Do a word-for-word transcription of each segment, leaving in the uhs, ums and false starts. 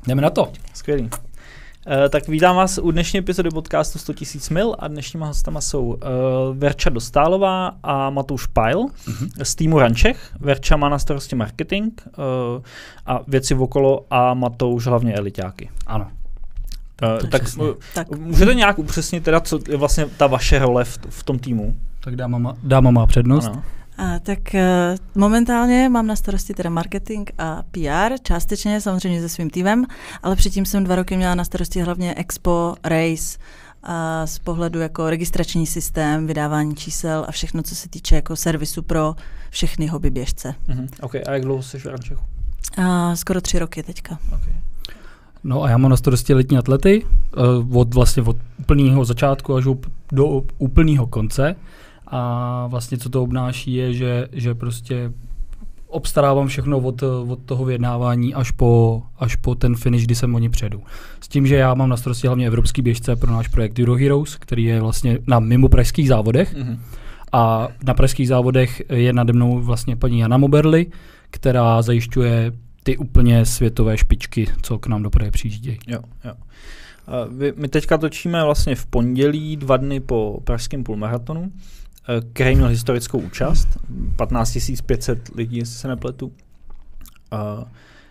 Jdeme na to. Skvělý. Uh, tak vítám vás u dnešní epizody podcastu sto tisíc mil a dnešníma hostama jsou uh, Verča Dostálová a Matouš Pajl uh-huh. z týmu Rančech. Verča má na starosti marketing uh, a věci okolo a Matouš hlavně eliťáky. Ano. Uh, tak, tak můžete nějak upřesnit teda, co je vlastně ta vaše role v, v tom týmu? Tak dáma má, dáma má přednost. Ano. A, tak uh, momentálně mám na starosti teda marketing a P R, částečně samozřejmě se svým týmem, ale předtím jsem dva roky měla na starosti hlavně Expo, Race a z pohledu jako registrační systém, vydávání čísel a všechno, co se týče jako servisu pro všechny hobby běžce. Uh-huh. OK, a jak dlouho jsi v Rančechu? Uh, skoro tři roky teďka. Okay. No a já mám na starosti letní atlety, uh, od vlastně od úplného začátku až do úplného konce. A vlastně co to obnáší je, že, že prostě obstarávám všechno od, od toho vyjednávání až po, až po ten finish, kdy jsem oni předu. S tím, že já mám na starosti hlavně evropský běžce pro náš projekt Euro Heroes, který je vlastně na mimo pražských závodech. Mm-hmm. A na pražských závodech je nade mnou vlastně paní Jana Moberly, která zajišťuje ty úplně světové špičky, co k nám do Prahy přijíždějí. Jo, jo. Uh, my teďka točíme vlastně v pondělí, dva dny po pražském půlmaratonu, který měl historickou účast, patnáct tisíc pět set lidí, jestli se nepletu. Uh,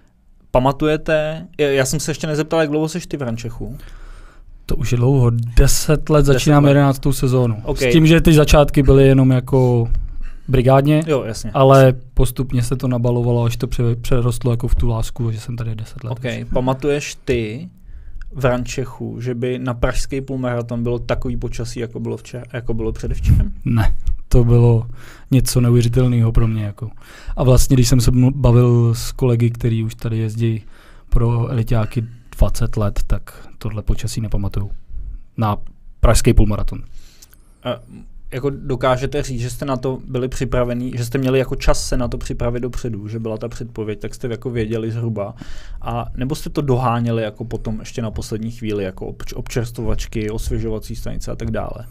pamatujete, já jsem se ještě nezeptal, jak dlouho seš ty v Rančechu? To už je dlouho, deset let, začínám jedenáctou sezónu. Okay. S tím, že ty začátky byly jenom jako brigádně, jo, jasně, ale jasně. Postupně se to nabalovalo, až to přerostlo jako v tu lásku, že jsem tady deset let. Okay. Pamatuješ ty v Rančechu, že by na pražský půlmaraton bylo takový počasí, jako bylo, včer, jako bylo předevčerem? Ne, to bylo něco neuvěřitelného pro mě. Jako. A vlastně, když jsem se bavil s kolegy, kteří už tady jezdí pro eliťáky dvacet let, tak tohle počasí nepamatuju. Na pražský půlmaraton. A jako dokážete říct, že jste na to byli připravení, že jste měli jako čas se na to připravit dopředu, že byla ta předpověď, tak jste jako věděli zhruba. A nebo jste to doháněli jako potom ještě na poslední chvíli, jako obč- občerstvovačky, osvěžovací stanice a tak dále?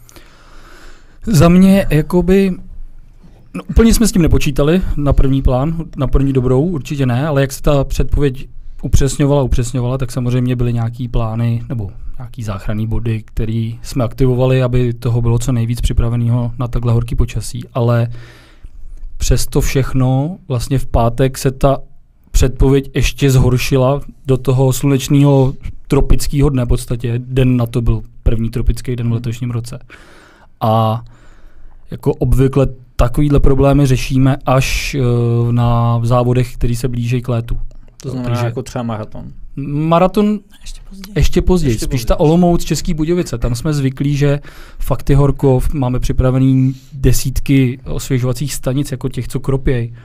Za mě jakoby, no, úplně jsme s tím nepočítali na první plán, na první dobrou, určitě ne, ale jak se ta předpověď upřesňovala, upřesňovala, tak samozřejmě byly nějaký plány nebo nějaký záchranný body, které jsme aktivovali, aby toho bylo co nejvíc připraveného na takhle horký počasí, ale přes to všechno vlastně v pátek se ta předpověď ještě zhoršila do toho slunečného tropického dne, v podstatě den na to byl první tropický den v letošním roce. A jako obvykle takovýhle problémy řešíme až uh, na závodech, které se blíží k létu. To znamená Takže, jako třeba maraton. Maraton ještě později. Ještě později. Ještě Spíš později. Ta Olomouc, Český Budějovice. Tam jsme zvyklí, že fakt je horko, máme připravený desítky osvěžovacích stanic, jako těch, co kropěj.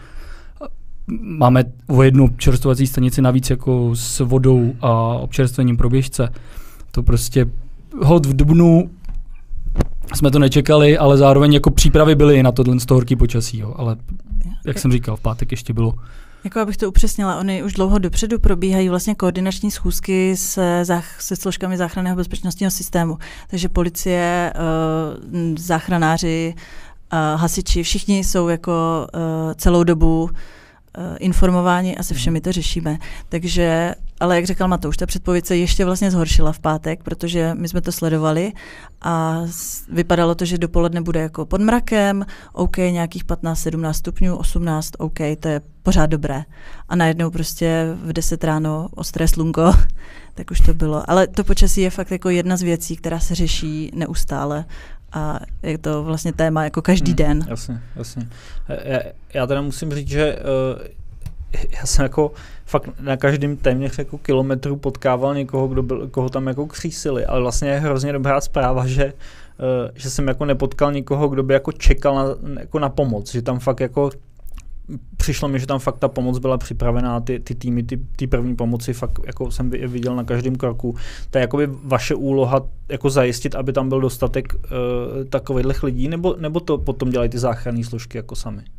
Máme o jednu občerstvovací stanici navíc jako s vodou a občerstvením pro běžce. To prostě hod v dubnu jsme to nečekali, ale zároveň jako přípravy byly na tohle z toho horký počasí. Jo. Ale jak jsem říkal, v pátek ještě bylo. Jako abych to upřesnila, oni už dlouho dopředu probíhají vlastně koordinační schůzky se, zách, se složkami záchranného bezpečnostního systému. Takže policie, uh, záchranáři, uh, hasiči, všichni jsou jako uh, celou dobu uh, informováni a se všemi to řešíme. Takže, ale jak říkal Matouš, ta předpověď se ještě vlastně zhoršila v pátek, protože my jsme to sledovali a vypadalo to, že dopoledne bude jako pod mrakem, OK, nějakých patnáct sedmnáct stupňů, osmnáct, OK, to je pořád dobré. A najednou prostě v deset ráno ostré slunko, tak už to bylo. Ale to počasí je fakt jako jedna z věcí, která se řeší neustále. A je to vlastně téma jako každý hmm, den. Jasně, jasně. Já, já teda musím říct, že uh, já jsem jako fakt na každém téměř jako kilometru potkával někoho, kdo byl, koho tam jako křísili, ale vlastně je hrozně dobrá zpráva, že, uh, že jsem jako nepotkal nikoho, kdo by jako čekal na, jako na pomoc, že tam fakt jako přišlo mi, že tam fakt ta pomoc byla připravená, ty, ty týmy, ty, ty první pomoci fakt jako jsem viděl na každém kroku. To je jakoby vaše úloha jako zajistit, aby tam byl dostatek uh, takových lidí, nebo, nebo to potom dělají ty záchranné složky jako sami?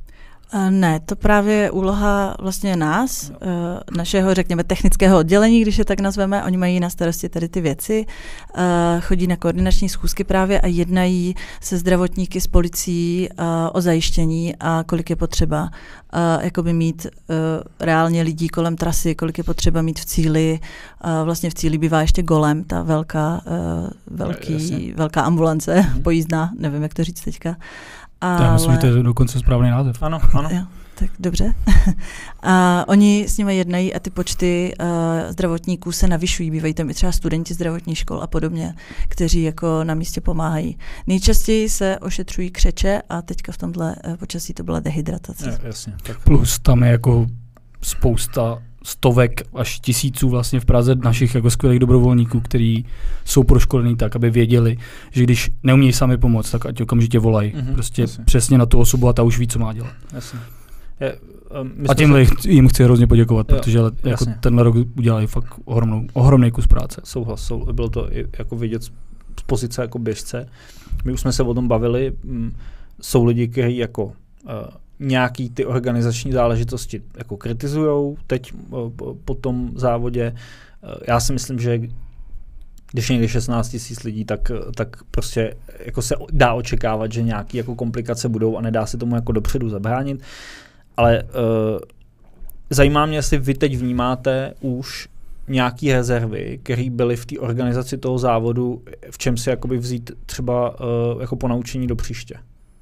Ne, to právě je úloha vlastně nás, našeho, řekněme, technického oddělení, když je tak nazveme. Oni mají na starosti tady ty věci, chodí na koordinační schůzky právě a jednají se zdravotníky, s policií o zajištění a kolik je potřeba jakoby mít reálně lidí kolem trasy, kolik je potřeba mít v cíli. Vlastně v cíli bývá ještě golem, ta velká, velký, velká ambulance, mm-hmm. pojízdná, nevím, jak to říct teďka. Ale... Já myslím, že to je dokonce správný název. Ano, ano. Jo, tak dobře. A oni s nimi jednají a ty počty uh, zdravotníků se navyšují. Bývají tam i třeba studenti zdravotních škol a podobně, kteří jako na místě pomáhají. Nejčastěji se ošetřují křeče a teďka v tomhle uh, počasí to byla dehydratace. Je, jasně, tak. Plus tam je jako spousta stovek až tisíců vlastně v Praze našich jako skvělých dobrovolníků, kteří jsou proškolení tak, aby věděli, že když neumějí sami pomoct, tak ať okamžitě volají. Mm-hmm, prostě jasně. Přesně na tu osobu a ta už ví, co má dělat. Jasně. Je, um, a tím se... jim chci hrozně poděkovat, jo, protože jako tenhle rok udělali fakt ohromnou, ohromný kus práce. Souhlas, sou, bylo to i jako vidět z pozice jako běžce. My už jsme se o tom bavili, m, jsou lidi, kteří jako uh, nějaký ty organizační záležitosti jako kritizujou teď uh, po tom závodě. Uh, já si myslím, že když je někde šestnáct tisíc lidí, tak, tak prostě jako se dá očekávat, že nějaké jako komplikace budou a nedá se tomu jako dopředu zabránit. Ale uh, zajímá mě, jestli vy teď vnímáte už nějaké rezervy, které byly v té organizaci toho závodu, v čem si jakoby vzít třeba uh, jako ponaučení do příště.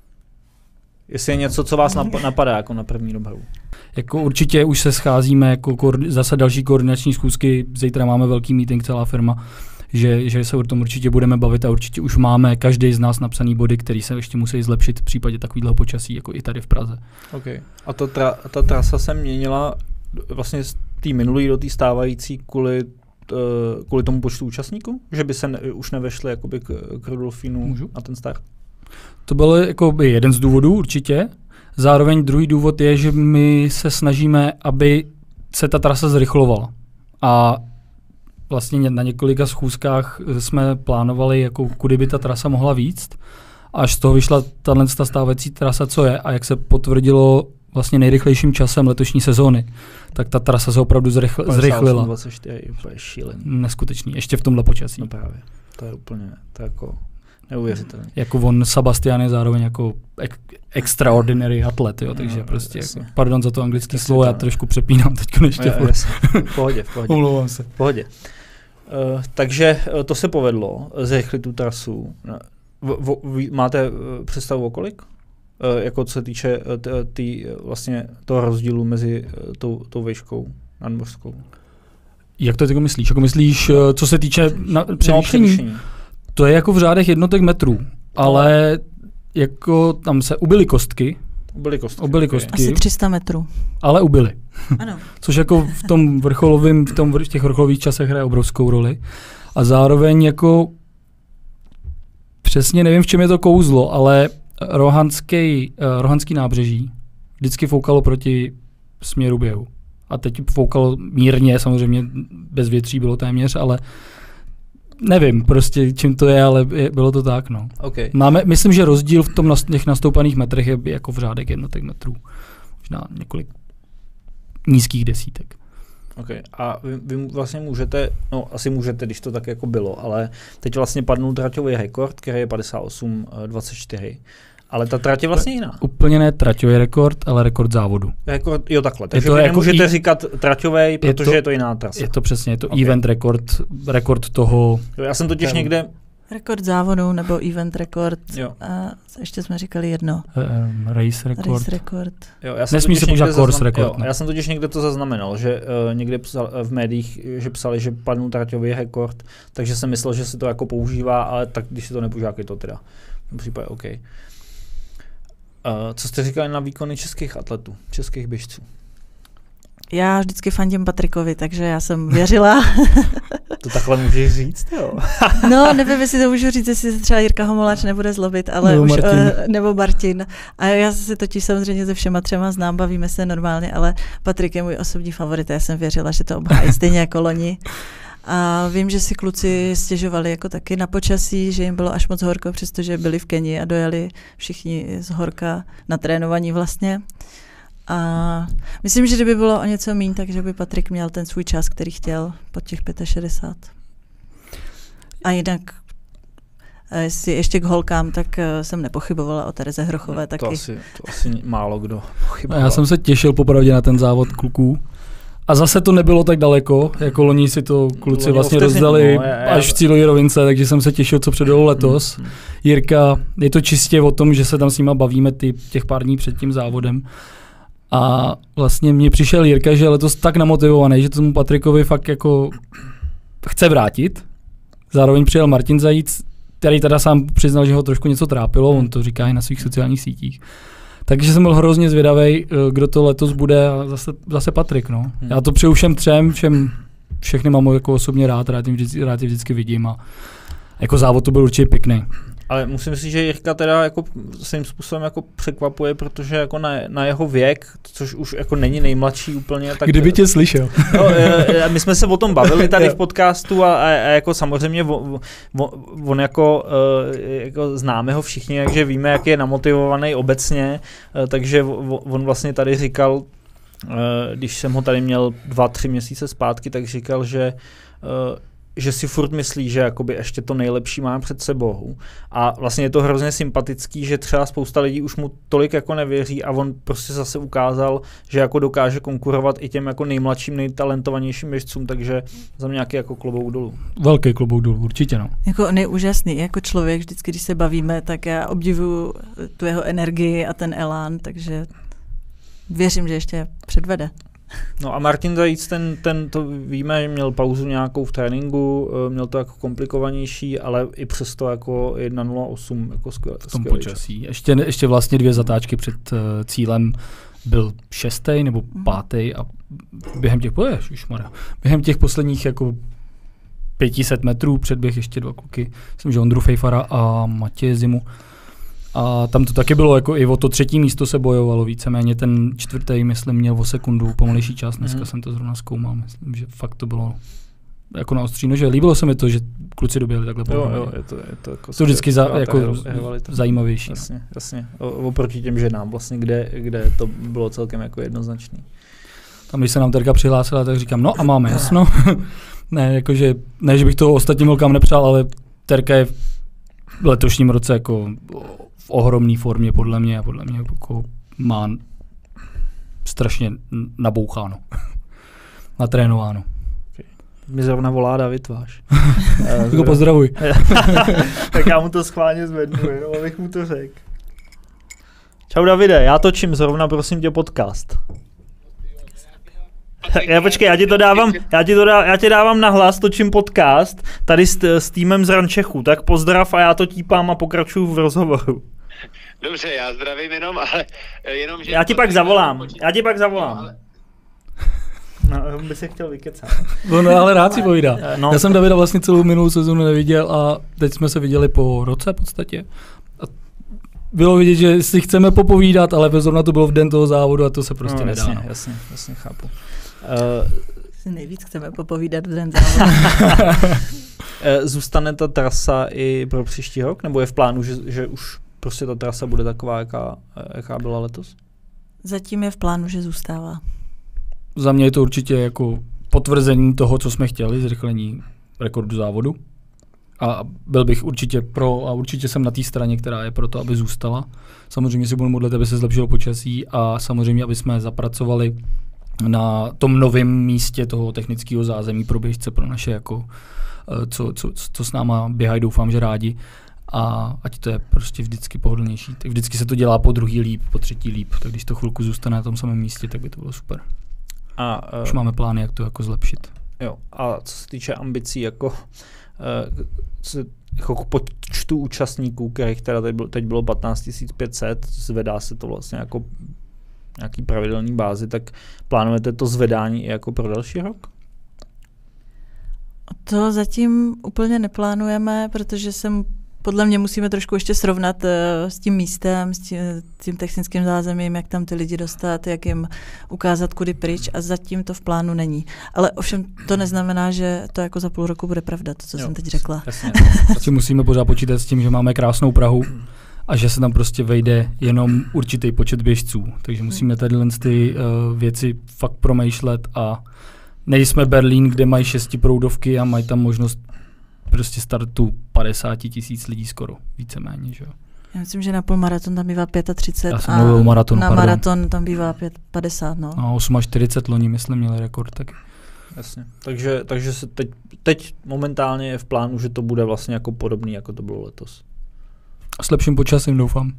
Jestli je něco, co vás nap- napadá jako na první dobrou. Jako určitě už se scházíme, jako koordi- zase další koordinační schůzky, zítra máme velký meeting, celá firma, že, že se o tom určitě budeme bavit a určitě už máme každý z nás napsaný body, který se ještě musí zlepšit v případě takového počasí, jako i tady v Praze. Okay. A to tra- ta trasa se měnila vlastně z té minulé do té stávající kvůli, uh, kvůli tomu počtu účastníků? Že by se ne- už nevešli jakoby k, k Rudolfínu na ten start? To byl jako jeden z důvodů určitě. Zároveň druhý důvod je, že my se snažíme, aby se ta trasa zrychlovala. A vlastně na několika schůzkách jsme plánovali, jako kudy by ta trasa mohla víc. Až z toho vyšla tahle stávající trasa, co je. A jak se potvrdilo vlastně nejrychlejším časem letošní sezóny, tak ta trasa se opravdu zrychl, zrychlila. dvacet čtyři, to je šílený. Neskutečný, ještě v tomhle počasí. No právě, to je úplně, to je jako neuvěřitelné. Jako on, Sebastian je zároveň jako ek, extraordinary atlet, jo, takže no, prostě, jako, pardon za to anglické slovo, já trošku přepínám teďko ještě. No, v pohodě, v pohodě. Umlouvám se. V pohodě. Uh, takže uh, to se povedlo, zrychlit tu trasu. V, v, v, máte uh, představu o kolik? Uh, jako co se týče uh, tý, vlastně toho rozdílu mezi uh, tou, tou výškou nadmořskou. Jak to jako myslíš? Jako myslíš, uh, co se týče na, převýšení? No, to je jako v řádech jednotek metrů, ale jako tam se ubyly kostky. Ubyly kostky. Ubyly kostky. Asi tři sta metrů. Ale ubyly. Ano. Což jako v tom vrcholovém, v, tom, v těch vrcholových časech hraje obrovskou roli. A zároveň jako přesně nevím, v čem je to kouzlo, ale rohanský, uh, rohanský nábřeží vždycky foukalo proti směru běhu. A teď foukalo mírně, samozřejmě bez větří bylo téměř, ale nevím prostě, čím to je, ale je, bylo to tak, no. Okay. Máme, myslím, že rozdíl v tom, těch nastoupaných metrech je jako v řádek jednotek metrů. Možná několik nízkých desítek. Okay. A vy, vy vlastně můžete, no asi můžete, když to tak jako bylo, ale teď vlastně padnul traťový rekord, který je padesát osm dvacet čtyři. Ale ta trať je vlastně jiná. Úplně ne traťový rekord, ale rekord závodu. Rekord, jo takhle, takže to vy jako nemůžete i, říkat traťový, protože je to, je to jiná trasa. Je to přesně, je to okay. Event rekord, rekord toho... Jo, já jsem totiž někde... Rekord závodu nebo event rekord. Jo. A ještě jsme říkali jedno. Um, race rekord. Race rekord. Jo, já jsem Nesmí se používat course rekord. Já jsem totiž někde to zaznamenal, že uh, někde psal, v médiích, že psali, že padnul traťový rekord, takže jsem myslel, že se to jako používá, ale tak když se to nepoužívá, je to teda v tom případě OK. Uh, co jste říkali na výkony českých atletů, českých běžců? Já vždycky fandím Patrikovi, takže já jsem věřila. To takhle můžeš říct, jo? No, nevím, jestli to můžu říct, jestli se třeba Jirka Homoláč nebude zlobit, ale nebo už, Martin. Uh, nebo Martin. A já se totiž samozřejmě se všema třema znám, bavíme se normálně, ale Patrik je můj osobní favorit, já jsem věřila, že to obhájí stejně jako loni. A vím, že si kluci stěžovali jako taky na počasí, že jim bylo až moc horko, přestože byli v Keni a dojeli všichni z horka na trénovaní vlastně. A myslím, že kdyby bylo o něco míň, takže by Patrik měl ten svůj čas, který chtěl pod těch šedesát pět. A jinak, jestli ještě k holkám, tak jsem nepochybovala o Tereze Hrochové no, taky. To asi, to asi málo kdo pochyboval. Já jsem se těšil popravdě na ten závod kluků. A zase to nebylo tak daleko, jako loni si to kluci loni vlastně rozdali no, je, až v cílové rovince, takže jsem se těšil, co předvedou letos. Hmm. Jirka, je to čistě o tom, že se tam s nima bavíme ty, těch pár dní před tím závodem. A vlastně mně přišel Jirka, že je letos tak namotivovaný, že tomu Patrikovi fakt jako chce vrátit. Zároveň přijel Martin Zajíc, který teda sám přiznal, že ho trošku něco trápilo, on to říká i na svých sociálních sítích. Takže jsem byl hrozně zvědavý, kdo to letos bude a zase, zase Patrik. No. Hmm. Já to přeju všem třem, všem, všechny mám jako osobně rád, rád je vždycky, rád je vždycky vidím a jako závod to byl určitě pěkný. Ale musím si, že Jirka teda jako svým způsobem jako překvapuje, protože jako na, na jeho věk, což už jako není nejmladší úplně. Tak, kdyby tě slyšel. No, my jsme se o tom bavili tady v podcastu a, a jako samozřejmě on, on jako, jako známe ho všichni, takže víme, jak je namotivovaný obecně, takže on vlastně tady říkal, když jsem ho tady měl dva, tři měsíce zpátky, tak říkal, že že si furt myslí, že jakoby ještě to nejlepší má před sebou. A vlastně je to hrozně sympatický, že třeba spousta lidí už mu tolik jako nevěří a on prostě zase ukázal, že jako dokáže konkurovat i těm jako nejmladším, nejtalentovanějším běžcům, takže za mě nějaký jako klobouk dolů. Velký klobouk dolů, určitě no. Jako on je úžasný, jako člověk vždycky, když se bavíme, tak já obdivuju tu jeho energii a ten elán, takže věřím, že ještě předvede. No a Martin Zajíc, ten, ten to víme, že měl pauzu nějakou v tréninku, měl to jako komplikovanější, ale i přesto jako jedna nula osm jako skvělý. V tom počasí. Ještě, ještě vlastně dvě zatáčky před uh, cílem byl šestý nebo pátý a během těch, ježišmarja, během těch posledních jako pět set metrů předběh ještě dva kluky, myslím, že Ondru Fejfara a Matěje Zimu. A tam to taky bylo, jako i o to třetí místo se bojovalo víceméně, ten čtvrtý, myslím, měl o sekundu pomalejší čas, dneska mm. jsem to zrovna zkoumal, myslím, že fakt to bylo jako na ostří nože. Líbilo se mi to, že kluci doběhli takhle pomalej. Jo, jo, je to, je to jako, to vždycky za, jako rivalita. Zajímavější. Jasně, no. jasně. O, oproti těm ženám vlastně, kde, kde to bylo celkem jako jednoznačný. Tam, když se nám Terka přihlásila, tak říkám, no a máme jasno. ne, jakože, ne, že bych to ostatním holkám nepřál, ale Terka je v letošním roce jako v ohromné formě podle mě a podle mě jako má strašně naboucháno, natrénováno. Mi zrovna volá David váš. Tak ho pozdravuj. Tak já mu to schválně zvednu, jenom abych mu to řekl. Čau Davide, já točím zrovna, prosím tě, podcast. Já počkej, já ti to dávám, já ti to dá, já ti dávám na hlas, točím podcast tady s, s týmem z Rančechu, tak pozdrav a já to típám a pokračuju v rozhovoru. Dobře, já zdravím jenom, ale jenom, že... Já ti pak zavolám, já ti pak zavolám. No, by se chtěl vykecat. No, ale rád si povídá. No. Já jsem Davida vlastně celou minulou sezónu neviděl a teď jsme se viděli po roce v podstatě. A bylo vidět, že si chceme popovídat, ale zrovna to bylo v den toho závodu a to se prostě no, nedá. Jasně, no. jasně, jasně, chápu. Uh, si nejvíc chceme popovídat v den závodu. Zůstane ta trasa i pro příští rok? Nebo je v plánu, že, že už prostě ta trasa bude taková, jaká, jaká byla letos? Zatím je v plánu, že zůstává. Za mě je to určitě jako potvrzení toho, co jsme chtěli, zrychlení rekordu závodu. A byl bych určitě pro a určitě jsem na té straně, která je pro to, aby zůstala. Samozřejmě si budu modlit, aby se zlepšilo počasí a samozřejmě, aby jsme zapracovali na tom novém místě toho technického zázemí pro běžce, pro naše, jako, co, co, co s náma běhají, doufám, že rádi. A ať to je prostě vždycky pohodlnější. Tak vždycky se to dělá po druhý líp, po třetí líp, tak když to chvilku zůstane na tom samém místě, tak by to bylo super. A, uh, Už máme plány, jak to jako zlepšit. Jo, a co se týče ambicí, jako, uh, co, jako počtu účastníků, kterých teda teď bylo, teď bylo patnáct tisíc pět set, zvedá se to vlastně jako nějaký pravidelný bázi, tak plánujete to zvedání i jako pro další rok? To zatím úplně neplánujeme, protože jsem podle mě musíme trošku ještě srovnat uh, s tím místem, s tím, tím technickým zázemím, jak tam ty lidi dostat, jak jim ukázat, kudy pryč a zatím to v plánu není. Ale ovšem to neznamená, že to jako za půl roku bude pravda, to, co jo, jsem teď řekla. Jasně. Musíme pořád počítat s tím, že máme krásnou Prahu a že se tam prostě vejde jenom určitý počet běžců. Takže musíme tady ty uh, věci fakt promýšlet a nejsme Berlín, kde mají šestiproudovky a mají tam možnost prostě startu padesát tisíc lidí skoro, víceméně, že jo. Já myslím, že na půlmaraton tam bývá třicet pět a maraton, na pardon. maraton tam bývá padesát, no. No, čtyřicet osm loni, myslím, měli rekord taky. Jasně. Takže, takže se teď, teď momentálně je v plánu, že to bude vlastně jako podobný, jako to bylo letos. S lepším počasím, doufám.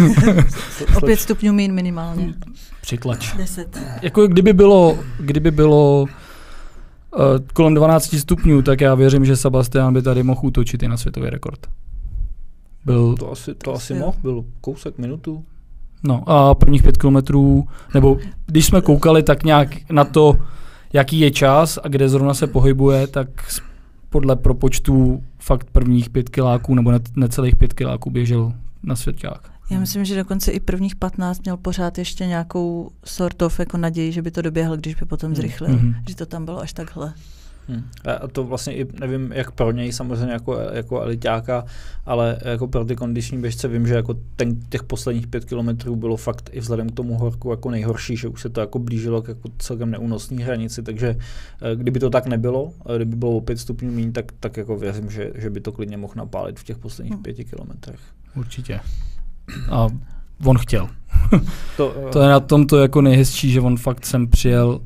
O pět stupňů míň minimálně. Přitlač. Deset. Jako kdyby bylo, kdyby bylo uh, kolem dvanáct stupňů, tak já věřím, že Sebastian by tady mohl útočit i na světový rekord. Byl... To asi, to asi mohl, byl kousek minutu. No a prvních pět kilometrů, nebo když jsme koukali tak nějak na to, jaký je čas a kde zrovna se pohybuje, tak podle propočtů fakt prvních pět kiláků nebo necelých pět kiláků běžel na svěťák. Já myslím, že dokonce i prvních patnáct měl pořád ještě nějakou sort of jako naději, že by to doběhl, když by potom zrychlil. Mm-hmm. Že to tam bylo až takhle. Hmm. A to vlastně i nevím, jak pro něj samozřejmě jako, jako eliťáka, ale jako pro ty kondiční běžce vím, že jako ten, těch posledních pět kilometrů bylo fakt i vzhledem k tomu horku jako nejhorší, že už se to jako blížilo k jako celkem neúnosný hranici, takže kdyby to tak nebylo, kdyby bylo o pět stupňů míň, tak, tak jako věřím, že, že by to klidně mohl napálit v těch posledních pěti kilometrech. Určitě. A on chtěl. To, to je na tom to jako nejhezčí, že on fakt sem přijel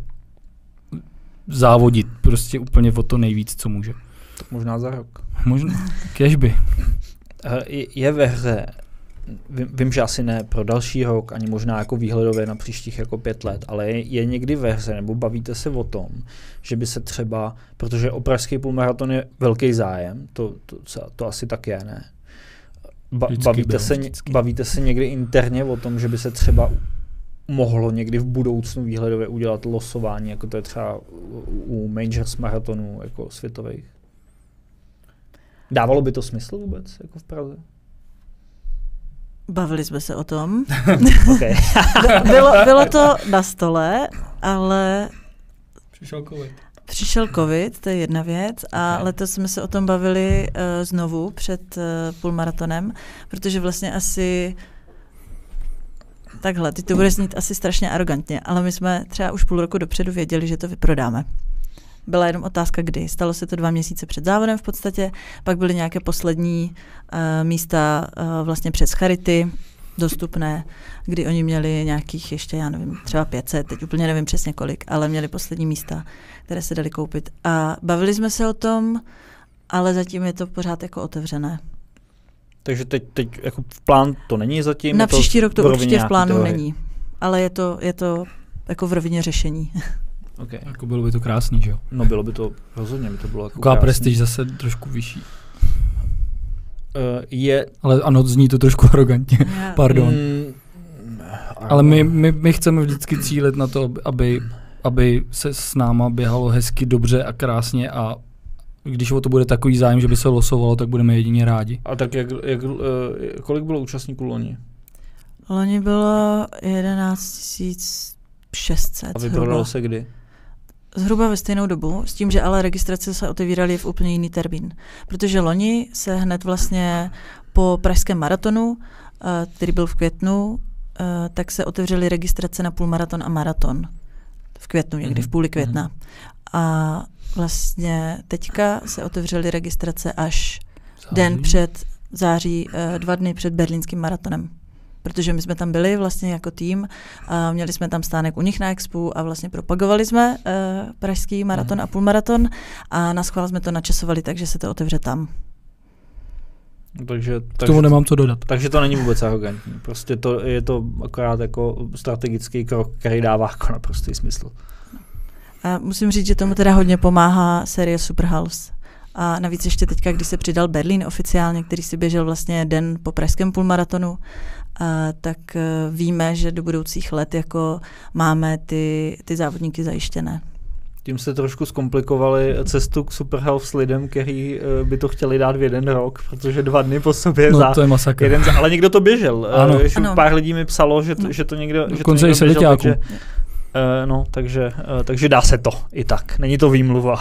závodit prostě úplně o to nejvíc, co může. Tak možná za rok. Možná, kežby. Je ve hře, vím, vím, že asi ne pro další rok, ani možná jako výhledově na příštích jako pět let, ale je, je někdy ve hře, nebo bavíte se o tom, že by se třeba, protože o pražský půlmaraton je velký zájem, to, to, to asi tak je, ne? Ba, bavíte, byl, se, bavíte se někdy interně o tom, že by se třeba mohlo někdy v budoucnu výhledově udělat losování, jako to je třeba u majors maratonů jako světových? Dávalo by to smysl vůbec, jako v Praze? Bavili jsme se o tom. Okay. bylo, bylo to na stole, ale... Přišel covid. Přišel covid, to je jedna věc, a okay. Letos jsme se o tom bavili uh, znovu před uh, půlmaratonem, protože vlastně asi... Takhle, teď to bude znít asi strašně arrogantně, ale my jsme třeba už půl roku dopředu věděli, že to vyprodáme. Byla jenom otázka, kdy. Stalo se to dva měsíce před závodem v podstatě, pak byly nějaké poslední uh, místa uh, vlastně přes Charity dostupné, kdy oni měli nějakých ještě, já nevím, třeba pět set, teď úplně nevím přesně kolik, ale měli poslední místa, které se daly koupit. A bavili jsme se o tom, ale zatím je to pořád jako otevřené. Takže teď, teď jako v plán to není zatím? Na příští rok to určitě v plánu teorie. není, ale je to, je to jako v rovině řešení. Okay. Jako bylo by to krásný, že jo? No bylo by to, rozhodně by to bylo jako Taková prestiž zase trošku vyšší. Uh, je... Ale ano, zní to trošku arrogantně, yeah. Pardon. Mm, Ale my, my, my chceme vždycky cílit na to, aby, aby se s náma běhalo hezky, dobře a krásně a když o to bude takový zájem, že by se losovalo, tak budeme jedině rádi. A tak jak, jak, uh, kolik bylo účastníků loni? Loni bylo jedenáct tisíc šest set. A vyprodalo se kdy? Zhruba ve stejnou dobu, s tím, že ale registrace se otevíraly v úplně jiný termín. Protože loni se hned vlastně po pražském maratonu, který byl v květnu, tak se otevřely registrace na půlmaraton a maraton. V květnu, někdy v půli května. A vlastně teďka se otevřely registrace až září. Den před září, dva dny před berlínským maratonem. Protože my jsme tam byli vlastně jako tým a měli jsme tam stánek u nich na expu a vlastně propagovali jsme uh, pražský maraton a půlmaraton a na schvál jsme to načasovali, takže se to otevře tam. Takže, K takže, tomu nemám co dodat. Takže to není vůbec arrogantní. Prostě to, je to akorát jako strategický krok, který dává jako naprostý smysl. A musím říct, že tomu teda hodně pomáhá série Superhalves. A navíc ještě teďka, když se přidal Berlín oficiálně, který si běžel vlastně den po pražském půlmaratonu, a tak uh, víme, že do budoucích let jako máme ty, ty závodníky zajištěné. Tím jste trošku zkomplikovali cestu k Superhalves lidem, kteří uh, by to chtěli dát v jeden rok, protože dva dny po sobě no, za to je masakr. jeden za, ale někdo to běžel. Ano. Uh, ano. Pár lidí mi psalo, že to, no. že to někdo, že to někdo běžel, takže, uh, no, takže, uh, takže dá se to i tak. Není to výmluva.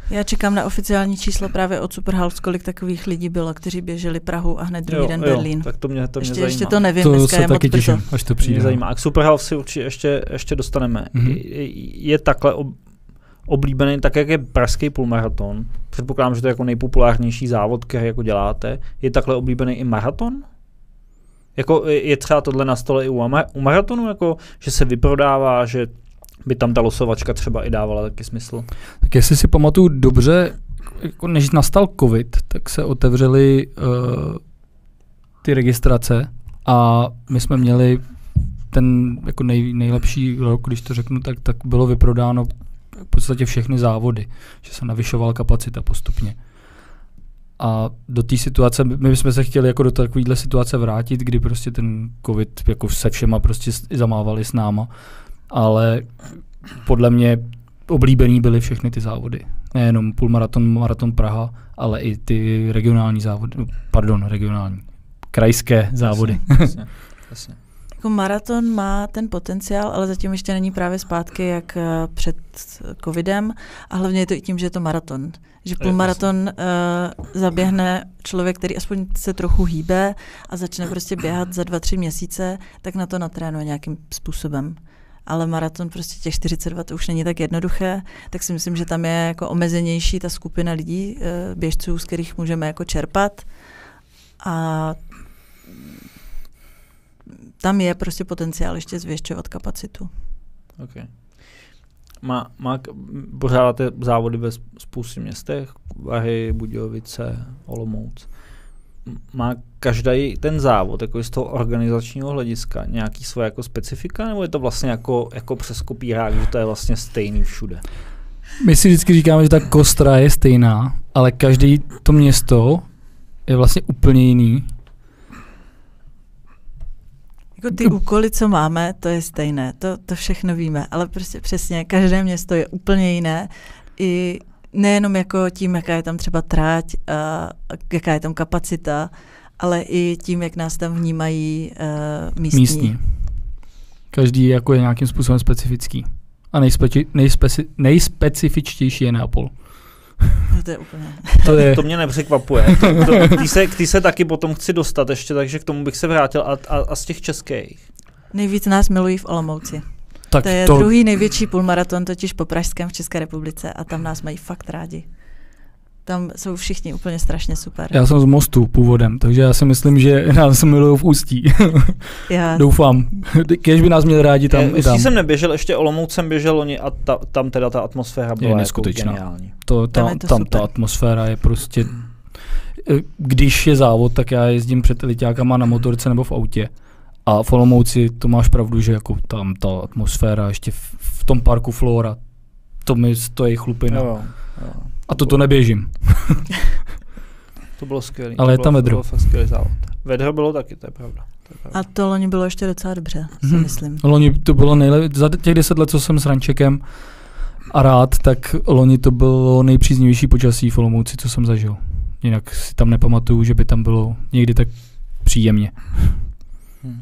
Já čekám na oficiální číslo právě od Superhouse, kolik takových lidí bylo, kteří běželi Prahu a hned druhý jo, den jo, Berlín. Tak to mě, to mě ještě, zajímá. ještě to nevím, to dneska se je taky moc těším, brzo. až to Mě přijde. zajímá. A k Superhouse si určitě ještě, ještě dostaneme. Mhm. Je, je takhle ob, oblíbený, tak jak je pražský půlmaraton, předpokládám, že to je jako nejpopulárnější závod, který jako děláte, je takhle oblíbený i maraton? Jako je třeba tohle na stole i u, ama, u maratonu, jako, že se vyprodává, že by tam ta losovačka třeba i dávala taky smysl? Tak jestli si pamatuju dobře, jako než nastal covid, tak se otevřely uh, ty registrace a my jsme měli ten jako nej, nejlepší rok, když to řeknu, tak, tak bylo vyprodáno v podstatě všechny závody, že se navyšovala kapacita postupně. A do té situace, my jsme se chtěli jako do takovéhle situace vrátit, kdy prostě ten covid jako se všema prostě zamávali s náma, ale podle mě oblíbený byly všechny ty závody. Nejenom půlmaraton, maraton Praha, ale i ty regionální závody, pardon, regionální, krajské závody. Jasně, jasně, jasně. Jako maraton má ten potenciál, ale zatím ještě není právě zpátky jak před covidem a hlavně je to i tím, že je to maraton. Že půlmaraton uh, zaběhne člověk, který aspoň se trochu hýbe a začne prostě běhat za dva, tři měsíce, tak na to natrénuje nějakým způsobem. Ale maraton prostě těch čtyřicet dva to už není tak jednoduché, tak si myslím, že tam je jako omezenější ta skupina lidí, uh, běžců, z kterých můžeme jako čerpat. A tam je prostě potenciál ještě zvětšovat kapacitu. Okay. Má, má, pořádáte závody ve spoustě městech, Vahy, Budějovice, Olomouc. Má každý ten závod, jako z toho organizačního hlediska, nějaký svoje jako specifika, nebo je to vlastně jako, jako přes kopírák, že to je vlastně stejný všude? My si vždycky říkáme, že ta kostra je stejná, ale každý to město je vlastně úplně jiný. Jako ty úkoly, co máme, to je stejné, to, to všechno víme, ale prostě přesně, každé město je úplně jiné, i nejenom jako tím, jaká je tam třeba tráť, a jaká je tam kapacita, ale i tím, jak nás tam vnímají uh, místní. místní. Každý jako je nějakým způsobem specifický. A nejspeci, nejspeci, nejspecifičtější je Neapol. No to je úplně. To, je... to mě nepřekvapuje. To, to, k, tý se, k tý se taky potom chci dostat ještě, takže k tomu bych se vrátil. A, a, a z těch českých? Nejvíc nás milují v Olomouci. Tak to je to... druhý největší půlmaraton, totiž po pražském v České republice a tam nás mají fakt rádi. Tam jsou všichni úplně strašně super. Já jsem z Mostu původem, takže já si myslím, že nás milují v Ústí. Já... Doufám. Kéž by nás měli rádi tam. Ústí tam jsem neběžel, ještě Olomouc jsem běžel loni a ta, tam teda ta atmosféra byla je neskutečná. Jako geniální. To, ta, tam, to tam ta atmosféra je prostě... Když je závod, tak já jezdím před eliťákama na motorce nebo v autě. A v Olomouci to máš pravdu, že jako tam ta atmosféra ještě v, v tom parku Flora, to mi stojí chlupina. Jo, jo. A to to neběžím. To bylo skvělé. Ale je tam vedro. To bylo fakt skvělý závod. Vedro bylo taky, to je pravda. To je pravda. A to loni bylo ještě docela dobře, si hmm. myslím. Loni to bylo nejlepší. Za těch deset let, co jsem s Rančekem a rád, tak loni to bylo nejpříznivější počasí v Olomouci, co jsem zažil. Jinak si tam nepamatuju, že by tam bylo někdy tak příjemně. Hmm.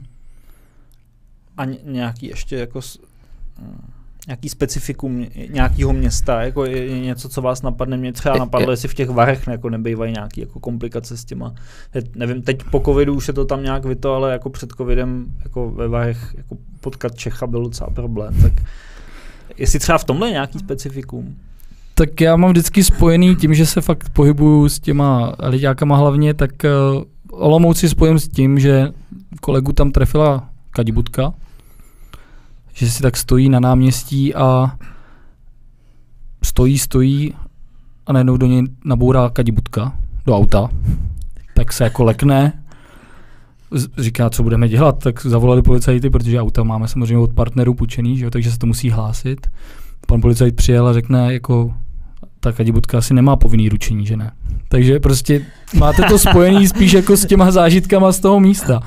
A nějaký ještě jako... S, nějaký specifikum nějakého města, jako je, je něco, co vás napadne. Mě třeba napadlo, jestli v těch Varech jako nebývají nějaké jako komplikace s těma. Je, nevím, teď po covidu už je to tam nějak vyto, ale jako před covidem jako ve Varech jako potkat Čecha byl docela problém. Tak jestli třeba v tomhle je nějaký specifikum? Tak já mám vždycky spojený tím, že se fakt pohybuju s těma liďákama hlavně, tak uh, Olomouc si spojím s tím, že kolegu tam trefila kadibutka, že si tak stojí na náměstí a stojí, stojí a najednou do něj nabourá kadibutka do auta, tak se jako lekne, říká, co budeme dělat, tak zavolali policajty, protože auta máme samozřejmě od partnerů půjčený, že jo, takže se to musí hlásit. Pan policajt přijel a řekne, jako ta kadibutka asi nemá povinný ručení, že ne. Takže prostě máte to spojený spíš jako s těma zážitkama z toho místa.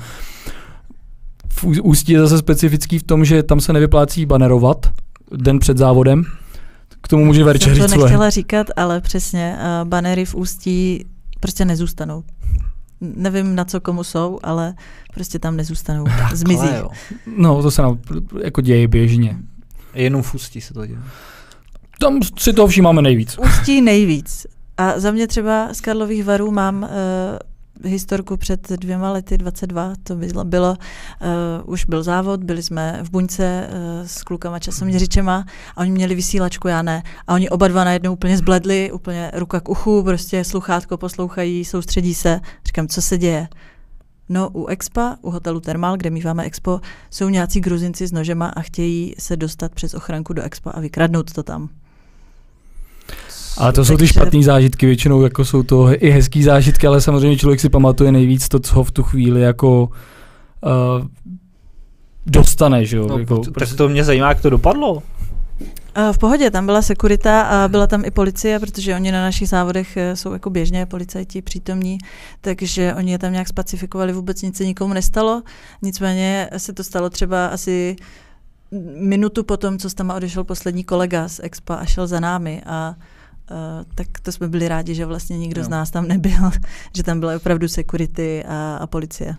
V Ústí je zase specifický v tom, že tam se nevyplácí banerovat den před závodem. K tomu může Verča říct. Jsem to nechtěla říkat, ale přesně uh, banery v Ústí prostě nezůstanou. Nevím, na co komu jsou, ale prostě tam nezůstanou. Zmizí. No, to se nám jako děje běžně. Jenom v Ústí se to děje. Tam si toho všímáme nejvíc. Ústí nejvíc. A za mě třeba z Karlových Varů mám uh, historku před dvěma lety, dvacet dva, to bylo, bylo uh, už byl závod, byli jsme v buňce uh, s klukama časoměřičema a oni měli vysílačku, já ne. A oni oba dva najednou úplně zbledli, úplně ruka k uchu, prostě sluchátko poslouchají, soustředí se. Říkám, co se děje? No u Expa, u hotelu Thermal, kde míváme Expo, jsou nějací Gruzinci s nožema a chtějí se dostat přes ochranku do Expa a vykradnout to tam. Ale to jsou ty špatné zážitky, většinou jako jsou to i hezký zážitky, ale samozřejmě člověk si pamatuje nejvíc to, co ho v tu chvíli jako uh, dostane, že jo. No, jako, tak prostě to mě zajímá, jak to dopadlo. V pohodě, tam byla sekurita a byla tam i policie, protože oni na našich závodech jsou jako běžně policajti přítomní, takže oni je tam nějak spacifikovali, vůbec nic se nikomu nestalo, nicméně se to stalo třeba asi minutu potom, co tam odešel poslední kolega z Expa a šel za námi a uh, tak to jsme byli rádi, že vlastně nikdo no. z nás tam nebyl, že tam byla opravdu security a, a policie.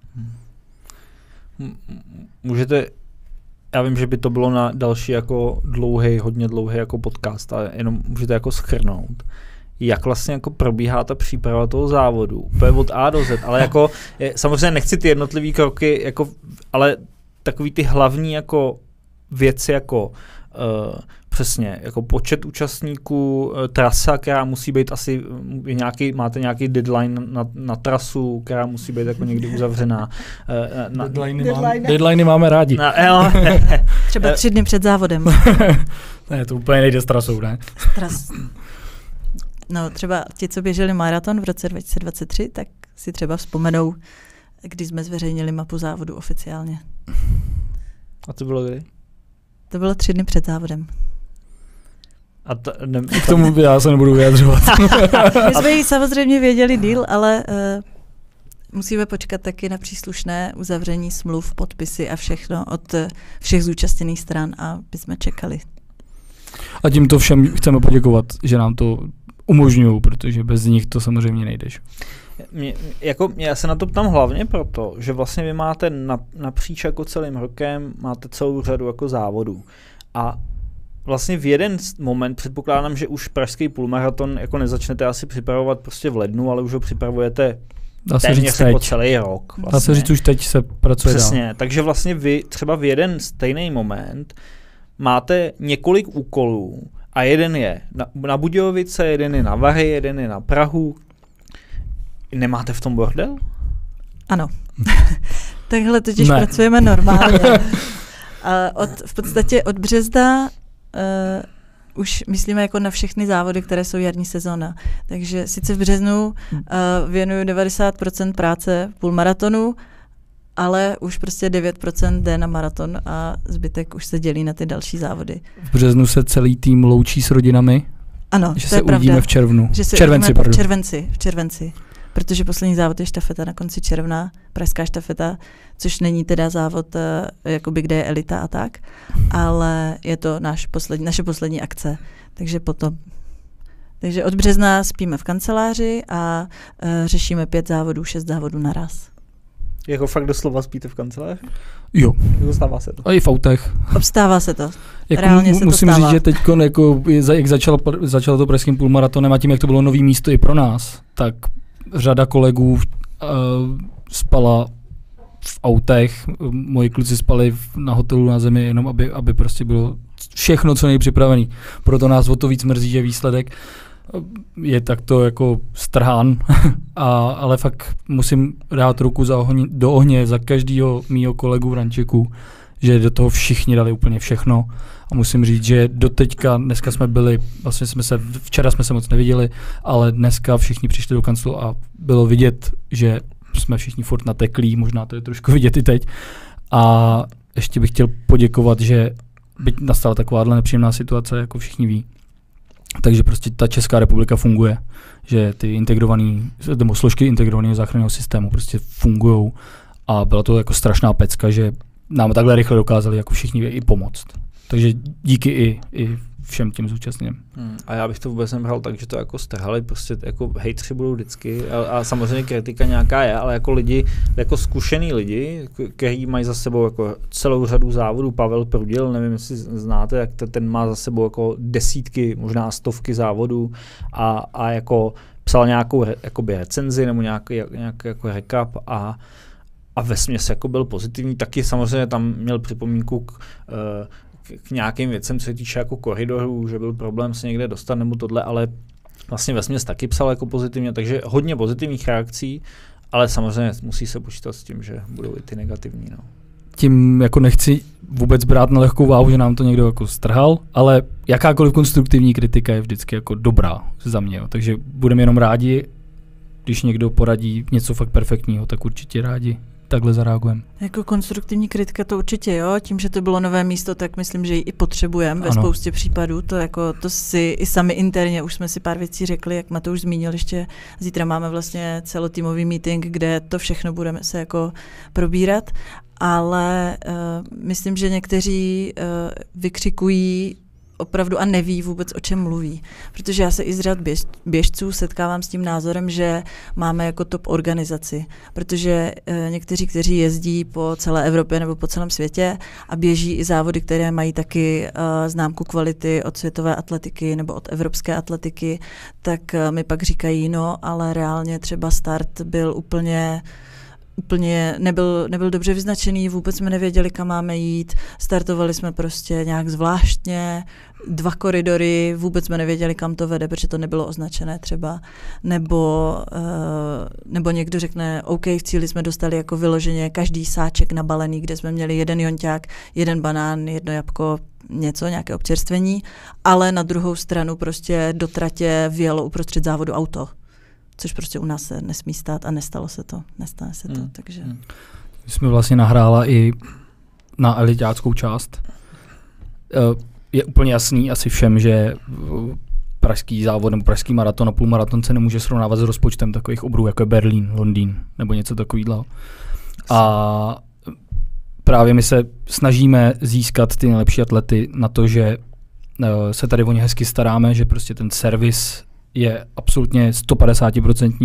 Můžete, já vím, že by to bylo na další jako dlouhý, hodně dlouhý jako podcast, ale jenom můžete jako shrnout, jak vlastně jako probíhá ta příprava toho závodu, úplně od A do Z, ale jako je, samozřejmě nechci ty jednotlivý kroky, jako, ale takový ty hlavní jako věci jako uh, přesně jako počet účastníků, uh, trasa, která musí být asi nějaký, máte nějaký deadline na, na trasu, která musí být jako někdy uzavřená. Uh, na, deadliny, máme, deadliny máme rádi. Na, no. Třeba tři dny před závodem. Ne, to úplně nejde s trasou, ne? Tras. No třeba ti, co běželi maraton v roce dva tisíce dvacet tři, tak si třeba vzpomenou, když jsme zveřejnili mapu závodu oficiálně. A to bylo kdy? To bylo tři dny před závodem. A to, ne, k tomu já se nebudu vyjadřovat. My jsme ji samozřejmě věděli díl, ale uh, musíme počkat taky na příslušné uzavření smluv, podpisy a všechno od uh, všech zúčastněných stran, a by jsme čekali. A tímto všem chceme poděkovat, že nám to umožňují, protože bez nich to samozřejmě nejdeš. Mě, jako, já se na to ptám hlavně proto, že vlastně vy máte na, napříč jako celým rokem, máte celou řadu jako závodů. A vlastně v jeden moment předpokládám, že už pražský půlmaraton jako nezačnete asi připravovat prostě v lednu, ale už ho připravujete téměř jako celý rok. Vlastně. Dá se říct, už teď se pracuje Přesně, dál. takže vlastně vy třeba v jeden stejný moment máte několik úkolů a jeden je na, na Budějovice, jeden je na Vary, jeden je na Prahu. Nemáte v tom bordel? Ano. Takhle totiž ne. pracujeme normálně. A od, v podstatě od března uh, už myslíme jako na všechny závody, které jsou jarní sezóna. Takže sice v březnu uh, věnuju devadesát procent práce půlmaratonu, ale už prostě devět procent jde na maraton a zbytek už se dělí na ty další závody. V březnu se celý tým loučí s rodinami. Ano, že to se je pravda. uvidíme v červnu. Že se v červenci, v červenci, v červenci. Protože poslední závod je štafeta na konci června, pražská štafeta, což není teda závod, jakoby, kde je elita a tak, ale je to náš poslední, naše poslední akce. Takže potom. Takže od března spíme v kanceláři a uh, řešíme pět závodů, šest závodů naraz. Jako fakt doslova spíte v kanceláři? Jo. Obstává se to. A i v autech. Obstává se to. Jako Reálně m- se musím to stává. říct, že teď, jako, jak začalo, začalo to pražským půlmaratonem a tím, jak to bylo nový místo i pro nás, tak řada kolegů uh, spala v autech, moji kluci spali v, na hotelu na zemi, jenom aby, aby prostě bylo všechno co nejpřipravený. Proto nás o to víc mrzí, že výsledek je takto jako strhán, a, ale fakt musím dát ruku za ohně, do ohně za každýho mýho kolegu v rančeku, že do toho všichni dali úplně všechno. A musím říct, že doteďka, dneska jsme byli, vlastně jsme se, včera jsme se moc neviděli, ale dneska všichni přišli do kanclu a bylo vidět, že jsme všichni furt nateklí, možná to je trošku vidět i teď. A ještě bych chtěl poděkovat, že byť nastala takováhle nepříjemná situace, jako všichni ví, takže prostě ta Česká republika funguje, že ty integrovaný, nebo složky integrovaného záchranného systému prostě fungujou a byla to jako strašná pecka, že nám takhle rychle dokázali jako všichni i pomoct. Takže díky i, i všem těm zúčastněným. Hmm. A já bych to vůbec nebral tak, že to jako strhali, prostě jako hejtři budou vždycky a, a samozřejmě kritika nějaká je, ale jako lidi, jako zkušený lidi, kteří mají za sebou jako celou řadu závodů, Pavel Prudil, nevím, jestli znáte, jak ten má za sebou jako desítky, možná stovky závodů a, a jako psal nějakou jakoby recenzi nebo nějaký, nějaký jako recap a a vesměs jako byl pozitivní, taky samozřejmě tam měl připomínku k, k, k nějakým věcem, co se týče jako koridorů, že byl problém se někde dostat nebo tohle, ale vlastně vesměs taky psal jako pozitivně, takže hodně pozitivních reakcí, ale samozřejmě musí se počítat s tím, že budou i ty negativní. No. Tím jako nechci vůbec brát na lehkou váhu, že nám to někdo jako strhal, ale jakákoliv konstruktivní kritika je vždycky jako dobrá za mě, jo. Takže budeme jenom rádi, když někdo poradí něco fakt perfektního, tak určitě rádi takhle zareagujeme. Jako konstruktivní kritika to určitě jo, tím, že to bylo nové místo, tak myslím, že ji i potřebujeme ve spoustě případů. To jako to si i sami interně už jsme si pár věcí řekli, jak Matouš zmínil, ještě zítra máme vlastně celotýmový meeting, kde to všechno budeme se jako probírat, ale uh, myslím, že někteří uh, vykřikují opravdu a neví vůbec, o čem mluví. Protože já se i z řad běž, běžců setkávám s tím názorem, že máme jako top organizaci. Protože e, někteří, kteří jezdí po celé Evropě nebo po celém světě a běží i závody, které mají taky e, známku kvality od světové atletiky nebo od evropské atletiky, tak e, mi pak říkají, no, ale reálně třeba start byl úplně úplně nebyl, nebyl dobře vyznačený, vůbec jsme nevěděli, kam máme jít, startovali jsme prostě nějak zvláštně, dva koridory, vůbec jsme nevěděli, kam to vede, protože to nebylo označené třeba, nebo, uh, nebo někdo řekne, OK, v cíli jsme dostali jako vyloženě každý sáček nabalený, kde jsme měli jeden jonťák, jeden banán, jedno jabko, něco, nějaké občerstvení, ale na druhou stranu prostě do tratě vjelo uprostřed závodu auto. Což prostě u nás se nesmí stát a nestalo se to. Nestane se to, hmm. takže... My jsme vlastně nahrála i na eliťáckou část. Je úplně jasný asi všem, že pražský závod nebo pražský maraton a půlmaraton se nemůže srovnávat s rozpočtem takových obrů, jako je Berlín, Londýn nebo něco takového. A právě my se snažíme získat ty nejlepší atlety na to, že se tady o ně hezky staráme, že prostě ten servis je absolutně sto padesát procent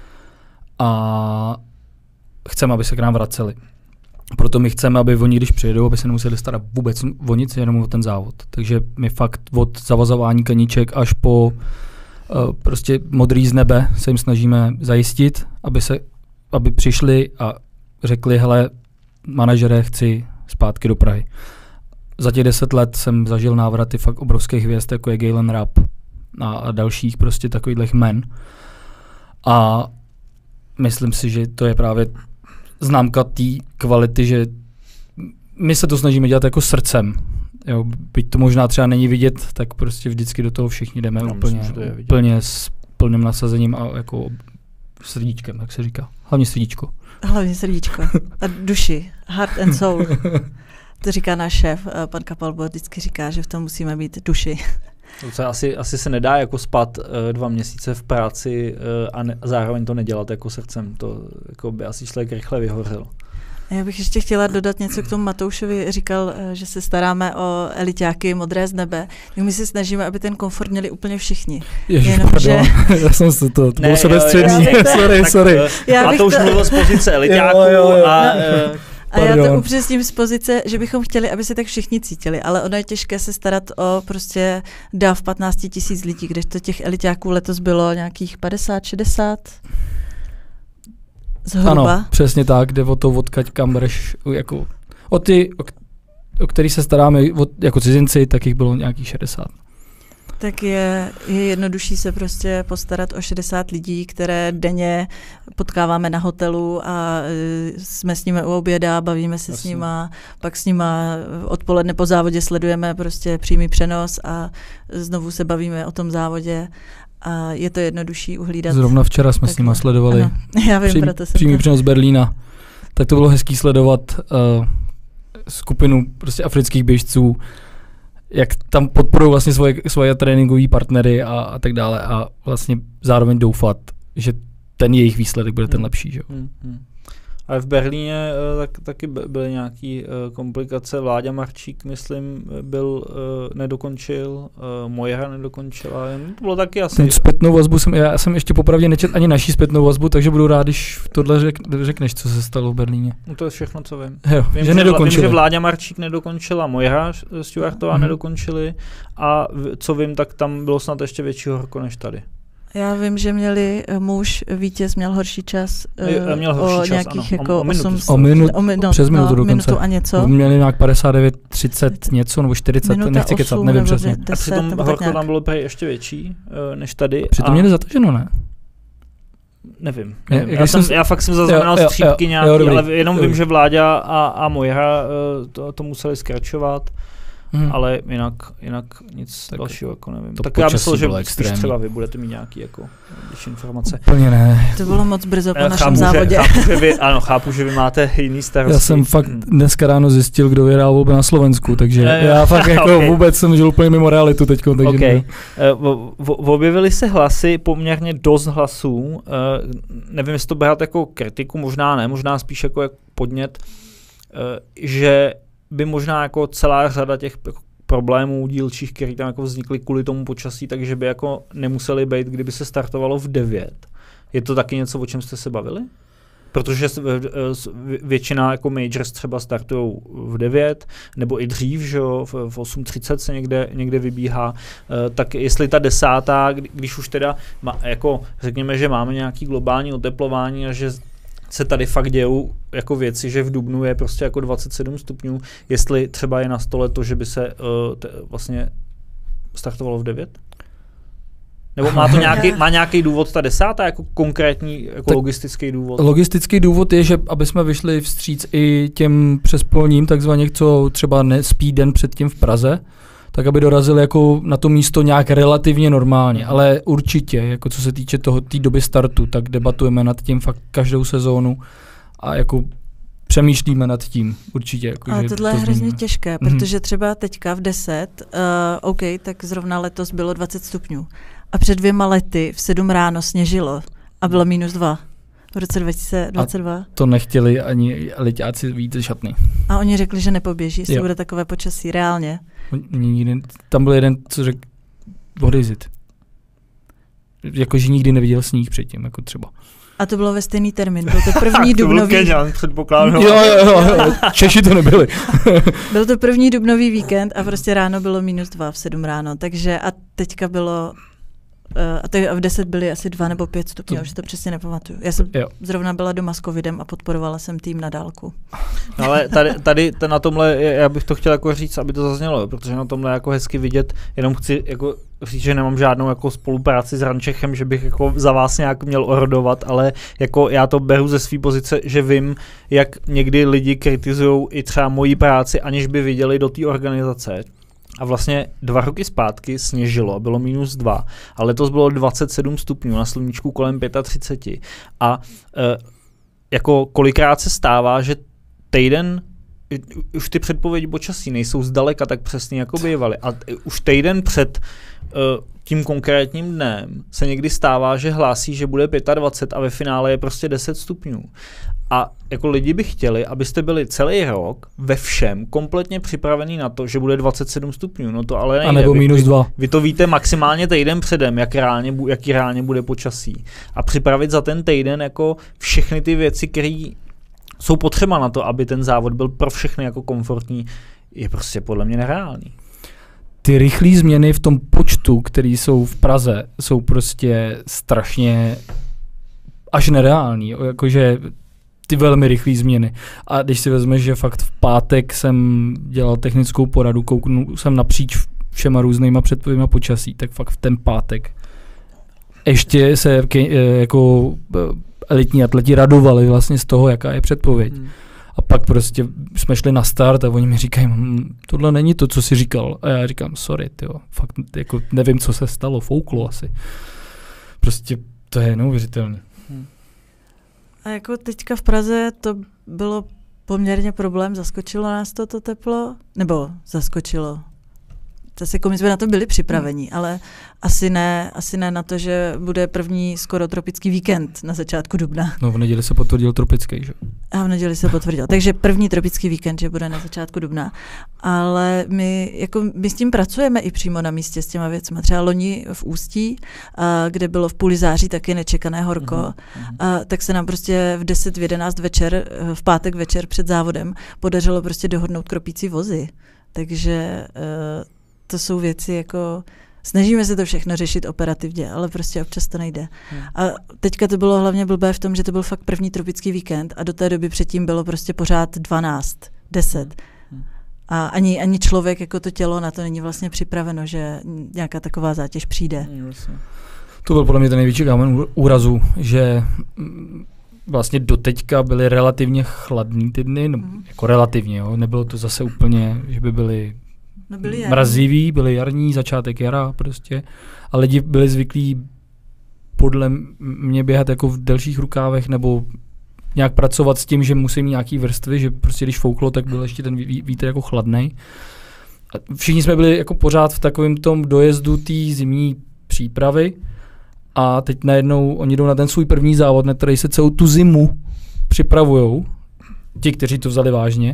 a chceme, aby se k nám vraceli. Proto my chceme, aby oni, když přijedou, aby se nemuseli starat vůbec o nic, jenom o ten závod. Takže my fakt od zavazování kaníček až po uh, prostě modrý z nebe se jim snažíme zajistit, aby, se, aby přišli a řekli, hele, manažere, chci zpátky do Prahy. Za těch deset let jsem zažil návraty fakt obrovských hvězd, jako je Galen Rapp a dalších prostě takových men. A myslím si, že to je právě známka té kvality, že my se to snažíme dělat jako srdcem. Jo, byť to možná třeba není vidět, tak prostě vždycky do toho všichni jdeme no, úplně, myslím, úplně s plným nasazením a jako srdíčkem, tak se říká. Hlavně srdíčko. Hlavně srdíčko. A duši. Heart and soul. To říká náš šéf, pan Kapalbo, vždycky říká, že v tom musíme být duši. To asi, asi se nedá jako spát uh, dva měsíce v práci uh, a, ne, a zároveň to nedělat jako srdcem. To jako by asi člověk rychle vyhořel. Já bych ještě chtěla dodat něco k tomu Matoušovi. Říkal, že se staráme o eliťáky modré z nebe. My se snažíme, aby ten komfort měli úplně všichni. Ježiš, Jenom, že... Já jsem se to, to bylo sebestřední. sorry, sorry. Matouš to... mluvil z pozice eliťáků jo, jo, jo. a... Uh, A já to upřesním z pozice, že bychom chtěli, aby se tak všichni cítili, ale ono je těžké se starat o prostě dav patnáct tisíc lidí, kdežto těch eliťáků letos bylo nějakých padesát šedesát zhruba. Ano, přesně tak, jde o to, odkaď kam bereš, jako o ty, o, o který se staráme od, jako cizinci, tak jich bylo nějakých šedesát. Tak je, je jednodušší se prostě postarat o šedesát lidí, které denně potkáváme na hotelu a e, jsme s nimi u oběda, bavíme se Jasně. s nima, pak s nima odpoledne po závodě sledujeme prostě přímý přenos a znovu se bavíme o tom závodě a je to jednodušší uhlídat. Zrovna včera jsme tak, s nima sledovali ano, já vím, přím, proto jsem přímý to... přenos Berlína. Tak to bylo hezký sledovat uh, skupinu prostě afrických běžců, jak tam podporují vlastně svoje, svoje tréninkové partnery a, a tak dále a vlastně zároveň doufat, že ten jejich výsledek bude ten lepší. Že? Hmm, hmm. Ale v Berlíně tak, taky byly nějaké komplikace. Vláďa Marčík, myslím, byl, nedokončil, Mojra nedokončila. To bylo taky asi... Ten zpětnou vazbu jsem, já jsem ještě popravdě nečet ani naší zpětnou vazbu, takže budu rád, když tohle řek, řekneš, co se stalo v Berlíně. No to je všechno, co vím. Jo, vím, že, že nedokončili. Vím, že Vláďa Marčík nedokončila, Mojra Stuartová mm-hmm. nedokončili a co vím, tak tam bylo snad ještě větší horko než tady. Já vím, že měli muž, vítěz měl horší čas, uh, měl horší o čas, nějakých ano. jako o, o minutu, osm, o minu, o mi, no, přes minutu no, dokonce. Minutu a něco. Měli nějak padesát devět, třicet něco, nebo čtyřicet, Minuta nechci kecat, nevím přesně. deset, a přitom horko nějak. tam bylo prej ještě větší uh, než tady. Přitom a... měli zataženo, ne? Nevím. nevím. Je, Já, jsem, jsem, já fakt jsem zaznamenal jo, jo, střípky jo, nějaký, jo, dobrý, ale jenom dobrý. vím, že Vláďa a, a Mojra uh, to, to museli zkračovat. Hmm. Ale jinak, jinak nic tak dalšího jako nevím. Tak já myslel, že spíš třeba vy budete mít nějaký jako informace. Úplně ne. To bylo moc brzo po já našem chápu, závodě. Že, chápu, že vy, ano, chápu, že vy máte jiný starosti. Já jsem fakt dneska ráno zjistil, kdo vyhrál volby na Slovensku, takže je, já fakt jako okay. vůbec jsem žil úplně mimo realitu teďko. Takže okay. uh, objevily se hlasy, poměrně dost hlasů, uh, nevím, jestli to brát jako kritiku, možná ne, možná spíš jako, jako podnět, uh, že by možná jako celá řada těch jako problémů dílčích, které tam jako vznikly kvůli tomu počasí, takže by jako nemuseli být, kdyby se startovalo v devět. Je to taky něco, o čem jste se bavili? Protože většina jako majors třeba startují v devět, nebo i dřív, že jo, v osm třicet se někde, někde vybíhá, tak jestli ta desátá, když už teda, jako řekněme, že máme nějaký globální oteplování a že se tady fakt dějou jako věci, že v dubnu je prostě jako dvacet sedm stupňů, jestli třeba je na stole to, že by se uh, te, vlastně startovalo v devět? Nebo má to nějaký, má nějaký důvod ta desátá, jako konkrétní jako logistický důvod? Logistický důvod je, že aby jsme vyšli vstříc i těm přespolním, takzvaně, co třeba nespí den předtím v Praze, tak aby dorazili jako na to místo nějak relativně normálně, ale určitě, jako co se týče toho té doby startu, tak debatujeme nad tím fakt každou sezónu a jako přemýšlíme nad tím určitě. Jako, ale že tohle to je hrozně změníme. těžké, protože třeba teďka v deset, uh, OK, tak zrovna letos bylo dvacet stupňů a před dvěma lety v sedm ráno sněžilo a bylo minus dva. V roce dva tisíce dvacet dva. A to nechtěli ani liťáci víc ze šatny. A oni řekli, že nepoběží, jestli jo. bude takové počasí reálně. Nikdy, tam byl jeden, co řekl, what is it? Jakože nikdy neviděl sníh předtím, jako třeba. A to bylo ve stejný termín, byl to první dubnový... To byl Keňan, předpokládám. Jo, jo, jo, jo, Češi to nebyli. Byl to první dubnový víkend a prostě ráno bylo minus dva v sedm ráno, takže a teďka bylo... Uh, a, teď, a v deset byly asi dva nebo pět stupňů, to... už si to přesně nepamatuju. Já jsem jo. zrovna byla doma s covidem a podporovala jsem tým na dálku. No ale tady, tady na tomhle, já bych to chtěl jako říct, aby to zaznělo, protože na tomhle jako hezky vidět, jenom chci jako říct, že nemám žádnou jako spolupráci s Rančechem, že bych jako za vás nějak měl orodovat, ale jako já to beru ze své pozice, že vím, jak někdy lidi kritizují i třeba moji práci, aniž by viděli do té organizace. A vlastně dva roky zpátky sněžilo, bylo minus dva, a letos bylo dvacet sedm stupňů, na sluníčku kolem třicet pět. A e, jako kolikrát se stává, že týden, už ty předpovědi počasí nejsou zdaleka tak přesně, jako bývaly. A už týden před e, tím konkrétním dnem se někdy stává, že hlásí, že bude dvacet pět a ve finále je prostě deset stupňů. A jako lidi by chtěli, abyste byli celý rok ve všem kompletně připravený na to, že bude dvacet sedm stupňů. No to ale nejde. A nebo minus dva. Vy, vy to víte maximálně týden předem, jak reálně, jaký reálně bude počasí. A připravit za ten týden jako všechny ty věci, které jsou potřeba na to, aby ten závod byl pro všechny jako komfortní, je prostě podle mě nereálný. Ty rychlé změny v tom počtu, které jsou v Praze, jsou prostě strašně až nereální. Jakože ty velmi rychlé změny. A když si vezmeš, že fakt v pátek jsem dělal technickou poradu, kouknul jsem napříč všema různýma předpověďma počasí, tak fakt v ten pátek ještě se ke, jako elitní atleti radovali vlastně z toho, jaká je předpověď. Hmm. A pak prostě jsme šli na start a oni mi říkají, hm, tohle není to, co jsi říkal. A já říkám, sorry, tyjo, fakt jako nevím, co se stalo, fouklo asi. Prostě to je neuvěřitelné. Hmm. A jako teďka v Praze to bylo poměrně problém, zaskočilo nás to, to teplo, nebo zaskočilo. zase jako my jsme na to byli připraveni, hmm. ale asi ne, asi ne na to, že bude první skoro tropický víkend na začátku dubna. No v neděli se potvrdil tropický, že? A v neděli se potvrdil. Takže první tropický víkend, že bude na začátku dubna. Ale my, jako, my s tím pracujeme i přímo na místě s těma věcmi. Třeba loni v Ústí, a, kde bylo v půli září taky nečekané horko, uh-huh. a, tak se nám prostě v deset, v jedenáct večer, v pátek večer před závodem podařilo prostě dohodnout kropící vozy. Takže uh, to jsou věci jako... Snažíme se to všechno řešit operativně, ale prostě občas to nejde. Hmm. A teďka to bylo hlavně blbé v tom, že to byl fakt první tropický víkend a do té doby předtím bylo prostě pořád dvanáct, deset. Hmm. A ani, ani člověk, jako to tělo, na to není vlastně připraveno, že nějaká taková zátěž přijde. Hmm. To byl podle mě ten největší kámen úrazu, že vlastně doteďka byly relativně chladný ty dny, no, hmm. jako relativně, jo. Nebylo to zase úplně, že by byly No byli mrazivý, byly jarní, začátek jara prostě. A lidi byli zvyklí podle mě běhat jako v delších rukávech nebo nějak pracovat s tím, že musí mít nějaký vrstvy, že prostě když fouklo, tak byl ještě ten vítr jako chladnej. A všichni jsme byli jako pořád v takovém tom dojezdu té zimní přípravy a teď najednou oni jdou na ten svůj první závod, na který se celou tu zimu připravujou, ti, kteří to vzali vážně,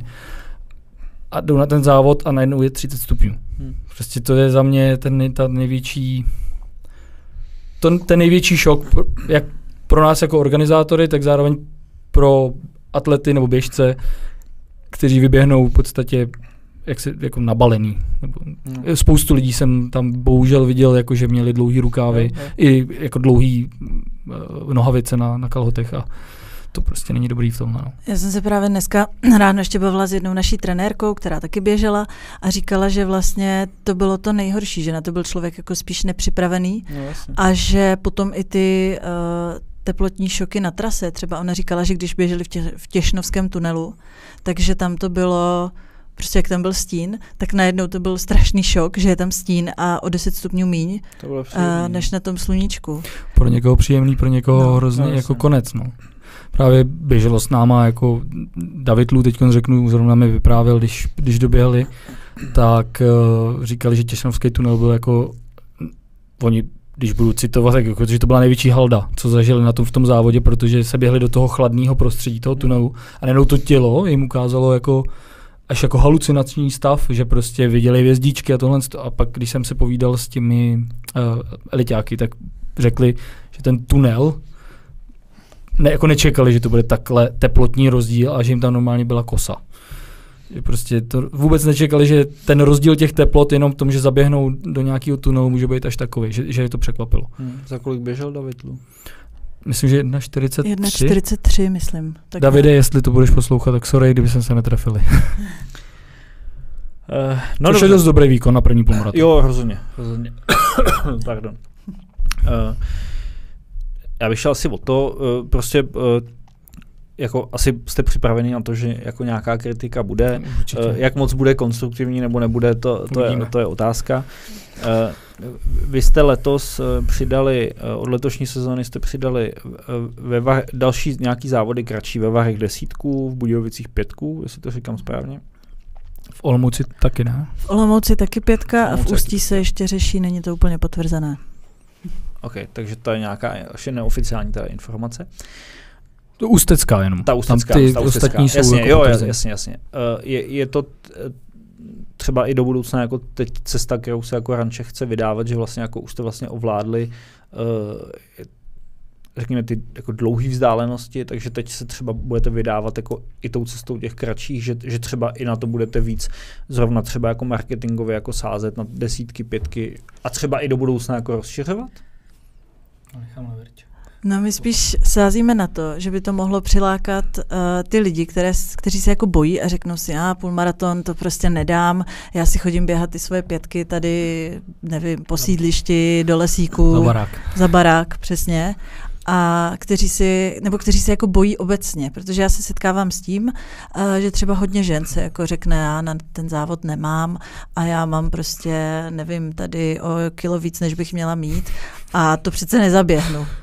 a jdou na ten závod a najednou je třicet stupňů. Hmm. Prostě to je za mě ten, ta největší, to, ten největší šok, jak pro nás jako organizátory, tak zároveň pro atlety nebo běžce, kteří vyběhnou v podstatě jak se, jako nabalený. Nebo hmm. Spoustu lidí jsem tam bohužel viděl, jako že měli dlouhý rukávy, hmm. i jako dlouhý uh, nohavice na, na kalhotech a to prostě není dobrý v tomhle. No. Já jsem se právě dneska ráno ještě bavila s jednou naší trenérkou, která taky běžela a říkala, že vlastně to bylo to nejhorší, že na to byl člověk jako spíš nepřipravený no, a že potom i ty uh, teplotní šoky na trase, třeba ona říkala, že když běželi v, tě, v Těšnovském tunelu, takže tam to bylo, prostě jak tam byl stín, tak najednou to byl strašný šok, že je tam stín a o deset stupňů míň, uh, než na tom sluníčku. Pro někoho příjemný, pro někoho no, hrozně no, jako konec. No. Právě běželo s náma, jako David Lů, teď řeknu, zrovna mi vyprávěl, když, když doběhli, tak uh, říkali, že Těšnovský tunel byl jako, oni, když budu citovat, tak jako, že to byla největší halda, co zažili na tom v tom závodě, protože se běhli do toho chladného prostředí toho tunelu a najednou to tělo jim ukázalo jako až jako halucinační stav, že prostě viděli hvězdičky a tohle. A pak, když jsem se povídal s těmi uh, eliťáky, tak řekli, že ten tunel ne, jako nečekali, že to bude takhle teplotní rozdíl a že jim tam normálně byla kosa. Že prostě to vůbec nečekali, že ten rozdíl těch teplot jenom v tom, že zaběhnou do nějakého tunelu, může být až takový, že, že je to překvapilo. Hmm. Za kolik běžel David Lů? Myslím, že jedna čtyřicet tři. jedna čtyřicet tři, myslím. Tak Davide, ne. Jestli to budeš poslouchat, tak sorry, kdyby jsme se netrefili. Uh, no Což je dost dobrý výkon na první půlmaraton. Jo, rozhodně. rozhodně. Pardon. Uh, já bych šel asi o to, uh, prostě uh, jako asi jste připraveni na to, že jako nějaká kritika bude. Uh, jak moc bude konstruktivní nebo nebude, to, to, je, to je otázka. Uh, vy jste letos uh, přidali, uh, od letošní sezóny jste přidali uh, ve var, další nějaký závody kratší, ve Varech desítku, v Budějovicích pětku, jestli to říkám správně. V Olomouci taky ne? V Olomouci taky pětka a v Ústí se ještě řeší, není to úplně potvrzené. OK, takže to je nějaká ještě neoficiální ta informace. To ústecká jenom. Ta ústecká, tam ty ta ústecká. ostatní jsou jasně, jako jo, jasně, jasně. Uh, je, je to t, třeba i do budoucna jako teď cesta, kterou se jako ranče chce vydávat, že vlastně jako už jste vlastně ovládli uh, řekněme ty jako dlouhé vzdálenosti, takže teď se třeba budete vydávat jako i tou cestou těch kratších, že, že třeba i na to budete víc zrovna třeba jako marketingově jako sázet na desítky, pětky a třeba i do budoucna jako rozšiřovat? No my spíš sázíme na to, že by to mohlo přilákat uh, ty lidi, které, kteří se jako bojí a řeknou si, a ah, půlmaraton to prostě nedám, já si chodím běhat ty svoje pětky tady, nevím, po sídlišti, do lesíku. Za barák. Za barák, přesně. A kteří si, nebo kteří se jako bojí obecně, protože já se setkávám s tím, uh, že třeba hodně žen se jako řekne, já na ten závod nemám a já mám prostě, nevím, tady o kilo víc, než bych měla mít a to přece nezaběhnu.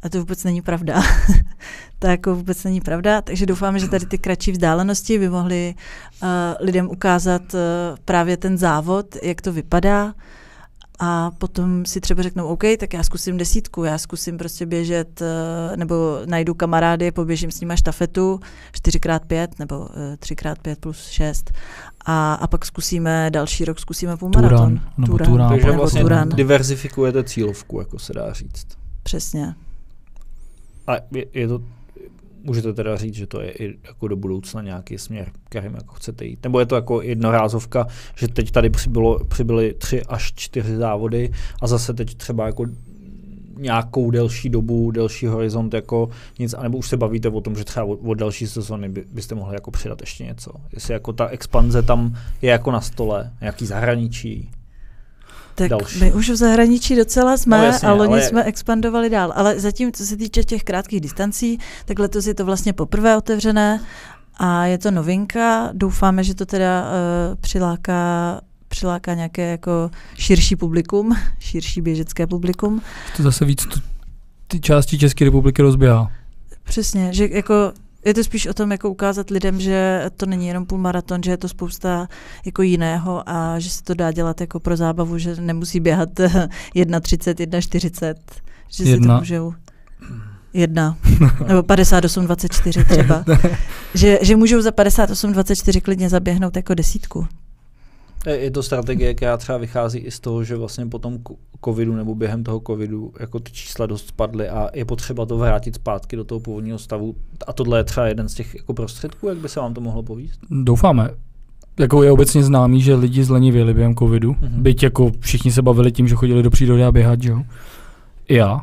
A to vůbec není pravda. To jako vůbec není pravda, takže doufáme, že tady ty kratší vzdálenosti by mohly uh, lidem ukázat uh, právě ten závod, jak to vypadá. A potom si třeba řeknou, OK, tak já zkusím desítku, já zkusím prostě běžet, nebo najdu kamarády, poběžím s nima štafetu čtyři krát pět nebo tři krát pět plus šest. A, a pak zkusíme další rok, zkusíme půlmaraton. Turan, turan, Takže nebo vlastně turan. diverzifikujete cílovku, jako se dá říct. Přesně. A je, je to, můžete teda říct, že to je i jako do budoucna nějaký směr, kterým jako chcete jít? Nebo je to jako jednorázovka, že teď tady přibylo, přibyly tři až čtyři závody a zase teď třeba jako nějakou delší dobu, delší horizont jako nic, anebo už se bavíte o tom, že třeba od, od další sezóny by, byste mohli jako přidat ještě něco? Jestli jako ta expanze tam je jako na stole, nějaký zahraničí? Tak další. My už v zahraničí docela jsme, no jasně, a loni ale... jsme expandovali dál. Ale zatím, co se týče těch krátkých distancí, tak letos je to vlastně poprvé otevřené a je to novinka. Doufáme, že to teda uh, přiláká, přiláká nějaké jako širší publikum, širší běžecké publikum. To zase víc tu, ty části České republiky rozběhá. Přesně, že jako je to spíš o tom, jako ukázat lidem, že to není jenom půlmaraton, že je to spousta jako jiného a že se to dá dělat jako pro zábavu, že nemusí běhat jedna třicet, jedna čtyřicet, že jedna. si to můžou jedna, nebo padesát osm dvacet čtyři třeba, že, že můžou za padesát osm dvacet čtyři klidně zaběhnout jako desítku. Je to strategie, která třeba vychází i z toho, že vlastně po tom covidu nebo během toho covidu jako ty čísla dost spadly a je potřeba to vrátit zpátky do toho původního stavu. A tohle je třeba jeden z těch jako prostředků, jak by se vám to mohlo povíst? Doufáme. Jako je obecně známý, že lidi zlenivěli během covidu, mm-hmm. byť jako všichni se bavili tím, že chodili do přírody a běhat, že jo? I já.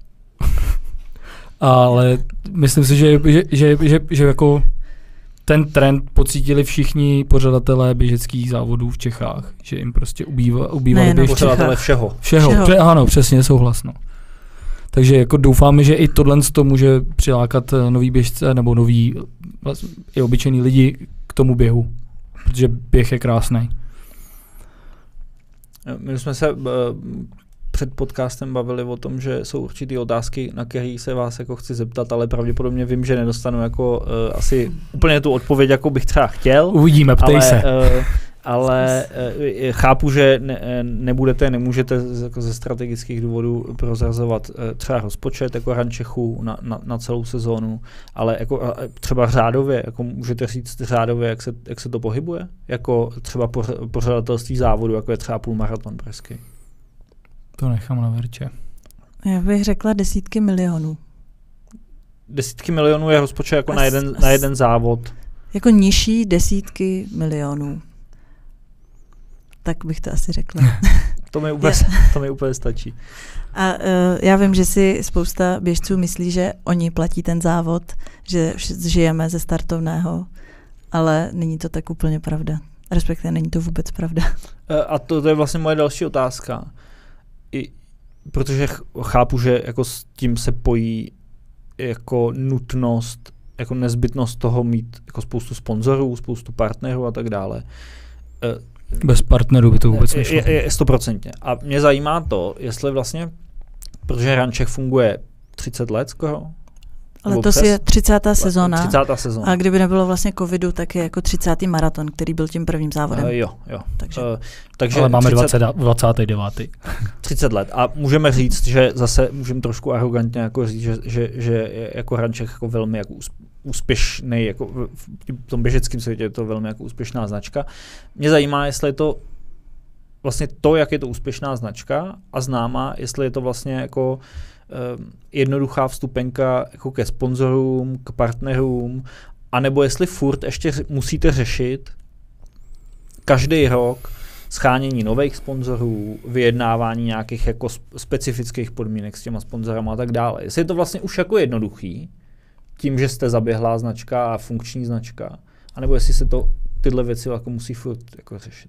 Ale myslím si, že, že, že, že, že jako ten trend pocítili všichni pořadatelé běžeckých závodů v Čechách, že jim prostě ubýva, ubývali běžci. Pořadatelé všeho. Všeho, všeho. Pře- ano, přesně, souhlasno. Takže jako doufáme, že i tohle to může přilákat nový běžce nebo nový vlastně, i obyčejný lidi k tomu běhu, protože běh je krásný. My jsme se uh, před podcastem bavili o tom, že jsou určitý otázky, na které se vás jako chci zeptat, ale pravděpodobně vím, že nedostanu jako uh, asi úplně tu odpověď, jako bych třeba chtěl. Uvidíme, ptej ale, se. Uh, ale uh, chápu, že ne, nebudete, nemůžete z, jako ze strategických důvodů prozrazovat uh, třeba rozpočet jako Rančechu na, na, na celou sezónu, ale jako uh, třeba řádově, jako můžete říct řádově, jak se, jak se to pohybuje? Jako třeba pořadatelství závodu, jako je třeba půlmaraton pražský. To nechám na Verče. Já bych řekla desítky milionů. Desítky milionů je rozpočet jako as, na, jeden, as, na jeden závod. Jako nižší desítky milionů. Tak bych to asi řekla. to, mi úplně, to mi úplně stačí. A uh, já vím, že si spousta běžců myslí, že oni platí ten závod, že žijeme ze startovného, ale není to tak úplně pravda. Respektive není to vůbec pravda. A to, to je vlastně moje další otázka. I, protože chápu, že jako s tím se pojí jako nutnost, jako nezbytnost toho mít jako spoustu sponzorů, spoustu partnerů a tak dále. Bez partnerů by to vůbec nešlo. Je, je stoprocentně. A mě zajímá to, jestli vlastně, protože Rančech funguje třicet let skoro. Letos je třicátá sezóna. třicátá sezóna. A kdyby nebylo vlastně covidu, tak je jako třicátý maraton, který byl tím prvním závodem. Uh, jo, jo. Takže, uh, takže ale máme třicet, dvacátý devátý třicet let. A můžeme říct, že zase můžeme trošku arrogantně jako říct, že, že, že je jako Rančech jako velmi jako úspěšný, jako v tom běžeckém světě je to velmi jako úspěšná značka. Mě zajímá, jestli je to vlastně to, jak je to úspěšná značka a známá, jestli je to vlastně jako jednoduchá vstupenka jako ke sponzorům, k partnerům, anebo jestli furt ještě musíte řešit každý rok schánění nových sponzorů, vyjednávání nějakých jako specifických podmínek s těma sponzorama a tak dále. Jestli je to vlastně už jako jednoduchý, tím, že jste zaběhlá značka a funkční značka, anebo jestli se to tyhle věci jako musí furt jako řešit.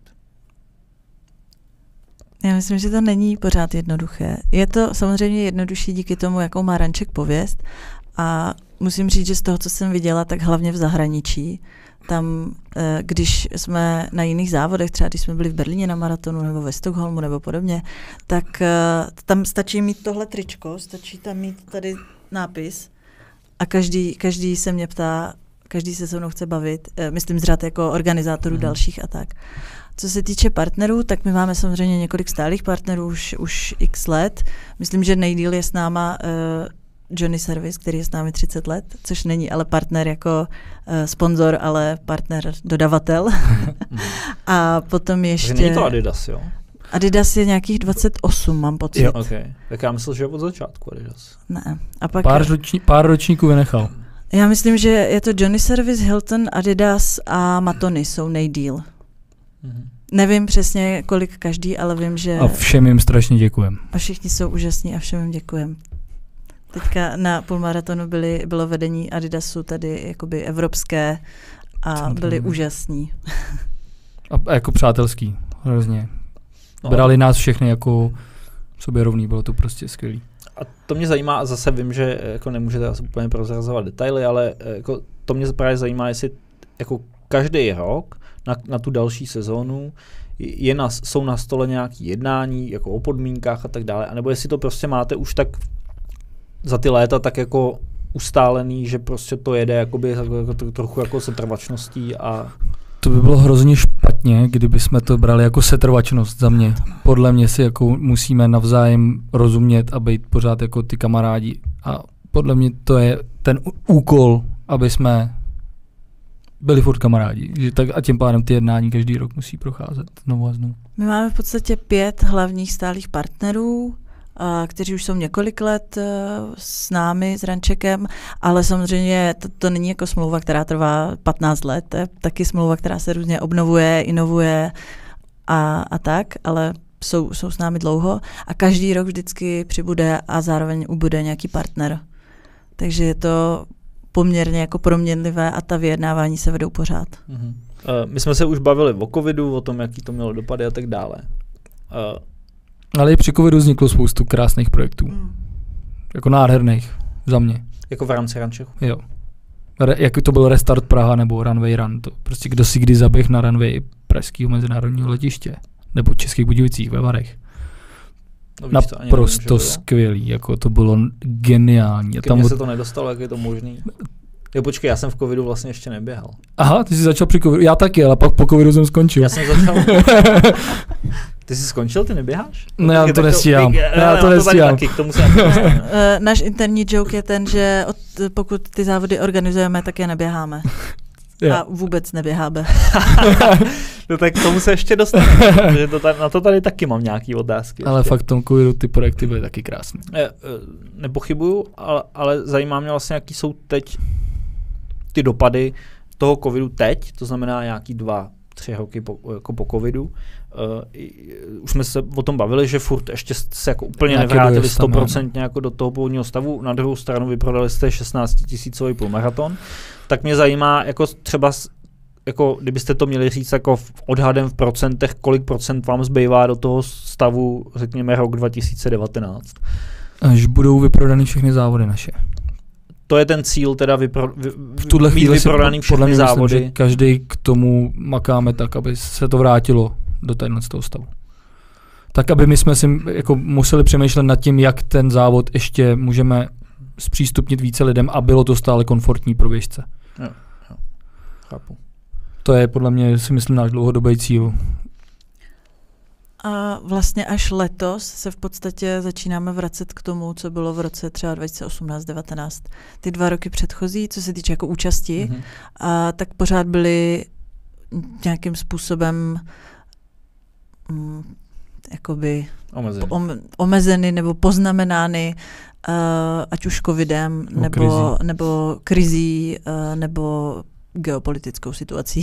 Já myslím, že to není pořád jednoduché. Je to samozřejmě jednodušší díky tomu, jakou má Ranček pověst a musím říct, že z toho, co jsem viděla, tak hlavně v zahraničí, tam, když jsme na jiných závodech, třeba když jsme byli v Berlíně na maratonu nebo ve Stockholmu nebo podobně, tak tam stačí mít tohle tričko, stačí tam mít tady nápis a každý, každý se mě ptá, každý se se mnou chce bavit, myslím z řad jako organizátorů mm. dalších a tak. Co se týče partnerů, tak my máme samozřejmě několik stálých partnerů už, už x let. Myslím, že nejdýl je s náma uh, Johnny Service, který je s námi třicet let, což není ale partner jako uh, sponzor, ale partner dodavatel. A potom ještě... Takže není to Adidas, jo? Adidas je nějakých dvacet osm, mám pocit. Jo, okay. Tak já myslel, že je od začátku Adidas. Ne. A pak pár, roční, pár ročníků vynechal. Já myslím, že je to Johnny Service, Hilton, Adidas a Matony jsou nejdýl. Mm-hmm. Nevím přesně, kolik každý, ale vím, že... A všem jim strašně děkujem. A všichni jsou úžasní a všem jim děkujem. Teďka na půlmaratonu byly, bylo vedení Adidasu tady jakoby evropské a byli úžasní. A, a jako přátelský, hrozně. No. Brali nás všechny jako sobě rovný, bylo to prostě skvělý. A to mě zajímá, a zase vím, že jako nemůžete asi úplně prozrazovat detaily, ale jako to mě právě zajímá, jestli jako každý rok na, na tu další sezónu je na, jsou na stole nějaké jednání jako o podmínkách a tak dále, anebo jestli to prostě máte už tak za ty léta tak jako ustálený, že prostě to jede jakoby, jako, to, trochu jako setrvačností a... To by bylo hrozně špatně, kdyby jsme to brali jako setrvačnost za mě. Podle mě si jako musíme navzájem rozumět a být pořád jako ty kamarádi. A podle mě to je ten úkol, aby jsme byli furt kamarádi. Že tak a tím pádem ty jednání každý rok musí procházet znovu a znovu. My máme v podstatě pět hlavních stálých partnerů, kteří už jsou několik let s námi, s Runcheckem, ale samozřejmě to, to není jako smlouva, která trvá patnáct let, to je taky smlouva, která se různě obnovuje, inovuje a, a tak, ale jsou, jsou s námi dlouho a každý rok vždycky přibude a zároveň ubude nějaký partner. Takže je to poměrně jako proměnlivé a ta vyjednávání se vedou pořád. Uh-huh. Uh, my jsme se už bavili o covidu, o tom, jaký to mělo dopady a tak dále. Uh, Ale i při covidu vzniklo spoustu krásných projektů. Mm. Jako nádherných, za mě. Jako v rámci Runchechu? Jo. Re, jako to byl Restart Praha nebo Runway Run. To prostě kdo si kdy zaběh na runway pražského mezinárodního letiště. Nebo Českých Budějovicích ve Varech. No, naprosto nevím, skvělý. Jako to bylo geniální. Ke mně se to nedostalo, jak je to možný. Jo, počkej, já jsem v covidu vlastně ještě neběhal. Aha, ty jsi začal při covidu. Já taky, ale pak po covidu jsem skončil. Já jsem začal... Ty jsi skončil, ty neběháš? No já to nestíhám. Já to nestíhám. Náš interní joke je ten, že od, pokud ty závody organizujeme, tak je neběháme. Yeah. A vůbec neběháme. No tak k tomu se ještě dostaneme. To tady, na to tady taky mám nějaký otázky. Ale ještě. Fakt v tom covidu ty projekty byly taky krásné. Ne, nepochybuju, ale, ale zajímá mě vlastně, jaký jsou teď ty dopady toho covidu teď, to znamená nějaký dva, tři roky po, jako po covidu. Uh, už jsme se o tom bavili, že furt ještě se jako úplně nějaký nevrátili sto procent jako do toho původního stavu. Na druhou stranu vyprodali jste šestnáctitisícový půlmaraton. Tak mě zajímá, jako třeba, jako kdybyste to měli říct jako v odhadem v procentech, kolik procent vám zbývá do toho stavu, řekněme, rok dva tisíce devatenáct. Až budou vyprodány všechny závody naše. To je ten cíl, teda vypro, vy, v tuhle mít vyprodaný všechny závody. Myslím, že každý k tomu makáme tak, aby se to vrátilo do téhle z toho stavu. Tak, aby my jsme si jako museli přemýšlet nad tím, jak ten závod ještě můžeme zpřístupnit více lidem a bylo to stále komfortní pro běžce. Jo, jo. Chápu. To je podle mě, si myslím, náš dlouhodobý cíl. A vlastně až letos se v podstatě začínáme vracet k tomu, co bylo v roce třeba dva tisíce osmnáct devatenáct. Ty dva roky předchozí, co se týče jako účasti, mm-hmm. a tak pořád byly nějakým způsobem mm, jakoby omezeny. Om, omezeny nebo poznamenány, uh, ať už covidem, o nebo, krizí. nebo krizí, uh, nebo geopolitickou situací.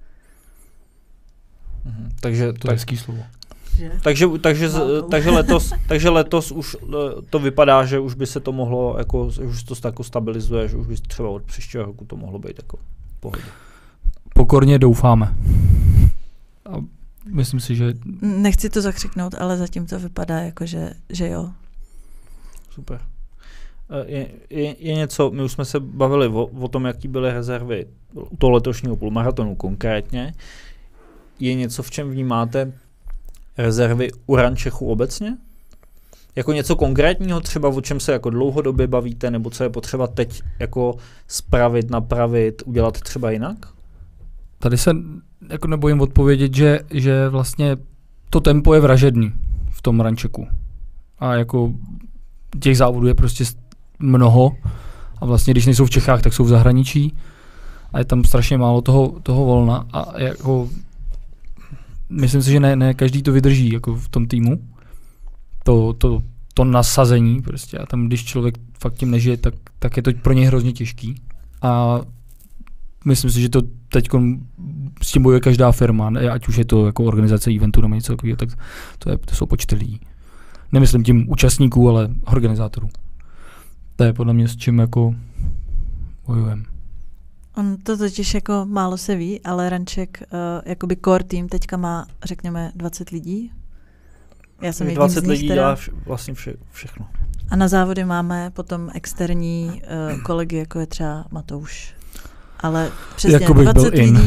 Mm-hmm. Takže to je hezký slovo. Takže, takže, takže, letos, takže letos už to vypadá, že už by se to mohlo, jako, že už to jako stabilizuje, že už by třeba od příštího roku to mohlo být jako v pohodě. Pokorně doufáme. A myslím si, že... Nechci to zakřiknout, ale zatím to vypadá jako, že, že jo. Super. Je, je, je něco, my už jsme se bavili o, o tom, jaký byly rezervy u toho letošního půlmaratonu konkrétně. Je něco, v čem vnímáte rezervy u Runchechu obecně? Jako něco konkrétního třeba, o čem se jako dlouhodobě bavíte, nebo co je potřeba teď jako spravit, napravit, udělat třeba jinak? Tady se jako nebojím odpovědět, že, že vlastně to tempo je vražedný v tom rančeku. A jako těch závodů je prostě mnoho a vlastně když nejsou v Čechách, tak jsou v zahraničí a je tam strašně málo toho, toho volna a jako myslím si, že ne, ne každý to vydrží jako v tom týmu. To, to, to nasazení prostě a tam, když člověk fakt tím nežije, tak, tak je to pro něj hrozně těžký. A myslím si, že to teď s tím bojuje každá firma, ať už je to jako organizace eventu nebo něco takového, tak to, je, to jsou počty lidí. Nemyslím tím účastníků, ale organizátorů. To je podle mě s čím jako bojujeme. On to totiž jako málo se ví, ale Ranček, uh, jakoby core tým teďka má, řekněme, dvacet lidí. Já jsem jedním dvacet z nich lidí teda. dělá vše, vlastně vše, všechno. A na závody máme potom externí uh, kolegy, jako je třeba Matouš. Ale přesně dvacet lidí,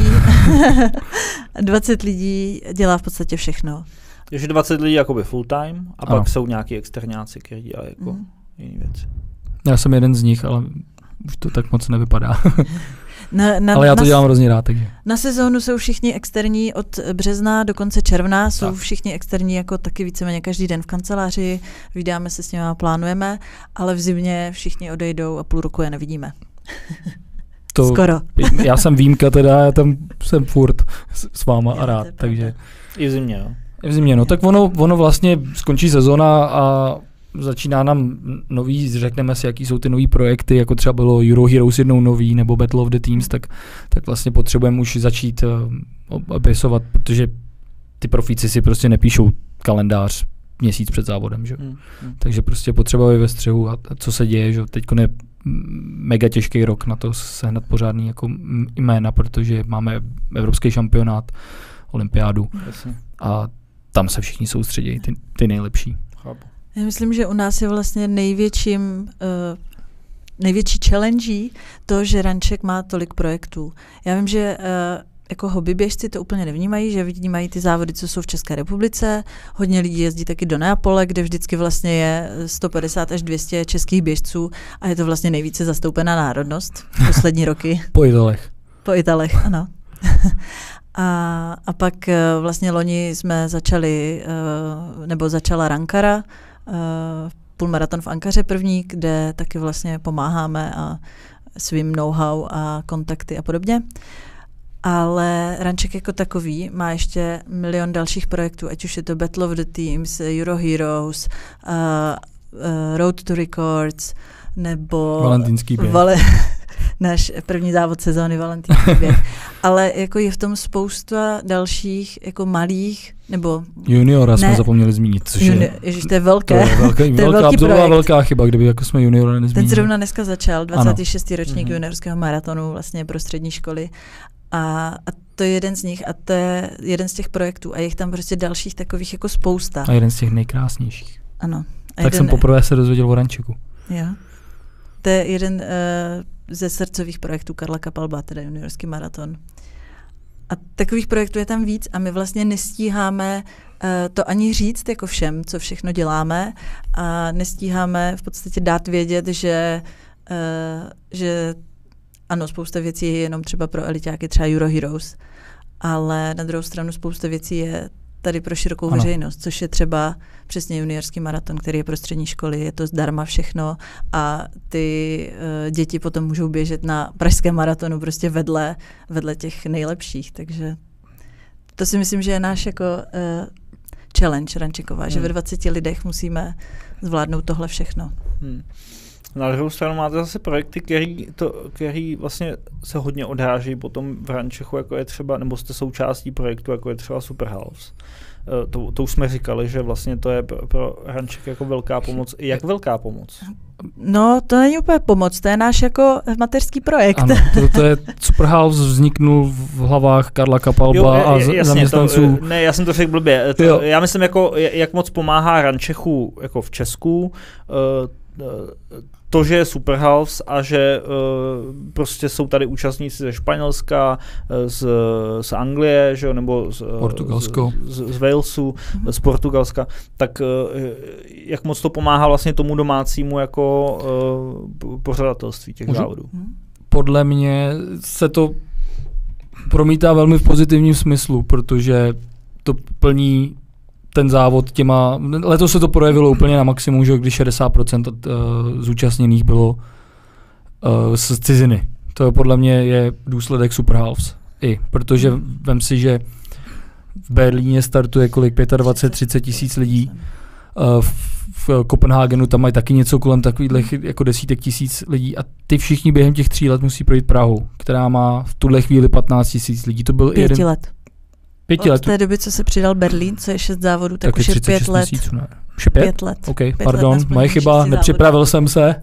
dvacet lidí dělá v podstatě všechno. Takže dvacet lidí jakoby full time a ano. Pak jsou nějaký exterňáci, kteří dělají jako mm. jiný věci. Já jsem jeden z nich, ale už to tak moc nevypadá. Na, na, ale já to na, dělám hrozně rád. Takže. Na sezónu jsou všichni externí od března do konce června, jsou tak. Všichni externí jako taky víceméně každý den v kanceláři, vydáme se s nimi a plánujeme, ale v zimě všichni odejdou a půl roku je nevidíme. To, Skoro. Já jsem výjimka teda, já tam jsem furt s, s váma já, a rád, takže... I v zimě, jo? I v zimě, no tak ono, ono vlastně skončí sezona a začíná nám nový, řekneme si, jaký jsou ty nový projekty, jako třeba bylo Euro Heroes jednou nový, nebo Battle of the Teams, tak, tak vlastně potřebujeme už začít uh, opisovat, protože ty profíci si prostě nepíšou kalendář měsíc před závodem, že? Hmm, hmm. Takže prostě potřebuje ve střehu a, a co se děje, že teď je mega těžký rok na to sehnat pořádný jako jména, protože máme evropský šampionát, olympiádu Jasně. a tam se všichni soustředí, ty, ty nejlepší. Chápu. Já myslím, že u nás je vlastně největším, uh, největší challenge to, že Ranček má tolik projektů. Já vím, že uh, jako hobbyběžci to úplně nevnímají, že vnímají ty závody, co jsou v České republice. Hodně lidí jezdí taky do Neapole, kde vždycky vlastně je sto padesát až dvě stě českých běžců a je to vlastně nejvíce zastoupená národnost poslední roky. Po Italech. Po Italech, ano. a, a pak uh, vlastně loni jsme začali, uh, nebo začala Rankara, uh, půlmaraton v Ankaře první, kde taky vlastně pomáháme a svým know-how a kontakty a podobně. Ale Ranček jako takový má ještě milion dalších projektů, ať už je to Battle of the Teams, Euro Heroes, uh, uh, Road to Records, nebo... Valentínský běh. Vale, náš první závod sezóny Valentínský běh. Ale jako je v tom spousta dalších jako malých, nebo... Juniora jsme zapomněli zmínit, což Juni- je... Ježiš, to je velké. To je, velké, to je velká, velký to byla projekt. velká chyba, kdyby jako jsme juniora nezmínili. Ten zrovna dneska začal, dvacátý šestý ano. ročník mm-hmm. juniorského maratonu vlastně pro střední školy. A, a to je jeden z nich a to je jeden z těch projektů a je tam prostě dalších takových jako spousta. A jeden z těch nejkrásnějších. Ano. A tak jeden, jsem poprvé se dozvěděl o Rančeku. Jo. To je jeden uh, ze srdcových projektů Karla Kapalba, teda juniorský maraton. A takových projektů je tam víc a my vlastně nestíháme uh, to ani říct jako všem, co všechno děláme a nestíháme v podstatě dát vědět, že, uh, že ano, spousta věcí je jenom třeba pro eliťáky, třeba Euro Heroes, ale na druhou stranu spousta věcí je tady pro širokou ano. veřejnost, což je třeba přesně juniorský maraton, který je pro střední školy, je to zdarma všechno a ty uh, děti potom můžou běžet na pražském maratonu prostě vedle, vedle těch nejlepších, takže to si myslím, že je náš jako uh, challenge Rančeková, hmm. že ve dvaceti lidech musíme zvládnout tohle všechno. Hmm. Na druhou stranu máte zase projekty, který, to, který vlastně se hodně odráží potom v Rančechu, jako je třeba, nebo jste součástí projektu, jako je třeba Super Halves. To, to už jsme říkali, že vlastně to je pro, pro Ranček jako velká pomoc. Jak velká pomoc? No, to není úplně pomoc, to je náš jako mateřský projekt. Ano, to, to je Super Halves vzniknul v hlavách Karla Kapalba jo, a jasně, zaměstnanců. To, ne, já jsem to řekl blbě. To, já myslím, jako, jak moc pomáhá Rančechu jako v Česku, to, že je Superhalves a že uh, prostě jsou tady účastníci ze Španělska, z, z Anglie, že jo, nebo z, Portugalsko. z, z Walesu, mm-hmm. z Portugalska, tak uh, jak moc to pomáhá vlastně tomu domácímu jako uh, pořadatelství těch Můžu? závodů? Podle mě se to promítá velmi v pozitivním smyslu, protože to plní ten závod těma, letos se to projevilo úplně na maximum, že když šedesát procent od, uh, zúčastněných bylo uh, z ciziny. To podle mě je důsledek Superhalves. I, protože vem si, že v Berlíně startuje kolik dvacet třicet tisíc lidí, uh, v, v Kopenhagenu tam mají taky něco kolem takových jako desítek tisíc lidí a ty všichni během těch tří let musí projít Prahu, která má v tuhle chvíli patnáct tisíc lidí. To byl Pěti jeden... let. Pěti Od let. té doby, co se přidal Berlín, co je šest závodů, tak, tak už je pět let. Měsíců, ne? Už je pět? Pět let. OK, pět pardon, let moje chyba, nepřipravil jsem se.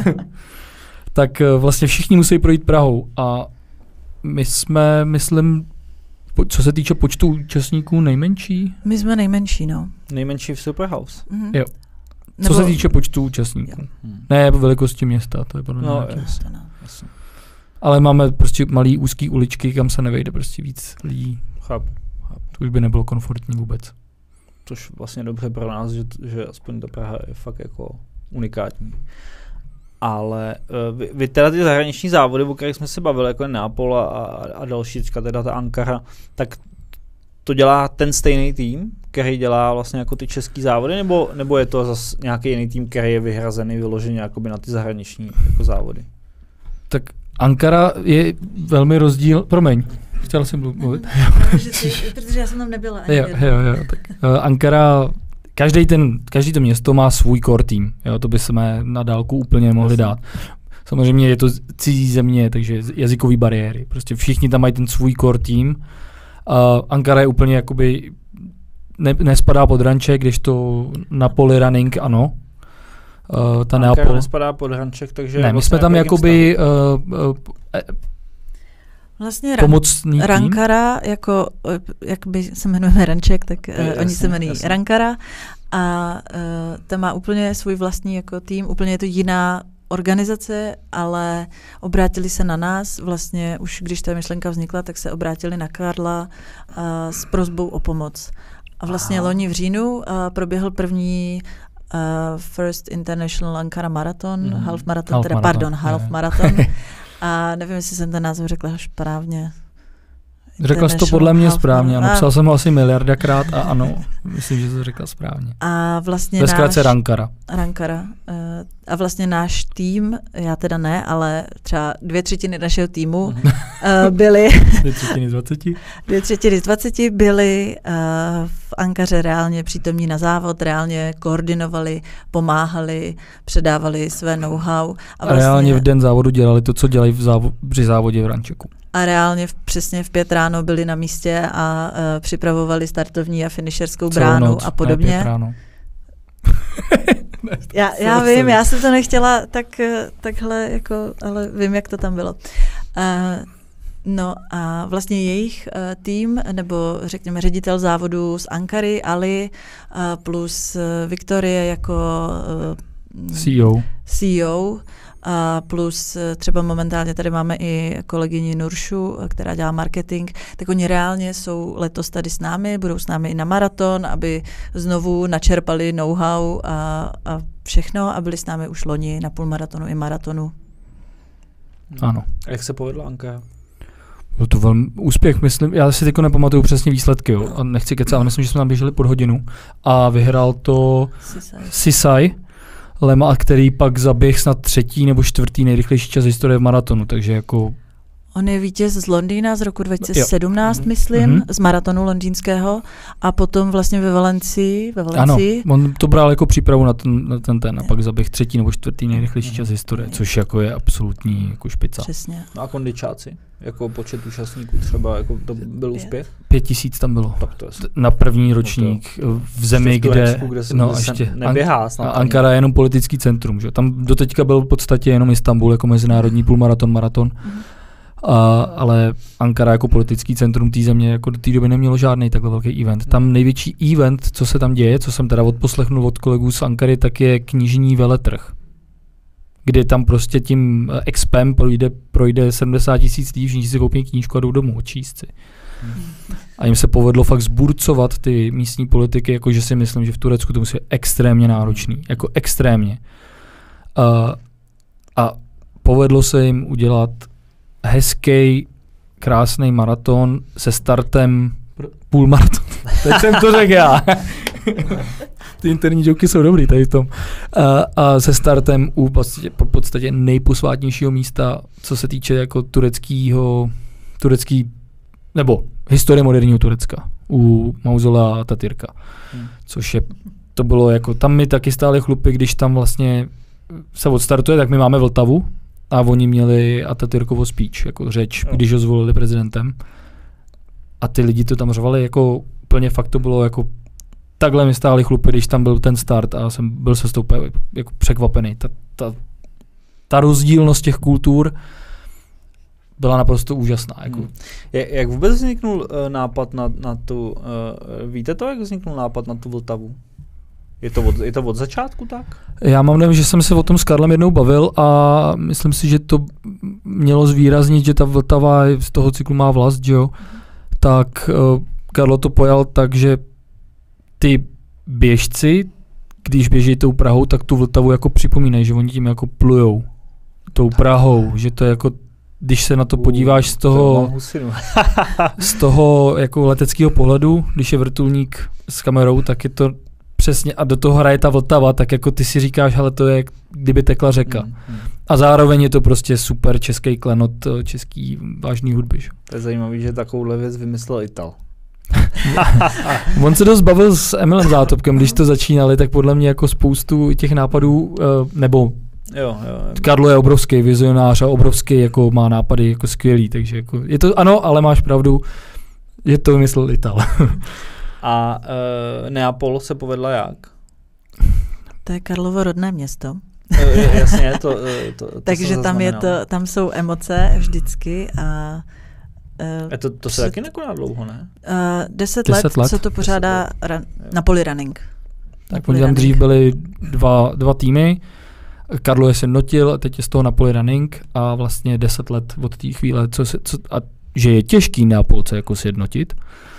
Tak vlastně všichni musí projít Prahou a my jsme, myslím, po, co se týče počtu účastníků, nejmenší? My jsme nejmenší, no. Nejmenší v Superhalves. Mm-hmm. Jo. Co Nebo... se týče počtu účastníků? Hmm. Ne, velikosti města, to je podle mě. No, jasně. Ale máme prostě malý úzký uličky, kam se nevejde prostě víc lidí. Chápu. To už by nebylo komfortní vůbec. Což vlastně dobře pro nás, že, že aspoň ta Praha je fakt jako unikátní. Ale uh, vy, vy teda ty zahraniční závody, o kterých jsme se bavili, jako je Neapol a, a další, teda ta Ankara, tak to dělá ten stejný tým, který dělá vlastně jako ty český závody, nebo, nebo je to zase nějaký jiný tým, který je vyhrazený vyloženě jakoby na ty zahraniční jako závody? Tak Ankara je velmi rozdíl, promiň, chtěl jsem mluvit. Protože já jsem tam nebyla. Jo, jo, jo, tak uh, Ankara, každý ten, každý to město má svůj core tým, jo, to bychom na dálku úplně mohli dát. Samozřejmě je to cizí země, takže jazykové bariéry, prostě všichni tam mají ten svůj core tým. Uh, Ankara je úplně jakoby, ne, nespadá pod ranček, když to na poli running ano. Uh, ta Ankara Neapol nespadá pod ranček, takže... Ne, my vlastně jsme tam jakoby uh, uh, vlastně pomocný Rankara, jako, jak by se jmenujeme Ranček, tak uh, jasný, oni se jmenují jasný. Rankara a uh, ta má úplně svůj vlastní jako tým, úplně je to jiná organizace, ale obrátili se na nás, vlastně už když ta myšlenka vznikla, tak se obrátili na Karla uh, s prosbou o pomoc. A vlastně Aha. loni v říjnu uh, proběhl první uh, First International Ankara Marathon, mm. half marathon, half teda marathon. pardon, half yeah. marathon. A nevím, jestli jsem ten název řekla správně. Řekla jsi to podle mě správně, ano, psal jsem ho asi miliardakrát a ano, myslím, že jsi to řekla správně. A vlastně ve zkratce Rankara. Rankara. A vlastně náš tým, já teda ne, ale třeba dvě třetiny našeho týmu byly... Dvě třetiny z dvaceti? Dvě třetiny z dvaceti byly v Ankaře reálně přítomní na závod, reálně koordinovali, pomáhali, předávali své know-how. A, vlastně, a reálně v den závodu dělali to, co dělají v závo- při závodě v Rančeku. A reálně v, přesně v pět ráno byli na místě a uh, připravovali startovní a finisherskou bránu noc, a podobně. Ne, pět ráno. já, já vím, já jsem to nechtěla tak, takhle, jako, ale vím, jak to tam bylo. Uh, no a vlastně jejich uh, tým, nebo řekněme ředitel závodu z Ankary, Ali, uh, plus uh, Viktorie jako uh, C E O. C E O, a plus třeba momentálně tady máme i kolegyni Nuršu, která dělá marketing, tak oni reálně jsou letos tady s námi, budou s námi i na maraton, aby znovu načerpali know-how a, a všechno a byli s námi už loni na půlmaratonu i maratonu. Ano. A jak se povedla Ankara? Byl to velmi úspěch, myslím, já si teďko nepamatuju přesně výsledky, jo, a nechci kecat, ale myslím, že jsme tam běželi pod hodinu a vyhrál to Sisai Lema, který pak zaběh snad třetí nebo čtvrtý nejrychlejší čas historie v maratonu, takže jako... On je vítěz z Londýna z roku dva tisíce sedmnáct, jo. myslím, mm-hmm. z maratonu londýnského a potom vlastně ve Valencii. Ve Valencii. Ano, on to bral jako přípravu na ten, na ten, ten a pak zaběh třetí nebo čtvrtý nejrychlejší čas historie, což jako je absolutní jako špica. Přesně. No a kondičáci? Jako počet účastníků třeba, jako to byl úspěch? Pět tisíc tam bylo. Tak to je na první ročník no v zemi, kde, Turecku, kde, se, no, kde ještě, neběhá snad. A Ankara je jenom politický centrum, že? Tam doteďka byl v podstatě jenom Istanbul jako mezinárodní půlmaraton, maraton. Mm. A, ale Ankara jako politický centrum té země jako do té doby nemělo žádný takhle velký event. Tam největší event, co se tam děje, co jsem teda odposlechnul od kolegů z Ankary, tak je knižní veletrh. kdy tam prostě tím expem projde, projde sedmdesát tisíc lidí, všichni si koupí knížku a jdou domů odčíst si. Hmm. A jim se povedlo fakt zburcovat ty místní politiky, jakože si myslím, že v Turecku to musí být extrémně náročný, jako extrémně. Uh, a povedlo se jim udělat hezký, krásný maraton se startem půlmaraton. Teď jsem to řekl já. Ty interní joky jsou dobrý tady v tom. A, a se startem u podstatě, po podstatě nejposvátnějšího místa, co se týče jako tureckýho, turecký, nebo historie moderního Turecka, u mauzolea Atatürka. Hmm. Což je, to bylo jako, tam mi taky stály chlupy, když tam vlastně se odstartuje, tak my máme Vltavu a oni měli Atatürkovo speech, jako řeč, no. Když ho zvolili prezidentem. A ty lidi to tam řvali, jako úplně fakt to bylo jako takhle mi stály chlupy, když tam byl ten start a jsem byl se s tou jako překvapený. Ta, ta, ta rozdílnost těch kultur byla naprosto úžasná. Jako. Hmm. Jak vůbec vzniknul uh, nápad na, na tu, uh, víte to, jak vzniknul nápad na tu Vltavu? Je to, od, je to od začátku tak? Já mám nevím, že jsem se o tom s Karlem jednou bavil a myslím si, že to mělo zvýraznit, že ta Vltava z toho cyklu má vlast, že jo? Tak uh, Karlo to pojal tak, že ty běžci, když běží tou Prahou, tak tu Vltavu jako připomínají, že oni tím jako plujou tou Prahou, že to je jako, když se na to podíváš z toho, z toho jako leteckého pohledu, když je vrtulník s kamerou, tak je to přesně, a do toho hraje ta Vltava, tak jako ty si říkáš, hele, to je, kdyby tekla řeka. Mm, mm. A zároveň je to prostě super český klenot český vážný hudby. Že? To je zajímavý, že takovouhle věc vymyslel Ital. On se dost bavil s Emilem Zátopkem, když to začínali, tak podle mě jako spoustu těch nápadů, nebo jo, jo, Karlo je obrovský vizionář a obrovský jako má nápady jako skvělý, takže jako je to, ano, ale máš pravdu, že to vymyslel Ital. A uh, Neapol se povedla jak? To je Karlovo rodné město. Jasně, to, to, to takže tam, je to, tam jsou emoce vždycky a Uh, to, to se taky nekoná dlouho, ne? Uh, deset, deset let, let se to pořádá ra- Napoli Running. Tak oni tam dřív byly dva, dva týmy, Karlo je sjednotil, teď je z toho Napoli Running a vlastně deset let od té chvíle, co se, co, a že je těžký Neapolce jako sjednotit.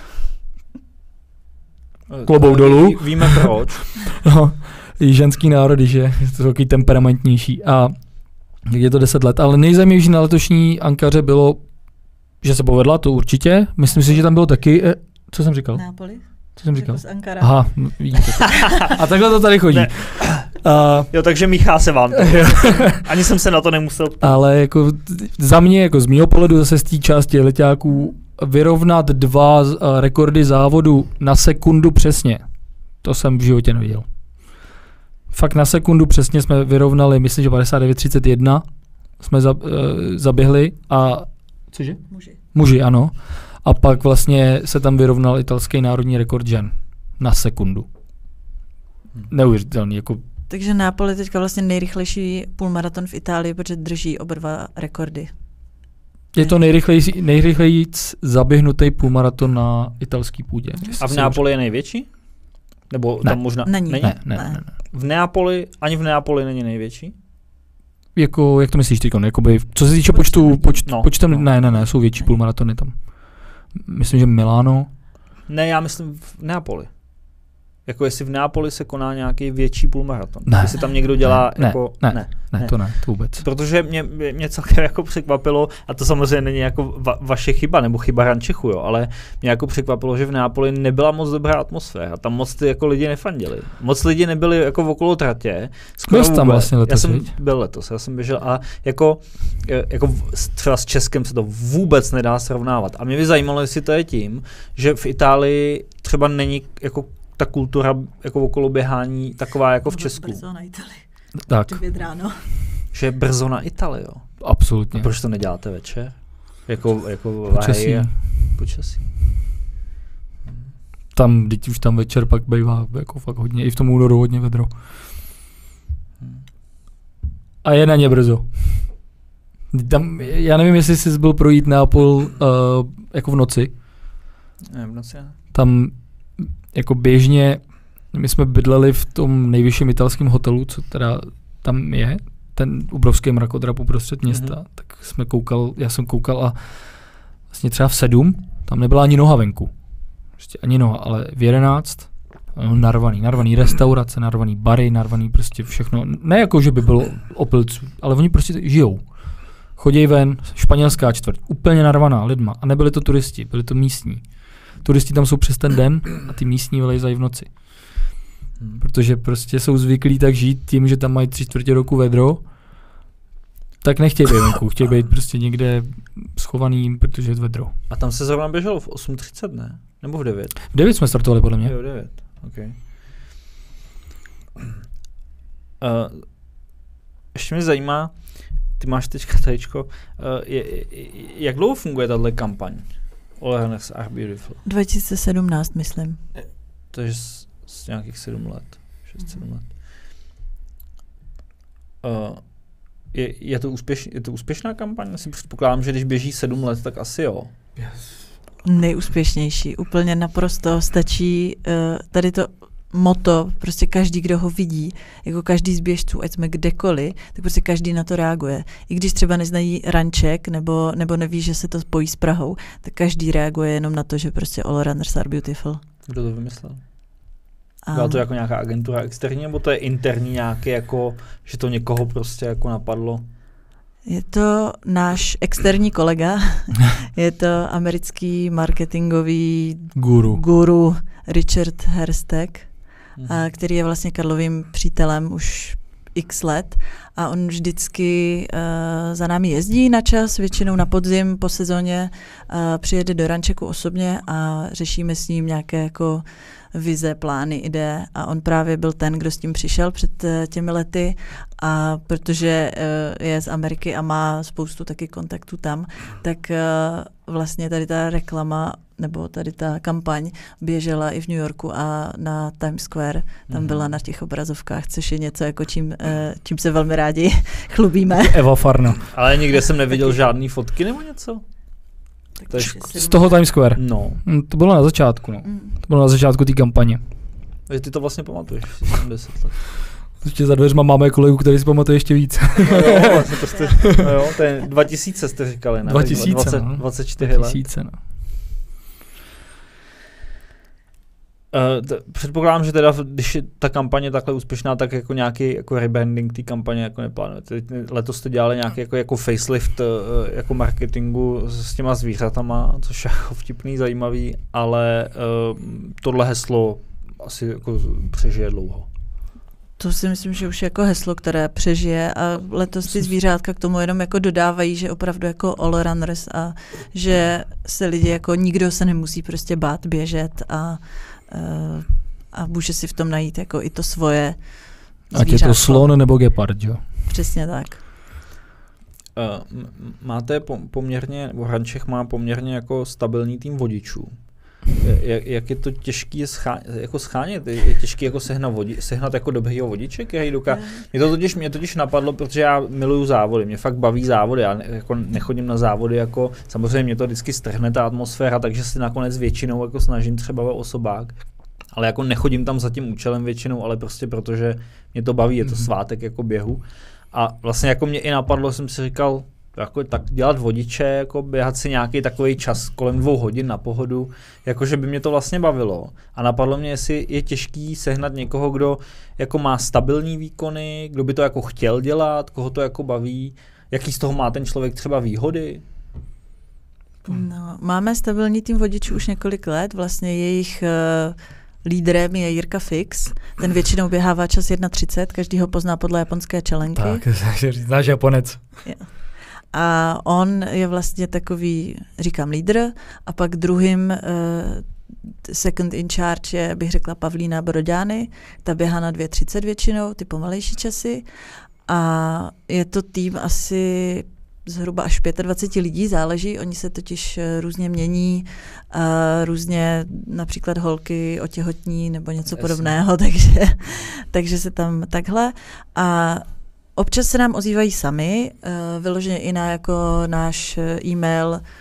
Klobou dolů. Ví, víme proč. No, i ženský národy, že je to takový temperamentnější a je to deset let, ale nejzajímavější na letošní Ankaře bylo, že se povedla, to určitě. Myslím si, že tam bylo taky, eh, co jsem říkal? Neapoli? Co jsem říkal? Z Ankara. Aha, no, vidíte to. A takhle to tady chodí. Uh, jo, takže míchá se vám to. Ani jsem se na to nemusel ptát. Ale jako za mě, jako z mýho pohledu zase z té části leťáků, vyrovnat dva uh, rekordy závodu na sekundu přesně, to jsem v životě neviděl. Fakt na sekundu přesně jsme vyrovnali, myslím, že padesát devět třicet jedna jsme za, uh, zaběhli a cože? Muži. Muži, ano. A pak vlastně se tam vyrovnal italský národní rekord žen na sekundu. Hmm. Neuvěřitelný. Jako... Takže Neapol je teďka vlastně nejrychlejší půlmaraton v Itálii, protože drží oba dva rekordy. Je to nejrychlejší, nejrychleji zaběhnutý půlmaraton na italský půdě. A v Neapoli je největší? Nebo ne. Tam možná... Není. Ne, ne, ne, ne. V Neapoli, ani v Neapoli není největší? Jako, jak to myslíš teď? Jakoby, co se týče počtu, poč, no, počtem, no. ne, ne, ne, jsou větší půlmaratony tam. Myslím, že Miláno. Ne, já myslím v Neapoli. Jako jestli v Neapoli se koná nějaký větší půlmaraton. Ne, jestli tam někdo dělá ne, jako... Ne, ne, ne, ne, to ne, to vůbec. Protože mě, mě celkem jako překvapilo, a to samozřejmě není jako va, vaše chyba, nebo chyba Rančechu, jo, ale mě jako překvapilo, že v Neapoli nebyla moc dobrá atmosféra. Tam moc ty jako lidi nefandili. Moc lidi nebyli jako okolo tratě. Byl jsi tam vlastně letos, Já jsem viď? byl letos, já jsem běžel a jako, jako třeba s Českem se to vůbec nedá srovnávat. A mě by zajímalo, jestli to je tím, že v Itálii třeba není jako ta kultura jako okolo běhání taková jako v Česku. Brzo na Itálii. Tak. ráno. Že je brzo na Itálii, jo. Absolutně. A proč to neděláte večer? Jako, jako počasí. Počasí. Tam, teď už tam večer pak bývá jako fakt hodně, i v tom únoru hodně vedro. A je na ně brzo. Tam, já nevím, jestli jsi byl projít Neapol uh, jako v noci. Ne, v noci, ne. Tam jako běžně, my jsme bydleli v tom nejvyšším italském hotelu, co teda tam je, ten obrovský mrakodrap uprostřed města, mm-hmm. tak jsme koukal, já jsem koukal a vlastně třeba v sedm, tam nebyla ani noha venku. Prostě ani noha, ale v jedenáct narvaný, narvaný restaurace, narvaný bary, narvaný prostě všechno. Ne jako, že by bylo opilců, ale oni prostě žijou. Chodí ven, španělská čtvrť, úplně narvaná lidma. A nebyli to turisti, byli to místní. Turisti tam jsou přes ten den a ty místní vylejzají v noci. Hmm. Protože prostě jsou zvyklí tak žít tím, že tam mají tři čtvrtě roku vedro, tak nechtějí být venku, chtějí být prostě někde schovaný, protože je vedro. A tam se zrovna běželo v osm třicet, ne? Nebo v devět? V devět jsme startovali, podle mě. Jo, v devět, ok. Uh, ještě mě zajímá, ty máš teďka tadyčko, uh, je, je, jak dlouho funguje tato kampaň? Ole Runners are beautiful. dva tisíce sedmnáct, myslím. To je z, z nějakých sedm let. šest sedm let. Uh, je, je, to úspěš, je to úspěšná kampaň? Si předpokládám, že když běží sedm let, tak asi jo. Yes. Nejúspěšnější. Úplně naprosto stačí uh, tady to moto, prostě každý, kdo ho vidí, jako každý z běžců, ať jsme kdekoliv, tak prostě každý na to reaguje. I když třeba neznají ranček, nebo, nebo neví, že se to spojí s Prahou, tak každý reaguje jenom na to, že prostě all runners are beautiful. Kdo to vymyslel? A... Byla to jako nějaká agentura externí, nebo to je interní nějaké, jako, že to někoho prostě jako napadlo? Je to náš externí kolega, je to americký marketingový guru, guru Richard Hersteg, a který je vlastně Karlovým přítelem už x let a on vždycky uh, za námi jezdí na čas, většinou na podzim po sezóně, uh, přijede do rančeku osobně a řešíme s ním nějaké jako vize, plány, ideje a on právě byl ten, kdo s tím přišel před uh, těmi lety a protože uh, je z Ameriky a má spoustu taky kontaktů tam, tak uh, vlastně tady ta reklama nebo tady ta kampaň běžela i v New Yorku a na Times Square, tam byla na těch obrazovkách, což je něco, jako čím, čím se velmi rádi chlubíme. Eva Farna. Ale nikde jsem neviděl žádný fotky nebo něco? To je z toho Times Square? No. To bylo na začátku, no. To bylo na začátku té kampaně. Takže ty to vlastně pamatuješ, deset let. Ještě za dveřma máme kolegu, který si pamatuje ještě víc. No jo, vlastně to jste, no jo, to je dva tisíce jste říkali, ne? dva tisíce, dvacet, no. dvacet čtyři let. dva tisíce, no. Uh, t- předpokládám, že teda, když je ta kampaně takhle úspěšná, tak jako nějaký jako rebranding té kampaně jako neplánujete. Letos jste dělali nějaký jako, jako facelift uh, jako marketingu s, s těma zvířatama, což je jako vtipný, zajímavý, ale uh, tohle heslo asi jako přežije dlouho. To si myslím, že už je jako heslo, které přežije a letos ty zvířátka k tomu jenom jako dodávají, že opravdu jako all runners a že se lidi jako nikdo se nemusí prostě bát běžet a Uh, a může si v tom najít jako i to svoje zvířátko. Ať je to slon nebo gepard, jo? Přesně tak. Uh, máte po, poměrně, nebo Rančech má poměrně jako stabilní tým vodičů. Jak, jak je to těžký schá, jako schánět? Je těžký jako sehnat, vodi, sehnat jako dobrýho vodiče, který dokáže. Mě to totiž, mě totiž napadlo, protože já miluju závody, mě fakt baví závody, já ne, jako nechodím na závody, jako samozřejmě mě to vždycky strhne ta atmosféra, takže si nakonec většinou jako snažím třeba o osobák, ale jako nechodím tam za tím účelem většinou, ale prostě protože mě to baví, je to svátek jako běhu. A vlastně jako mě i napadlo, jsem si říkal, jako tak dělat vodiče, jako běhat si nějaký takový čas kolem dvou hodin na pohodu, jakože by mě to vlastně bavilo. A napadlo mě, jestli je těžký sehnat někoho, kdo jako má stabilní výkony, kdo by to jako chtěl dělat, koho to jako baví, jaký z toho má ten člověk třeba výhody. No, máme stabilní tým vodičů už několik let, vlastně jejich uh, lídrem je Jirka Fix, ten většinou běhává čas jedna třicet, každý ho pozná podle japonské čelenky. Tak, znáš Japonec. Yeah. A on je vlastně takový, říkám, lídr, a pak druhým uh, second in charge je, bych řekla, Pavlína Broďány, ta běhá na dvě třicet většinou, ty pomalejší časy. A je to tým asi zhruba až dvacet pět lidí, záleží, oni se totiž různě mění, uh, různě například holky otěhotní nebo něco yes. podobného, takže, takže se tam takhle. A občas se nám ozývají sami, uh, vyloženě i na jako náš e-mail,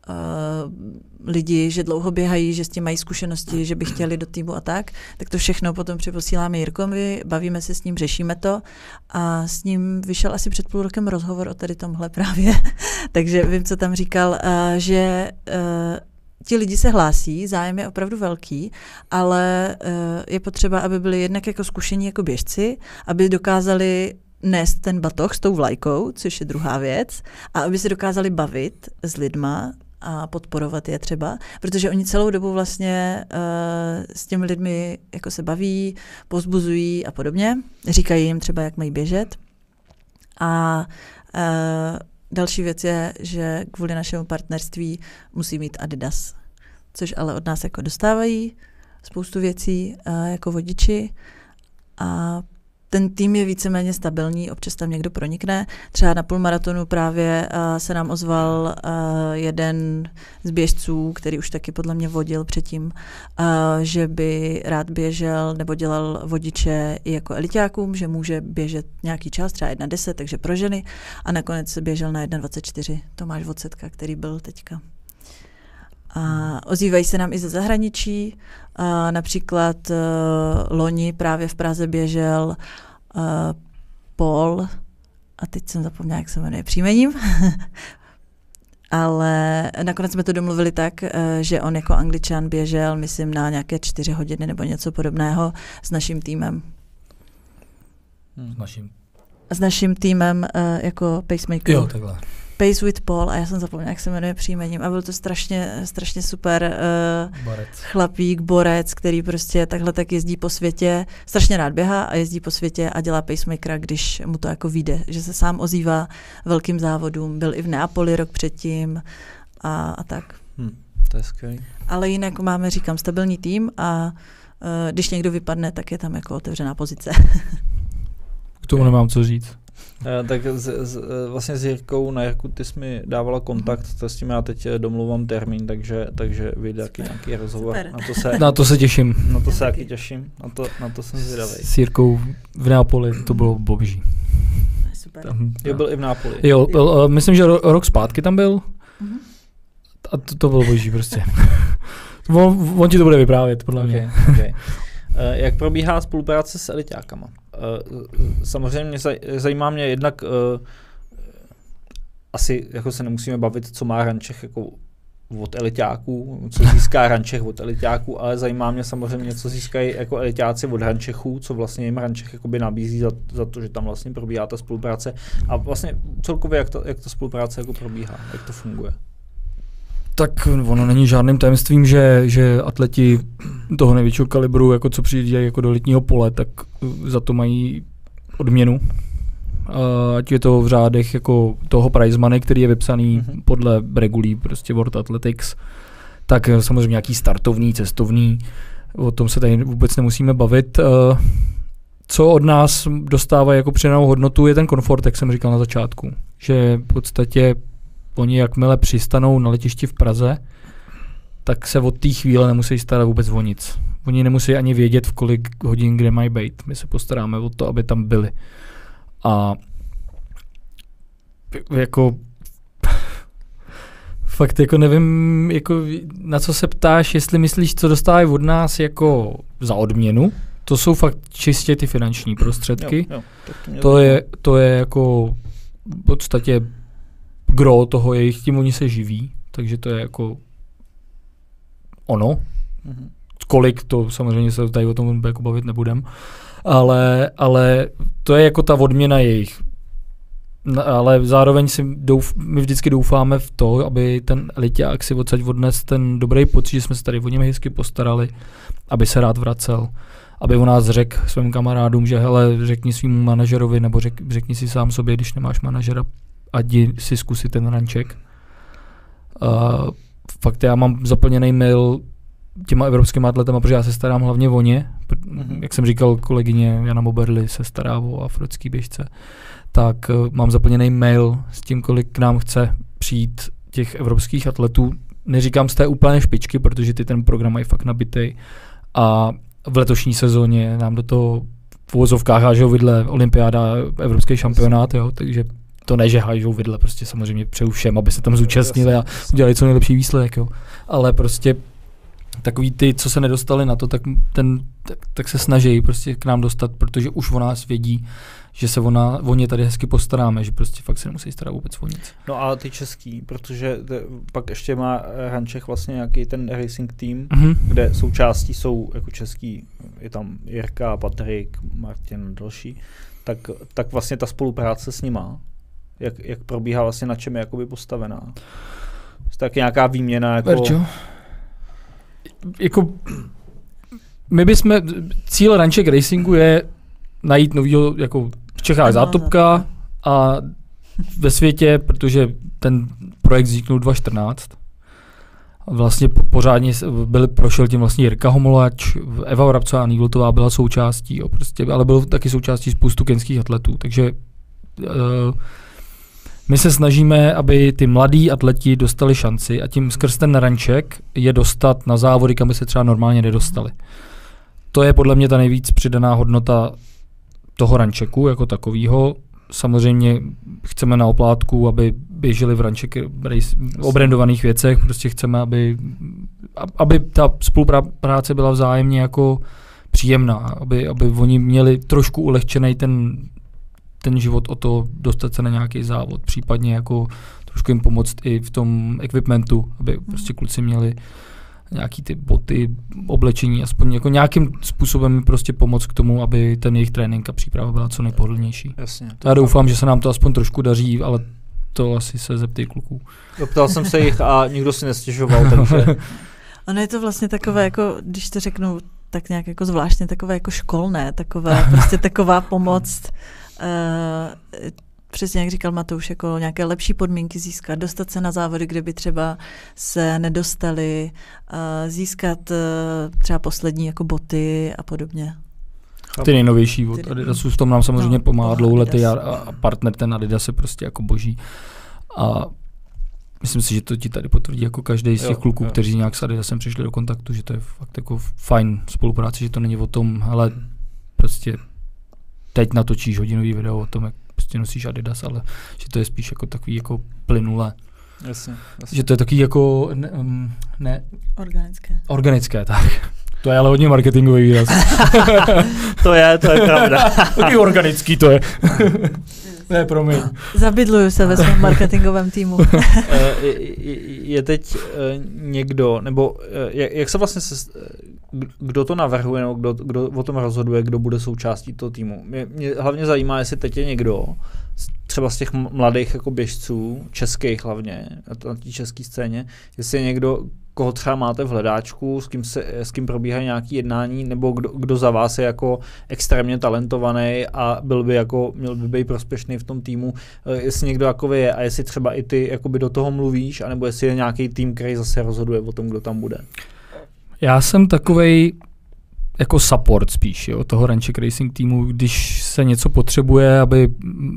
lidi, že dlouho běhají, že s tím mají zkušenosti, že by chtěli do týmu a tak, tak to všechno potom připosíláme Jirkovi, bavíme se s ním, řešíme to a s ním vyšel asi před půl rokem rozhovor o tady tomhle právě. Takže vím, co tam říkal, uh, že uh, ti lidi se hlásí, zájem je opravdu velký, ale uh, je potřeba, aby byli jednak jako zkušení jako běžci, aby dokázali nést ten batoh s tou vlajkou, což je druhá věc, a aby se dokázali bavit s lidma a podporovat je třeba, protože oni celou dobu vlastně uh, s těmi lidmi jako se baví, povzbuzují a podobně, říkají jim třeba, jak mají běžet. A uh, další věc je, že kvůli našemu partnerství musí mít Adidas, což ale od nás jako dostávají spoustu věcí uh, jako vodiči a ten tým je víceméně stabilní, občas tam někdo pronikne. Třeba na půlmaratonu právě uh, se nám ozval uh, jeden z běžců, který už taky podle mě vodil předtím, uh, že by rád běžel nebo dělal vodiče i jako eliťákům, že může běžet nějaký čas, třeba jedna deset, takže pro ženy. A nakonec se běžel na jedna dvacet čtyři. Tomáš Vocetka, který byl teďka. A ozývají se nám i ze zahraničí. A například uh, loni právě v Praze běžel uh, Paul, a teď jsem zapomněla, jak se jmenuje příjmením, ale nakonec jsme to domluvili tak, uh, že on jako Angličan běžel, myslím, na nějaké čtyři hodiny nebo něco podobného s naším týmem. Hmm. S naším? S naším týmem uh, jako pacemaker. Jo, takhle. Pace with Paul, a já jsem zapomněla, jak se jmenuje příjmením, a byl to strašně, strašně super uh, chlapík, borec, který prostě takhle tak jezdí po světě, strašně rád běhá a jezdí po světě a dělá pacemakera, když mu to jako vyjde, že se sám ozývá velkým závodům, byl i v Neapoli rok předtím a, a tak. Hmm, to je skvělý. Ale jinak máme, říkám, stabilní tým a uh, když někdo vypadne, tak je tam jako otevřená pozice. K tomu nemám co říct. Tak z, z, vlastně s Jirkou, na Jirku ty jsi mi dávala kontakt, to s tím já teď domluvám termín, takže, takže vyjde taky nějaký rozhovor. Na to, se, na to se těším. Na to se taky těším, na to, na to jsem zvědavý. S Jirkou v Neapoli to bylo boží. Super. Tam, jo, byl i v Neapoli. Jo, byl, myslím, že ro, rok zpátky tam byl a to, to bylo boží prostě. on, on ti to bude vyprávět, podle okay, mě. Okay. Jak probíhá spolupráce s eliťákama? Samozřejmě zajímá mě jednak, asi jako se nemusíme bavit, co má Rančech jako od eliťáků, co získá Rančech od eliťáků, ale zajímá mě samozřejmě, co získají jako eliťáci od Rančechů, co vlastně jim Rančech jakoby nabízí za, za to, že tam vlastně probíhá ta spolupráce a vlastně celkově jak, to, jak ta spolupráce jako probíhá, jak to funguje. Tak ono není žádným tajemstvím, že, že atleti toho největšího kalibru, jako co přijíždějí jako do elitního pole, tak za to mají odměnu. Ať je to v řádech jako toho prize money, který je vypsaný mm-hmm. podle regulí prostě World Athletics, tak samozřejmě nějaký startovní, cestovní, o tom se tady vůbec nemusíme bavit. Co od nás dostává jako přidanou hodnotu je ten komfort, jak jsem říkal na začátku, že v podstatě oni jakmile přistanou na letišti v Praze, tak se od té chvíle nemusí starat vůbec o nic. Oni nemusí ani vědět, v kolik hodin kde mají být. My se postaráme o to, aby tam byli. A jako fakt jako nevím, jako na co se ptáš, jestli myslíš, co dostávají od nás jako za odměnu. To jsou fakt čistě ty finanční prostředky. Jo, jo, to, je, to je jako v podstatě gro toho jejich, tím oni se živí, takže to je jako ono. Mm-hmm. Kolik, to samozřejmě se tady o tom jako bavit nebudem, ale, ale to je jako ta odměna jejich. Ale zároveň si douf, my vždycky doufáme v to, aby ten eliťák si odsaď odnes ten dobrý pocit, že jsme se tady o něm hezky postarali, aby se rád vracel, aby o nás řekl svým kamarádům, že hele, řekni svým manažerovi, nebo řek, řekni si sám sobě, když nemáš manažera, ať si zkusit ten ranček. Uh, fakt já mám zaplněný mail těma evropskými atletama, protože já se starám hlavně o ně. Mm-hmm. Jak jsem říkal, kolegyně Jana Moberly se stará o africký běžce. Tak uh, mám zaplněný mail s tím, kolik k nám chce přijít těch evropských atletů. Neříkám z té úplné špičky, protože ty ten program mají fakt nabitej. A v letošní sezóně nám do toho v uvozovkách hážou vidle olympiáda, evropský šampionát, jo, takže to ne, že hajžou vidle, prostě samozřejmě přeju všem, aby se tam zúčastnili a udělali co nejlepší výsledek, jo. Ale prostě takový ty, co se nedostali na to, tak, ten, tak, tak se snaží prostě k nám dostat, protože už o nás vědí, že se ona, o ně tady hezky postaráme, že prostě fakt se nemusí starat vůbec o nic. No a ty český, protože t- pak ještě má Rančech vlastně nějaký ten racing team, Mm-hmm. kde součástí jsou jako český, je tam Jirka, Patrik, Martin a další, tak, tak vlastně ta spolupráce s nima, jak, jak probíhá vlastně, na čem je jakoby postavená? Tak nějaká výměna jako... Verčo? Jako, my bychom, cíl Ranček Racingu je najít novýho, jako v Čechách zátopka a ve světě, protože ten projekt vzniknul dva tisíce čtrnáct. Vlastně pořádně byl, prošel tím vlastně Jirka Homolač, Eva Vrabcová Nývlotová byla součástí, jo, prostě, ale byl taky součástí spoustu kenských atletů, takže uh, my se snažíme, aby ty mladí atleti dostali šanci a tím skrz ten Ranček je dostat na závody, kam by se třeba normálně nedostali. To je podle mě ta nejvíc přidaná hodnota toho Rančeku jako takového. Samozřejmě chceme na oplátku, aby běželi v Ranček obrandovaných věcech, prostě chceme, aby, aby ta spolupráce byla vzájemně jako příjemná, aby, aby oni měli trošku ulehčený ten, ten život o to dostat se na nějaký závod, případně jako trošku jim pomoct i v tom equipmentu, aby prostě kluci měli nějaký ty boty, oblečení, aspoň jako nějakým způsobem prostě pomoct k tomu, aby ten jejich trénink a příprava byla co nejpohodlnější. Jasně. Já doufám, že se nám to aspoň trošku daří, ale to asi se zeptej kluků. Ptal jsem se jich a nikdo si nestěžoval, takže... Ono je to vlastně takové, jako, když to řeknu tak nějak jako zvláštně, takové jako školné, takové, prostě taková pomoc, uh, přesně jak říkal Matouš, jako nějaké lepší podmínky získat, dostat se na závody, kde by třeba se nedostali, uh, získat uh, třeba poslední jako boty a podobně. Ty nejnovější od Adidasu, v tom nám samozřejmě no, pomáhá dlouholetý Adidas. a partner, ten Adidas je prostě jako boží. A myslím si, že to ti tady potvrdí jako každý z těch jo, kluků, jo. kteří nějak s Adidasem přišli do kontaktu, že to je fakt jako fajn spolupráce, že to není o tom, hele, prostě teď natočíš hodinový video o tom, jak prostě nosíš Adidas, ale že to je spíš jako takový jako plynulé. Jasně, jasně. Že to je takový jako ne, um, ne Organické. organické, tak. To je ale hodně marketingový výraz. To je, to je pravda. Taky organický to je. Ne, promiň. Zabydluju se ve svém marketingovém týmu. je, je teď někdo, nebo jak se vlastně, se, kdo to navrhuje, nebo kdo, kdo o tom rozhoduje, kdo bude součástí toho týmu? Mě, mě hlavně zajímá, jestli teď je někdo, třeba z těch mladých jako běžců, českých hlavně, na té české scéně, jestli je někdo, koho třeba máte v hledáčku, s kým, se, s kým probíhají nějaké jednání, nebo kdo, kdo za vás je jako extrémně talentovaný a byl by jako, měl by být prospěšný v tom týmu, jestli někdo takový je a jestli třeba i ty jakoby do toho mluvíš, anebo jestli je nějaký tým, který zase rozhoduje o tom, kdo tam bude. Já jsem takovej jako support spíš, jo, toho Ranček Racing týmu, když se něco potřebuje, aby,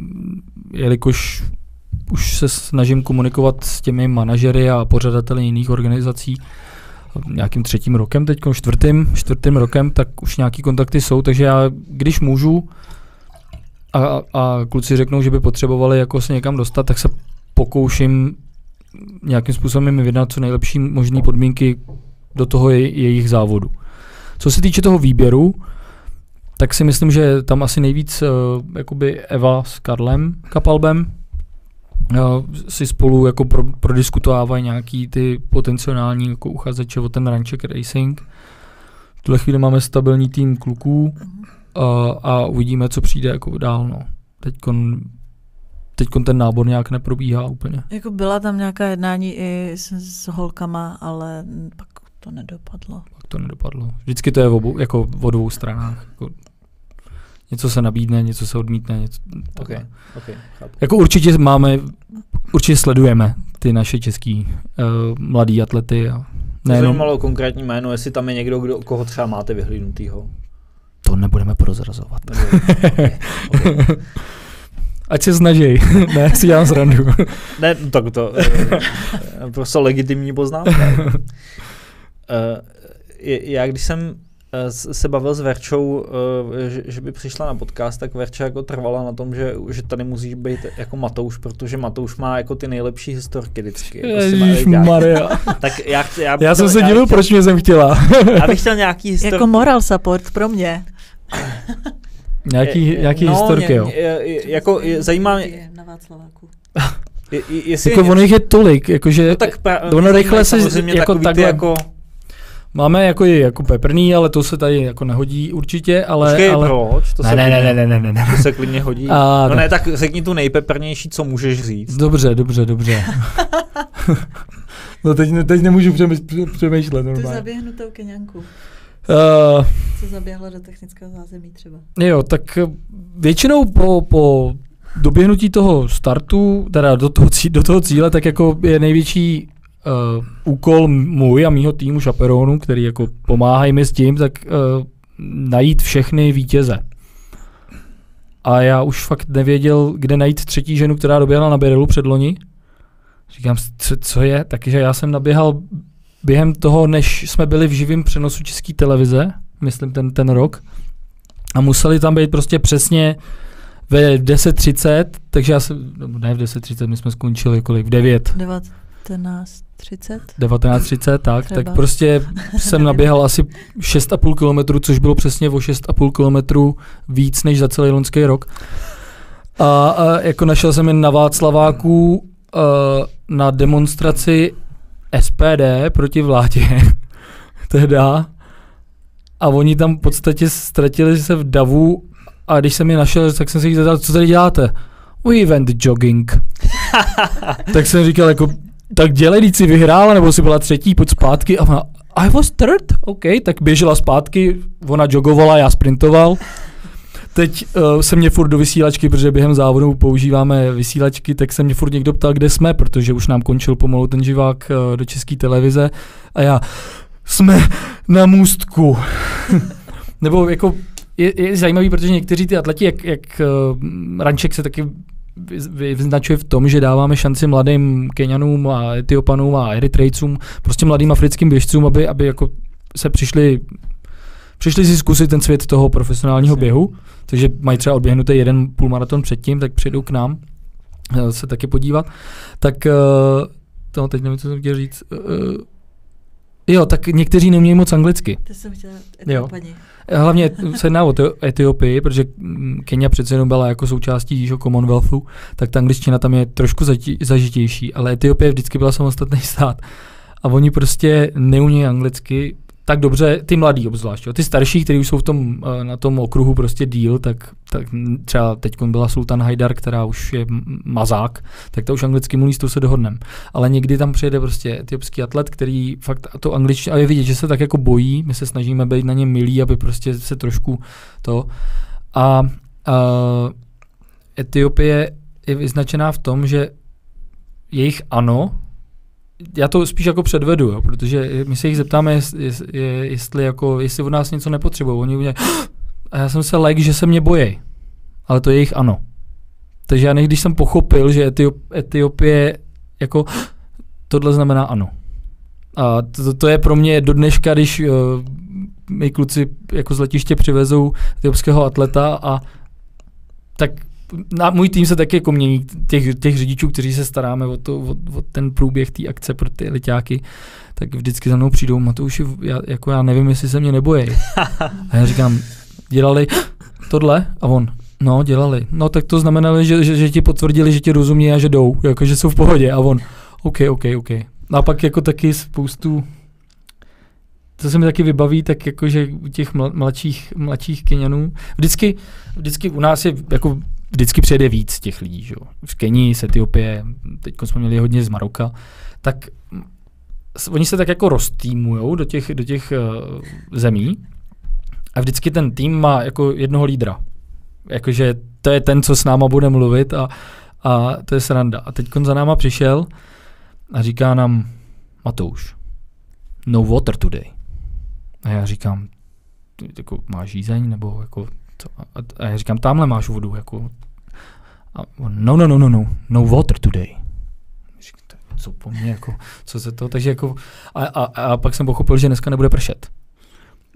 jelikož už se snažím komunikovat s těmi manažery a pořadateli jiných organizací nějakým třetím rokem, teď čtvrtým, čtvrtým rokem, tak už nějaký kontakty jsou, takže já, když můžu a, a kluci řeknou, že by potřebovali jako se někam dostat, tak se pokouším nějakým způsobem mi vydat co nejlepší možné podmínky do toho je, jejich závodu. Co se týče toho výběru, tak si myslím, že tam asi nejvíc uh, jakoby Eva s Karlem Kapalbem uh, si spolu jako pro, prodiskutovávají nějaký ty potenciální jako uchazeče o ten Ranček Racing. V tuhle chvíli máme stabilní tým kluků uh, a uvidíme, co přijde jako dál. No. Teďkon, teďkon ten nábor nějak neprobíhá úplně. Jako byla tam nějaká jednání i s, s holkama, ale pak to nedopadlo. Pak to nedopadlo. Vždycky to je v obou, jako o dvou stranách. Jako něco se nabídne, něco se odmítne. Něco, okay, okay, jako určitě máme, určitě sledujeme ty naše český uh, mladý atlety. A nejenom malo konkrétní jméno, jestli tam je někdo, kdo, koho třeba máte vyhlídnutýho. To nebudeme prozrazovat. okay, okay. Ať se snaží, ne, si dělám srandu. Ne, tak to je prostě legitimní poznámka. Uh, já když jsem se bavil s Verčou, že, že by přišla na podcast, tak Verča jako trvala na tom, že, že tady musíš být jako Matouš, protože Matouš má jako ty nejlepší historky vždycky. Ježišmarja. Tak já, já, já jsem se divil, proč mě jsem chtěla. Já bych chtěl nějaký historky. Jako moral support pro mě. Nějaký, je, nějaký no, historky, jo. Je, je, jako je, zajímá mě... Na Václaváku. Je, je, jako ono jich je tolik, jakože no tak pra, ono rychle se jako takhle... Jako... Máme jako i jako peprný, ale to se tady jako nehodí určitě, ale... Počkej, ale... proč? To ne, se ne, klidně, ne, ne, ne, ne, ne. To se klidně hodí. A, no tak. ne, tak řekni tu nejpeprnější, co můžeš říct. Dobře, dobře, dobře. No teď, teď nemůžu přemýšlet normálně. Tu zaběhnutou Keňanku. Uh, Co zaběhla do technického zázemí třeba. Jo, tak většinou po, po doběhnutí toho startu, teda do toho, cí, do toho cíle, tak jako je největší uh, úkol můj a mýho týmu šaperónu, který jako pomáhají mi s tím, tak uh, najít všechny vítěze. A já už fakt nevěděl, kde najít třetí ženu, která doběhla na Birelu předloni. Říkám, co, co je? Takže já jsem naběhal během toho, než jsme byli v živém přenosu České televize, myslím ten, ten rok, a museli tam být prostě přesně ve deset třicet, takže já jsem, ne v deset třicet, my jsme skončili kolik, v devět. devatenáct třicet devatenáct třicet, tak, Třeba. tak prostě jsem naběhal asi šest a půl kilometru, což bylo přesně o šest a půl kilometru víc než za celý loňský rok. A, a jako našel jsem jen na Václaváku uh, na demonstraci S P D proti vládě tehda a oni tam v podstatě ztratili se v davu a když jsem je našel, tak jsem se jich zeptal, co tady děláte? We went jogging. Tak jsem říkal jako, tak dělej, když jsi vyhrála, nebo jsi byla třetí, pojď zpátky a ona, I was third, OK, tak běžela zpátky, ona jogovala, já sprintoval. Teď uh, se mě furt do vysílačky, protože během závodu používáme vysílačky, tak se mě furt někdo ptal, kde jsme, protože už nám končil pomalu ten živák uh, do České televize a já, jsme na můstku. Nebo jako je, je zajímavý, protože někteří ty atleti, jak, jak uh, Ranček se taky vyznačuje v tom, že dáváme šanci mladým Keňanům a Etiopanům a Eritrejcům, prostě mladým africkým běžcům, aby, aby jako se přišli Přišli si zkusit ten svět toho profesionálního běhu, takže mají třeba odběhnutý jeden půlmaraton předtím, tak přijdou k nám se taky podívat. Tak to teď nevím, co jsem chtěl říct. Jo, tak někteří nemějí moc anglicky. To jsem chtěla Etiopani. Hlavně se jedná o Etiopii, protože Kenya přece jenom byla jako součástí Commonwealthu, tak ta angličtina tam je trošku zažitější, ale Etiopie vždycky byla samostatný stát. A oni prostě neumějí anglicky tak dobře, ty mladí obzvlášť, jo. Ty starší, kteří už jsou v tom, na tom okruhu prostě díl, tak, tak třeba teď byla Sultan Hajdar, která už je mazák, tak to už anglicky mluví, s tou se dohodneme. Ale někdy tam přijede prostě etiopský atlet, který fakt to angličtina, a je vidět, že se tak jako bojí, my se snažíme být na ně milí, aby prostě se trošku to. A, a Etiopie je vyznačená v tom, že jejich ano, já to spíš jako předvedu, jo, protože my se jich zeptáme, jest, jest, jestli, jako, jestli od nás něco nepotřebují. Oni udělají, a já jsem se lek, že se mě bojí, ale to je jejich ano. Takže já když jsem pochopil, že Etiop, Etiopie jako tohle znamená ano. A to, to je pro mě do dneška, když uh, my kluci jako z letiště přivezou etiopského atleta a tak na můj tým se taky jako mění těch, těch řidičů, kteří se staráme o, to, o, o ten průběh té akce pro ty liťáky, tak vždycky za mnou přijdou, Matouši, já, jako já nevím, jestli se mě nebojí. A já říkám, dělali tohle? A on, no dělali. No tak to znamenalo, že, že, že ti potvrdili, že ti rozumí a že jdou, jako že jsou v pohodě. A on, OK, OK, OK. No a pak jako taky spoustu, to se mi taky vybaví, tak jako, že u těch mladších, mladších Keňanů, vždycky, vždycky u nás je jako vždycky přijede víc těch lidí, že jo. V Kenii, z Etiopie, teď jsme měli hodně z Maroka, tak oni se tak jako roztýmujou do těch, do těch uh, zemí a vždycky ten tým má jako jednoho lídra. Jakože to je ten, co s náma bude mluvit a, a to je sranda. A teď za náma přišel a říká nám, Matouš, no water today. A já říkám, jako máš žízeň, nebo jako a já říkám, tamhle máš vodu, jako a on, no, no, no, no, no, no water today. Říkám, co po mně, jako, co se to, takže jako, a, a, a pak jsem pochopil, že dneska nebude pršet.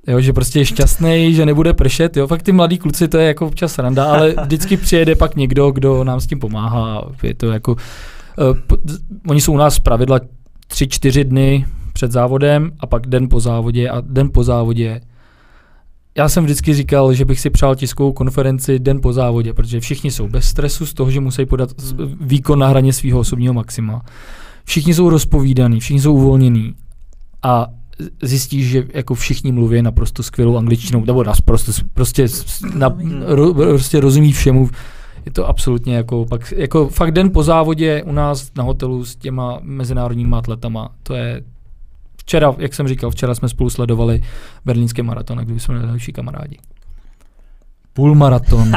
Jo, že prostě je šťastný, že nebude pršet, jo, fakt ty mladí kluci, to je jako občas randa, ale vždycky přijede pak někdo, kdo nám s tím pomáhá, je to jako, uh, oni jsou u nás zpravidla tři, čtyři dny před závodem a pak den po závodě a den po závodě. Já jsem vždycky říkal, že bych si přál tiskovou konferenci den po závodě, protože všichni jsou bez stresu z toho, že musí podat výkon na hraně svého osobního maxima. Všichni jsou rozpovídaný, všichni jsou uvolnění a zjistíš, že jako všichni mluví naprosto skvělou angličtinou, nebo naprosto, prostě, na, ro, prostě rozumí všemu. Je to absolutně jako, pak, jako fakt den po závodě u nás na hotelu s těma mezinárodníma atletama, to je včera, jak jsem říkal, včera jsme spolu sledovali berlínský maraton, a kdyby jsme byli další kamarádi. Půlmaraton.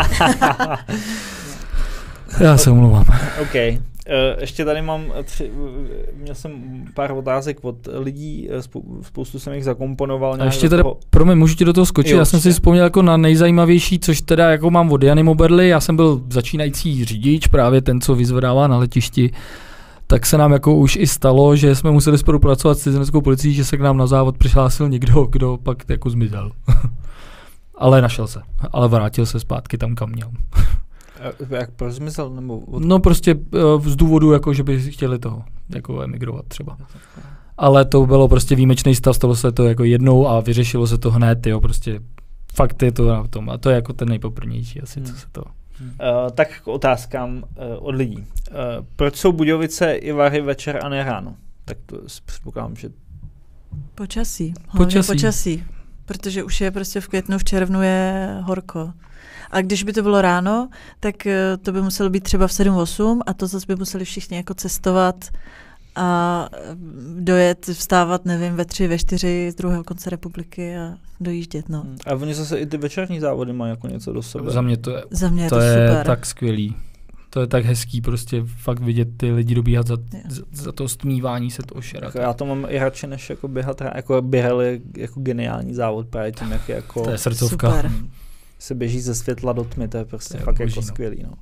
Já se omlouvám. OK. Uh, ještě tady mám tři, měl jsem pár otázek od lidí, spou- spoustu jsem jich zakomponoval. A ještě teda, toho... promiň, můžu ti do toho skočit, jo, já jsem si vzpomněl jako na nejzajímavější, což teda jako mám od Jany Moberly, já jsem byl začínající řidič, právě ten, co vyzvedává na letišti, tak se nám jako už i stalo, že jsme museli spolupracovat s cizineckou policií, že se k nám na závod přihlásil někdo, kdo pak jako zmizel. Ale našel se, ale vrátil se zpátky tam, kam měl. Jak proč zmizel? Nebo od... No prostě z důvodu, jako, že by chtěli toho jako emigrovat třeba. Ale to bylo prostě výjimečný stav, stalo se to jako jednou a vyřešilo se to hned, jo, prostě fakt je to na tom. A to je jako ten nejpoprnější asi, hmm. co se to... Hmm. Uh, tak k otázkám uh, od lidí. Uh, proč jsou Budějovice i Vary večer a ne ráno? Tak to předpokládám, že... Počasí. Počasí. Počasí. Protože už je prostě v květnu, v červnu je horko. A když by to bylo ráno, tak to by muselo být třeba v sedm osm a to zase by museli všichni jako cestovat a dojet, vstávat, nevím, ve tři, ve čtyři z druhého konce republiky a dojíždět, no. A oni zase i ty večerní závody mají jako něco do sebe. Za mě to je, Za mě je to, to je super. tak skvělý. To je tak hezký prostě fakt vidět ty lidi dobíhat za, za, za to stmívání se toho šera. Já to mám i radši, než jako běhat, jako běhal je jako geniální závod právě tím, jak je jako... To je srdcovka. Super. Se běží ze světla do tmy, to je prostě to je fakt boží, jako no. skvělý. No.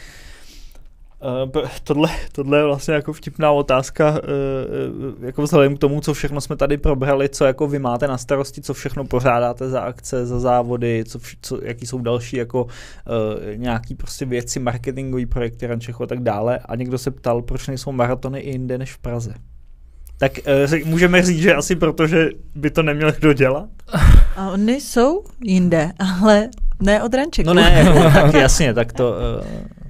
Uh, tohle, tohle je vlastně jako vtipná otázka, uh, jako vzhledem k tomu, co všechno jsme tady probrali, co jako vy máte na starosti, co všechno pořádáte za akce, za závody, co, co, jaký jsou další jako uh, nějaký prostě věci, marketingový projekty Rančechu a tak dále. A někdo se ptal, proč nejsou maratony i jinde než v Praze. Tak uh, můžeme říct, že asi protože by to neměl kdo dělat? A oni jsou jinde, ale ne od Rančeku. No ne, jako, tak jasně, tak to... Uh...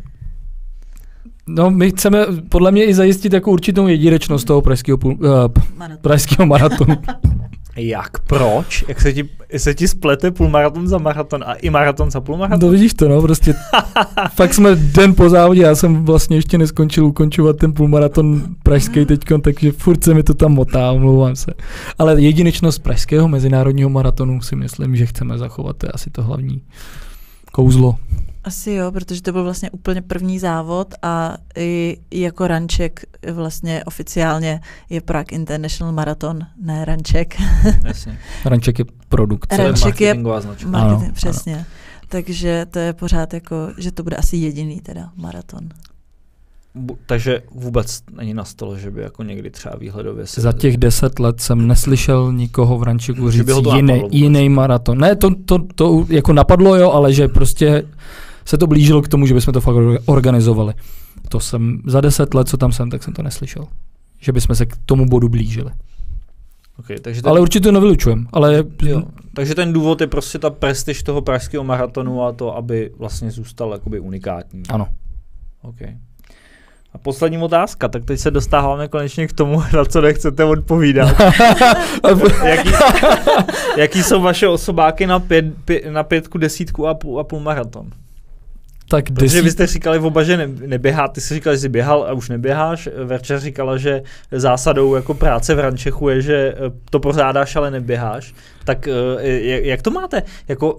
No my chceme podle mě i zajistit jako určitou jedinečnost toho pražského, půl, uh, Maraton. pražského maratonu. Jak? Proč? Jak se ti, se ti splete půlmaraton za maraton a i maraton za půlmaraton? No vidíš to, no, prostě fakt jsme den po závodě, já jsem vlastně ještě neskončil ukončovat ten půlmaraton pražský teďkon, takže furt se mi to tam motá, omlouvám se. Ale jedinečnost pražského mezinárodního maratonu si myslím, že chceme zachovat, to je asi to hlavní kouzlo. Asi jo, protože to byl vlastně úplně první závod a i jako Ranček vlastně oficiálně je Prague International Marathon, ne Ranček. Jasně. Ranček je produkce. Ranček je marketing, ano, přesně. Ano. Takže to je pořád jako, že to bude asi jediný teda maraton. Bu- takže vůbec není na stole, že by jako někdy třeba výhledově se... Za těch deset let jsem neslyšel nikoho v Rančeku říct jiný, jiný maraton. Ne, to, to, to jako napadlo, jo, ale že prostě se to blížilo k tomu, že bychom to fakt organizovali. To jsem za deset let, co tam jsem, tak jsem to neslyšel. Že bychom se k tomu bodu blížili. Okay, takže ten... Ale určitě to nevylučujem. Ale... Jo, takže ten důvod je prostě ta prestiž toho pražského maratonu a to, aby vlastně zůstal jakoby unikátní. Ano. Okay. A poslední otázka, tak teď se dostáváme konečně k tomu, na co nechcete odpovídat. jaký, jaký jsou vaše osobáky na, pět, pět, na pětku, desítku a půl, a půl maraton? Tak Protože desít... vy jste říkali v oba, že ne, neběhá, ty jsi říkal, že jsi běhal a už neběháš. Verča říkala, že zásadou jako práce v Rančechu je, že to pořádáš, ale neběháš. Tak jak to máte? Jako...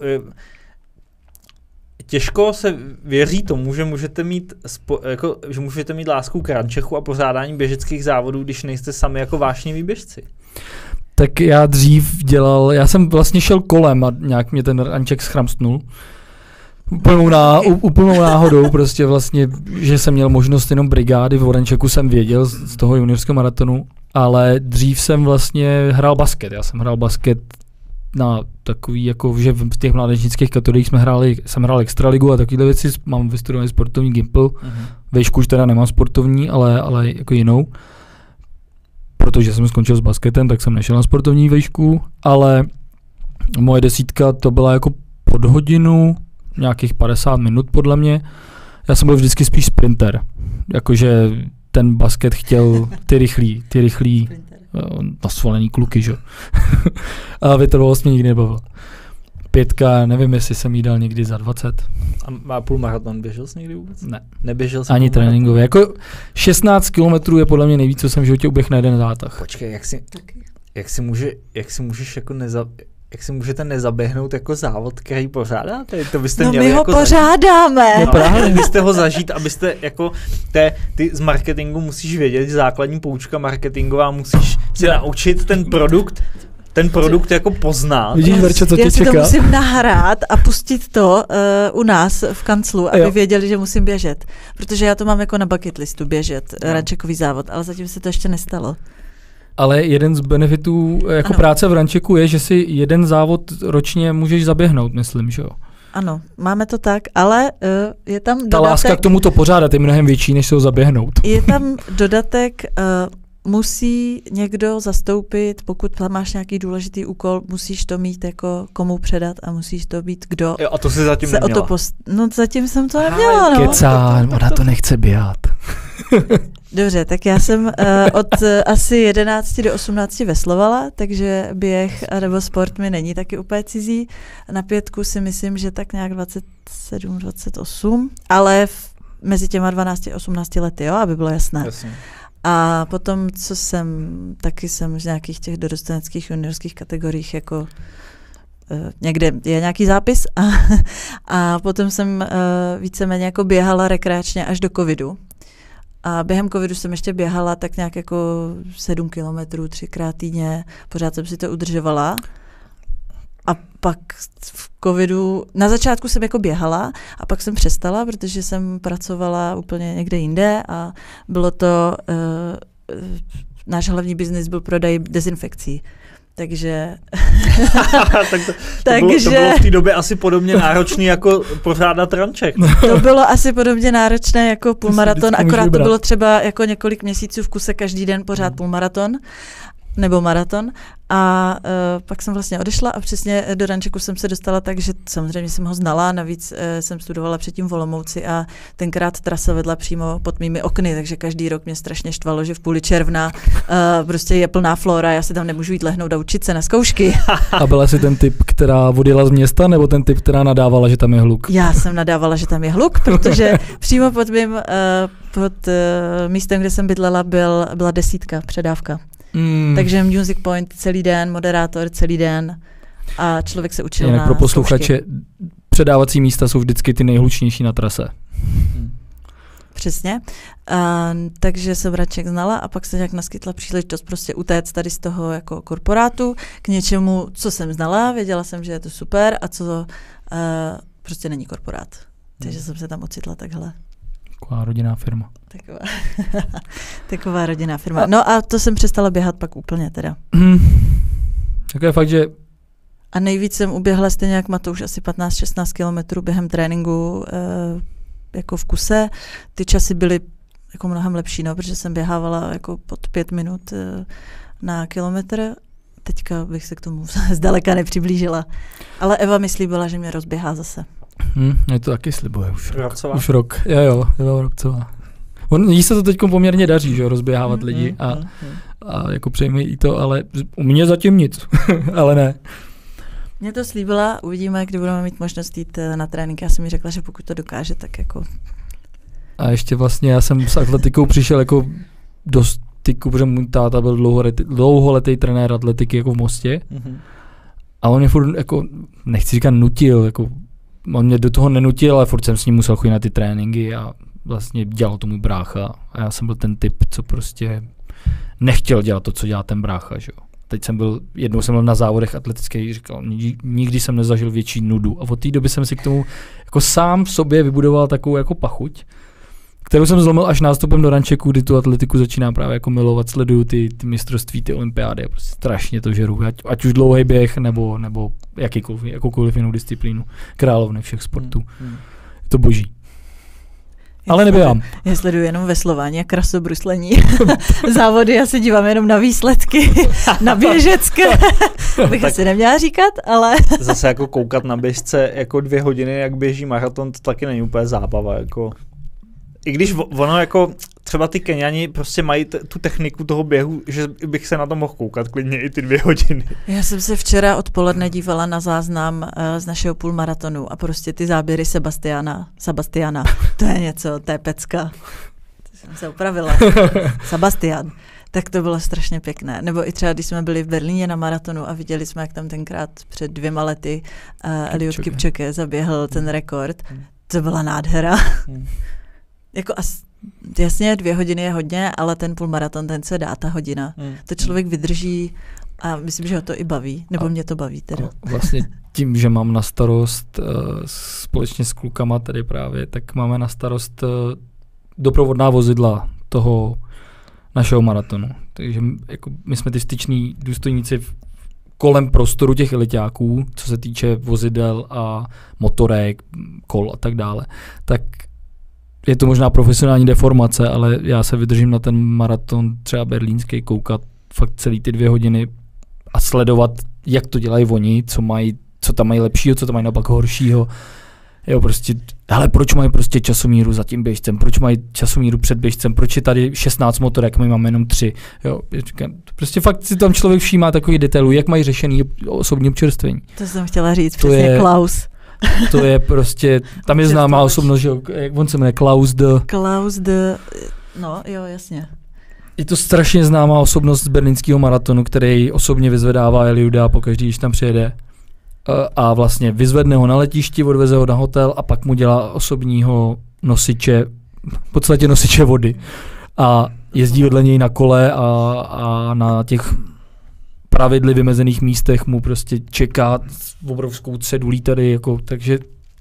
Těžko se věří tomu, že můžete mít, spo, jako, že můžete mít lásku k Rančechu a pořádání běžeckých závodů, když nejste sami jako vášniví běžci. Tak já dřív dělal, já jsem vlastně šel kolem a nějak mě ten Ranček schramstnul. Úplnou, ná, úplnou náhodou prostě vlastně, že jsem měl možnost jenom brigády, v Rančeku jsem věděl z, z toho juniorského maratonu, ale dřív jsem vlastně hrál basket, já jsem hrál basket na takový, jako, že v těch mládežnických kategoriích jsme hráli, jsem hrál extraligu a takovéhle věci, mám vystudovaný sportovní gimpl, uh-huh. Vejšku už teda nemám sportovní, ale, ale jako jinou. Protože jsem skončil s basketem, tak jsem nešel na sportovní vejšku, ale moje desítka to byla jako pod hodinu, nějakých padesát minut podle mě. Já jsem byl vždycky spíš sprinter, jakože ten basket chtěl ty rychlý, ty rychlý nasvolený kluky, že? A vytrvalost mě nikdy nebavila. Pětka, nevím, jestli jsem jí dal někdy za dvacet. A má půlmaraton, běžel jsi někdy vůbec? Ne. Neběžel jsi ani tréninkově. Jako šestnáct kilometrů je podle mě nejvíc, co jsem v životě uběh na jeden zátah. Počkej, jak si, jak si, může, jak si můžeš jako neza, jak si můžete nezaběhnout jako závod, který pořádáte? To byste no měli my ho jako pořádáme. No, právě byste ho zažít, abyste jako té, ty z marketingu musíš vědět, základní poučka marketingová, musíš si naučit ten produkt, ten produkt jako poznat. Vidíš, Verčo, co tě Já si čeká? to musím nahrát a pustit to uh, u nás v kanclu, aby jo. věděli, že musím běžet. Protože já to mám jako na bucket listu běžet, no. rančekový závod, ale zatím se to ještě nestalo. Ale jeden z benefitů jako ano. práce v rančeku je, že si jeden závod ročně můžeš zaběhnout, myslím, že jo? Ano, máme to tak, ale uh, je tam Ta dodatek... láska k tomu to pořádat je mnohem větší, než se ho zaběhnout. Je tam dodatek... Uh, musí někdo zastoupit, pokud máš nějaký důležitý úkol, musíš to mít jako komu předat a musíš to být kdo. Jo, a to si zatím se neměla. O to post... No zatím jsem to neměla, no. Kecá, ona to nechce běhat. Dobře, tak já jsem uh, od uh, asi jedenácti do osmnácti veslovala, takže běh nebo sport mi není taky úplně cizí. Na pětku si myslím, že tak nějak dvacet sedm, dvacet osm, ale v, mezi těma dvanácti a osmnácti lety, jo, aby bylo jasné. Jasně. A potom, co jsem, taky jsem z nějakých těch dorosteneckých juniorských kategoriích jako uh, někde je nějaký zápis a, a potom jsem uh, víceméně jako běhala rekreačně až do covidu. A během covidu jsem ještě běhala tak nějak jako sedm kilometrů třikrát týdně, pořád jsem si to udržovala. A pak v covidu, na začátku jsem jako běhala a pak jsem přestala, protože jsem pracovala úplně někde jinde a bylo to, uh, náš hlavní biznis byl prodej dezinfekcí. Takže... tak to, to, Takže... Bylo, to bylo v té době asi podobně náročný jako pořádat ranček. To bylo asi podobně náročné jako půlmaraton, akorát to bylo třeba jako několik měsíců v kuse každý den pořád půlmaraton nebo maraton. A uh, pak jsem vlastně odešla a přesně do rančeku jsem se dostala tak, že samozřejmě jsem ho znala, navíc uh, jsem studovala předtím v Olomouci a tenkrát trasa vedla přímo pod mými okny, takže každý rok mě strašně štvalo, že v půli června uh, prostě je plná flora, já si tam nemůžu jít lehnout a učit se na zkoušky. A byla jsi ten typ, která odjela z města, nebo ten typ, která nadávala, že tam je hluk? Já jsem nadávala, že tam je hluk, protože přímo pod mým uh, pod uh, místem, kde jsem bydlela, byl, byla desítka, předávka. Hmm. Takže Music Point celý den, moderátor celý den a člověk se učil. Jinak na pro posluchače, předávací místa jsou vždycky ty nejhlučnější na trase. Hmm. Přesně. A, takže jsem ranček znala a pak se nějak naskytla příležitost prostě utéct tady z toho jako korporátu k něčemu, co jsem znala, věděla jsem, že je to super a co uh, prostě není korporát. Takže hmm. jsem se tam ocitla takhle. Taková rodinná firma. Taková, taková rodinná firma. No a to jsem přestala běhat pak úplně teda. Hmm. Tak je fakt, že... A nejvíc jsem uběhla stejně jak Matouš asi patnáct šestnáct kilometrů během tréninku e, jako v kuse. Ty časy byly jako mnohem lepší, no, protože jsem běhávala jako pod pět minut e, na kilometr. Teďka bych se k tomu zdaleka nepřiblížila. Ale Eva mi slíbila, že mě rozběhá zase. Hmm, je to taky slibuje už rok. Rokcová. Už rok, jo jo, Eva Rokcová. On, jí se to teď poměrně daří, že rozběhávat mm, lidi a, mm, a jako přejme jí to, ale u mě zatím nic, ale ne. Mě to slíbila, uvidíme, kdy budeme mít možnost jít na trénink. Já jsem mi řekla, že pokud to dokáže, tak jako... A ještě vlastně já jsem s atletikou přišel jako do styku, protože můj táta byl dlouholetý, dlouholetý trenér atletiky jako v Mostě. Mm-hmm. A on mě furt jako, nechci říkat nutil, jako on mě do toho nenutil, ale furt jsem s ním musel chodit na ty tréninky a vlastně dělal to můj brácha. A já jsem byl ten typ, co prostě nechtěl dělat to, co dělá ten brácha, že jo. Teď jsem byl, jednou jsem byl na závodech atletických, říkal, nikdy jsem nezažil větší nudu. A od té doby jsem si k tomu jako sám v sobě vybudoval takovou jako pachuť. kterou jsem zlomil až nástupem do rančeku, kdy tu atletiku začínám právě jako milovat, sleduju ty, ty mistrovství, ty olympiády a prostě strašně to žeru, ať, ať už dlouhý běh, nebo, nebo jakýkoliv, jakoukoliv jinou disciplínu, královny všech sportů. Hmm, hmm. Je to boží. Já ale nebývám. Já sleduju jenom veslování a krasobruslení. Závody, já se dívám jenom na výsledky, na běžecké. Bych asi neměla říkat, ale... Zase jako koukat na běžce jako dvě hodiny, jak běží maraton, to taky není úplně zábava. Jako. I když ono jako, třeba ty Keňani prostě mají t- tu techniku toho běhu, že bych se na to mohl koukat klidně i ty dvě hodiny. Já jsem se včera odpoledne dívala na záznam uh, z našeho půlmaratonu a prostě ty záběry Sebastiana, Sebastiana, to je něco, to je pecka. To jsem se upravila. Sebastian. Tak to bylo strašně pěkné. Nebo i třeba, když jsme byli v Berlíně na maratonu a viděli jsme, jak tam tenkrát před dvěma lety uh, Eliud Kipchoge zaběhl ten rekord. Hmm. To byla nádhera. Hmm. Jako as, jasně, dvě hodiny je hodně, ale ten půlmaraton, ten se dá, ta hodina. Hmm. To člověk vydrží a myslím, že ho to i baví. Nebo a, mě to baví teda. Vlastně tím, že mám na starost uh, společně s klukama tady právě, tak máme na starost uh, doprovodná vozidla toho našeho maratonu. Takže jako my jsme ty styční důstojníci v, kolem prostoru těch eliťáků, co se týče vozidel a motorek, kol a tak dále. Tak je to možná profesionální deformace, ale já se vydržím na ten maraton třeba berlínský koukat fakt celý ty dvě hodiny a sledovat, jak to dělají oni, co mají, co tam mají lepšího, co tam mají naopak horšího. Jo, prostě, hele, proč mají prostě časomíru za tím běžcem, proč mají časomíru před běžcem, proč je tady šestnáct motorek, my máme jenom tři. Jo, prostě fakt si tam člověk všímá takový detailů, jak mají řešený osobní občerstvení. To jsem chtěla říct, to přesně je, Klaus. To je prostě, tam je známá osobnost, že jak on se jmenuje, Klaus de... Klaus de, no jo, jasně. Je to strašně známá osobnost z berlínského maratonu, který osobně vyzvedává Eliuda pokaždý, když tam přijede. A vlastně vyzvedne ho na letišti, odveze ho na hotel a pak mu dělá osobního nosiče, v podstatě nosiče vody. A jezdí vedle něj na kole a, a na těch pravidly vymezených místech mu prostě čeká obrovskou cedulí tady, jako, takže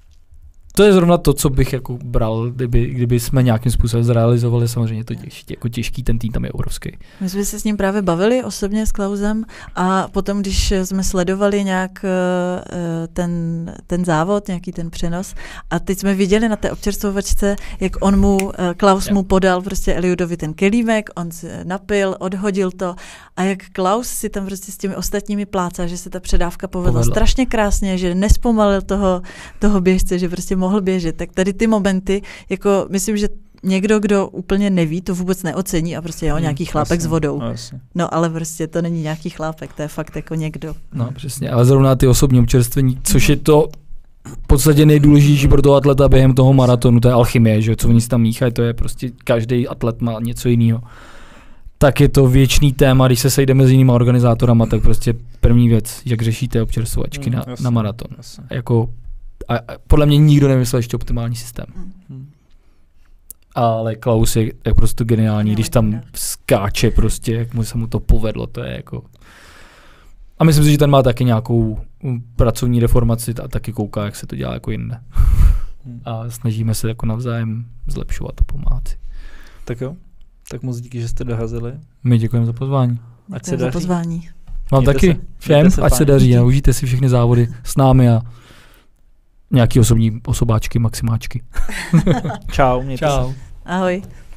to je zrovna to, co bych jako bral, kdyby, kdyby jsme nějakým způsobem zrealizovali, samozřejmě to těž, jako těžký, ten tým tam je obrovský. My jsme se s ním právě bavili osobně s Klausem a potom, když jsme sledovali nějak ten, ten závod, nějaký ten přenos a teď jsme viděli na té občerstvovačce, jak on mu, Klaus mu podal prostě Eliudovi ten kelímek, on se napil, odhodil to a jak Klaus si tam prostě s těmi ostatními plácá, že se ta předávka povedla, povedla. strašně krásně, že nespomalil toho, toho běžce, že prostě mohl běžet, tak tady ty momenty, jako myslím, že někdo, kdo úplně neví, to vůbec neocení a prostě je hmm, nějaký chlápek jasně, s vodou. Jasně. No ale prostě to není nějaký chlápek, to je fakt jako někdo. No přesně, ale zrovna ty osobní občerstvení, což je to v podstatě nejdůležitější pro toho atleta během toho maratonu, to je alchymie, že co oni si tam míchají, to je prostě každý atlet má něco jiného. Tak je to věčný téma, když se sejdeme s jinýma organizátorama, tak prostě první věc, jak řešíte občerstvovačky hmm, na, jasně, na maraton. Jasně. Jako A podle mě nikdo nemyslel ještě optimální systém. Hmm. Ale Klaus je, je prostě geniální, no, když tam skáče prostě, jak mu se mu to povedlo, to je jako... A myslím si, že ten má taky nějakou pracovní deformaci a taky kouká, jak se to dělá jako jinde. Hmm. A snažíme se jako navzájem zlepšovat a pomáhat si. Tak jo, tak moc díky, že jste dorazili. My děkujeme za pozvání. Ať se daří. Za pozvání. Vám taky, se, všem, ať fajn. Se daří a užijte si všechny závody s námi a nějaký osobní osobáčky, maximáčky. Čau, mějte Čau. se. Ahoj.